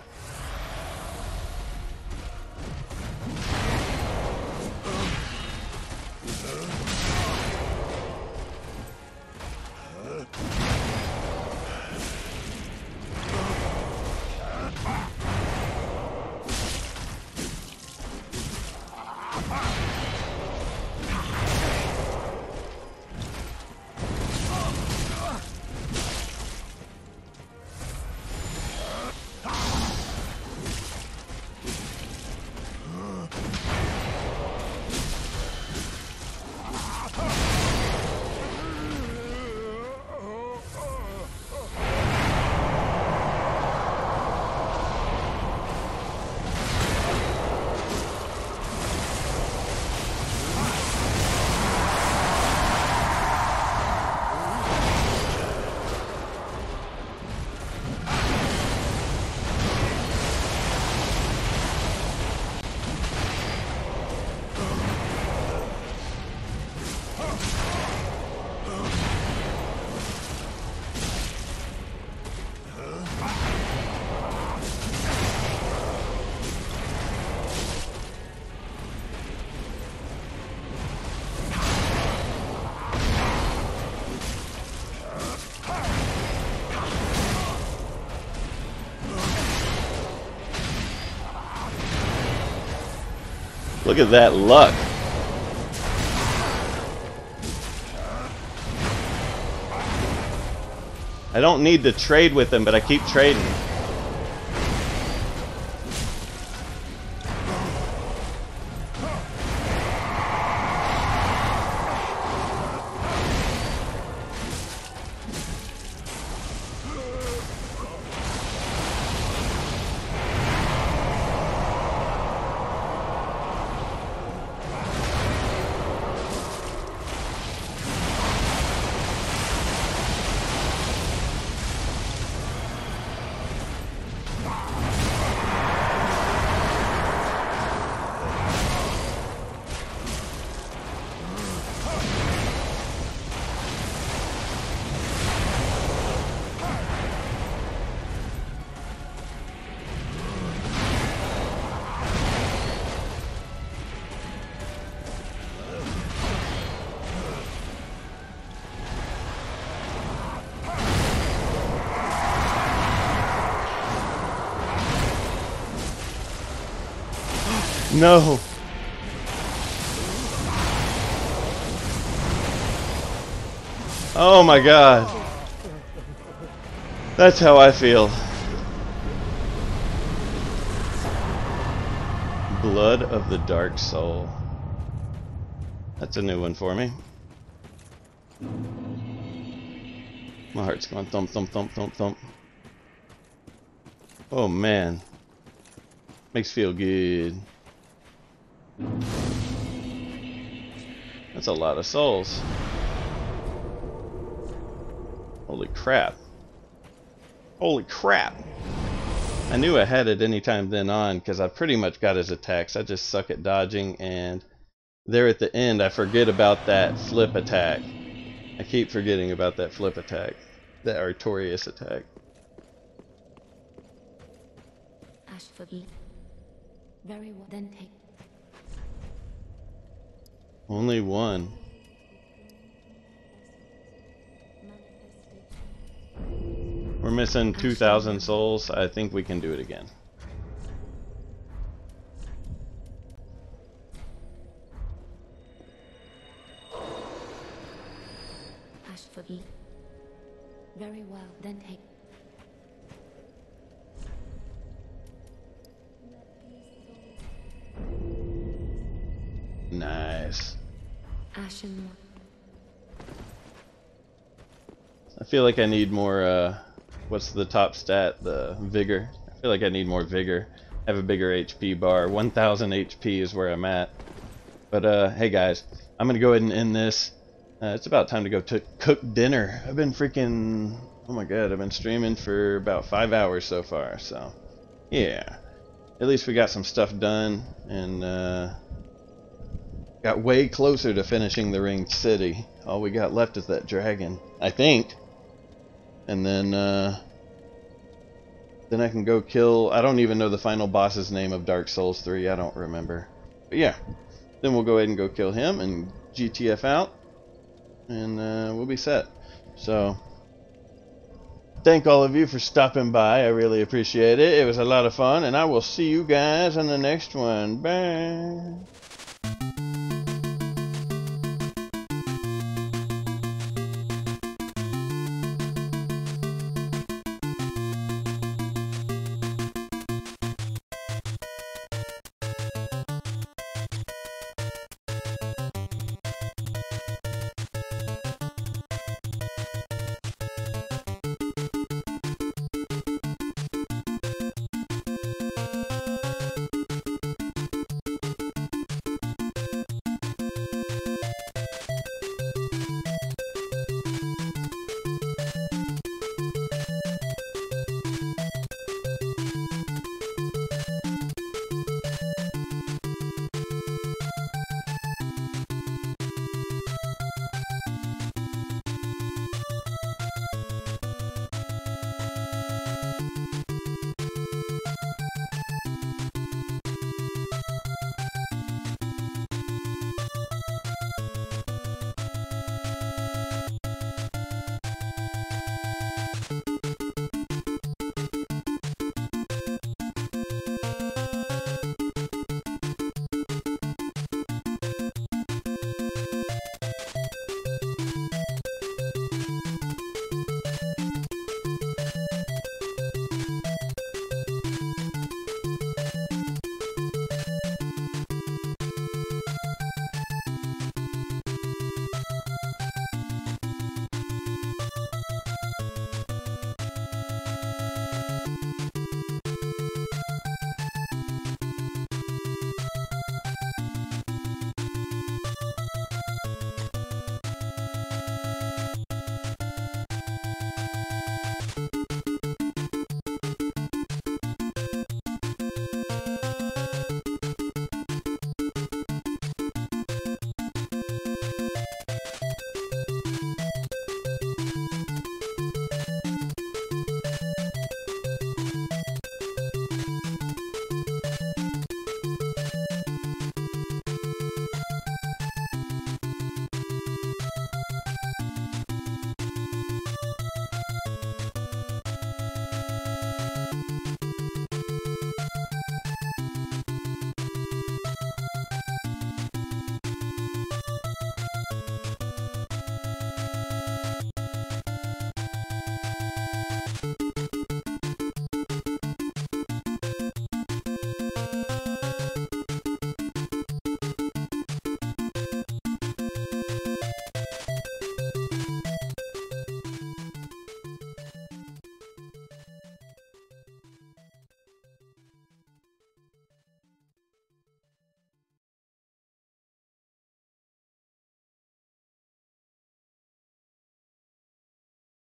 Look at that luck. I don't need to trade with him, but I keep trading. No. Oh my god. That's how I feel. Blood of the Dark Soul. That's a new one for me. My heart's going thump, thump, thump, thump, thump. Oh man. Makes feel good. That's a lot of souls. Holy crap. Holy crap. I knew I had it anytime then on because I pretty much got his attacks. I just suck at dodging, and there at the end I forget about that flip attack. I keep forgetting about that flip attack. That Artorias attack. Ash for E. Very well. Then take. Only one. We're missing two thousand souls. I think we can do it again. Ash for E. Very well. Then take. Nice. Ashen one. I feel like I need more, uh, what's the top stat? The vigor. I feel like I need more vigor. Have a bigger H P bar. one thousand H P is where I'm at. But, uh, hey guys, I'm gonna go ahead and end this. Uh, it's about time to go to cook dinner. I've been freaking, oh my god, I've been streaming for about five hours so far, so, yeah. At least we got some stuff done, and, uh, got way closer to finishing the Ringed City. All we got left is that dragon, I think. And then, uh, then I can go kill, I don't even know the final boss's name of Dark Souls three, I don't remember. But yeah, then we'll go ahead and go kill him and G T F out, and uh, we'll be set. So, thank all of you for stopping by, I really appreciate it. It was a lot of fun, and I will see you guys on the next one. Bye!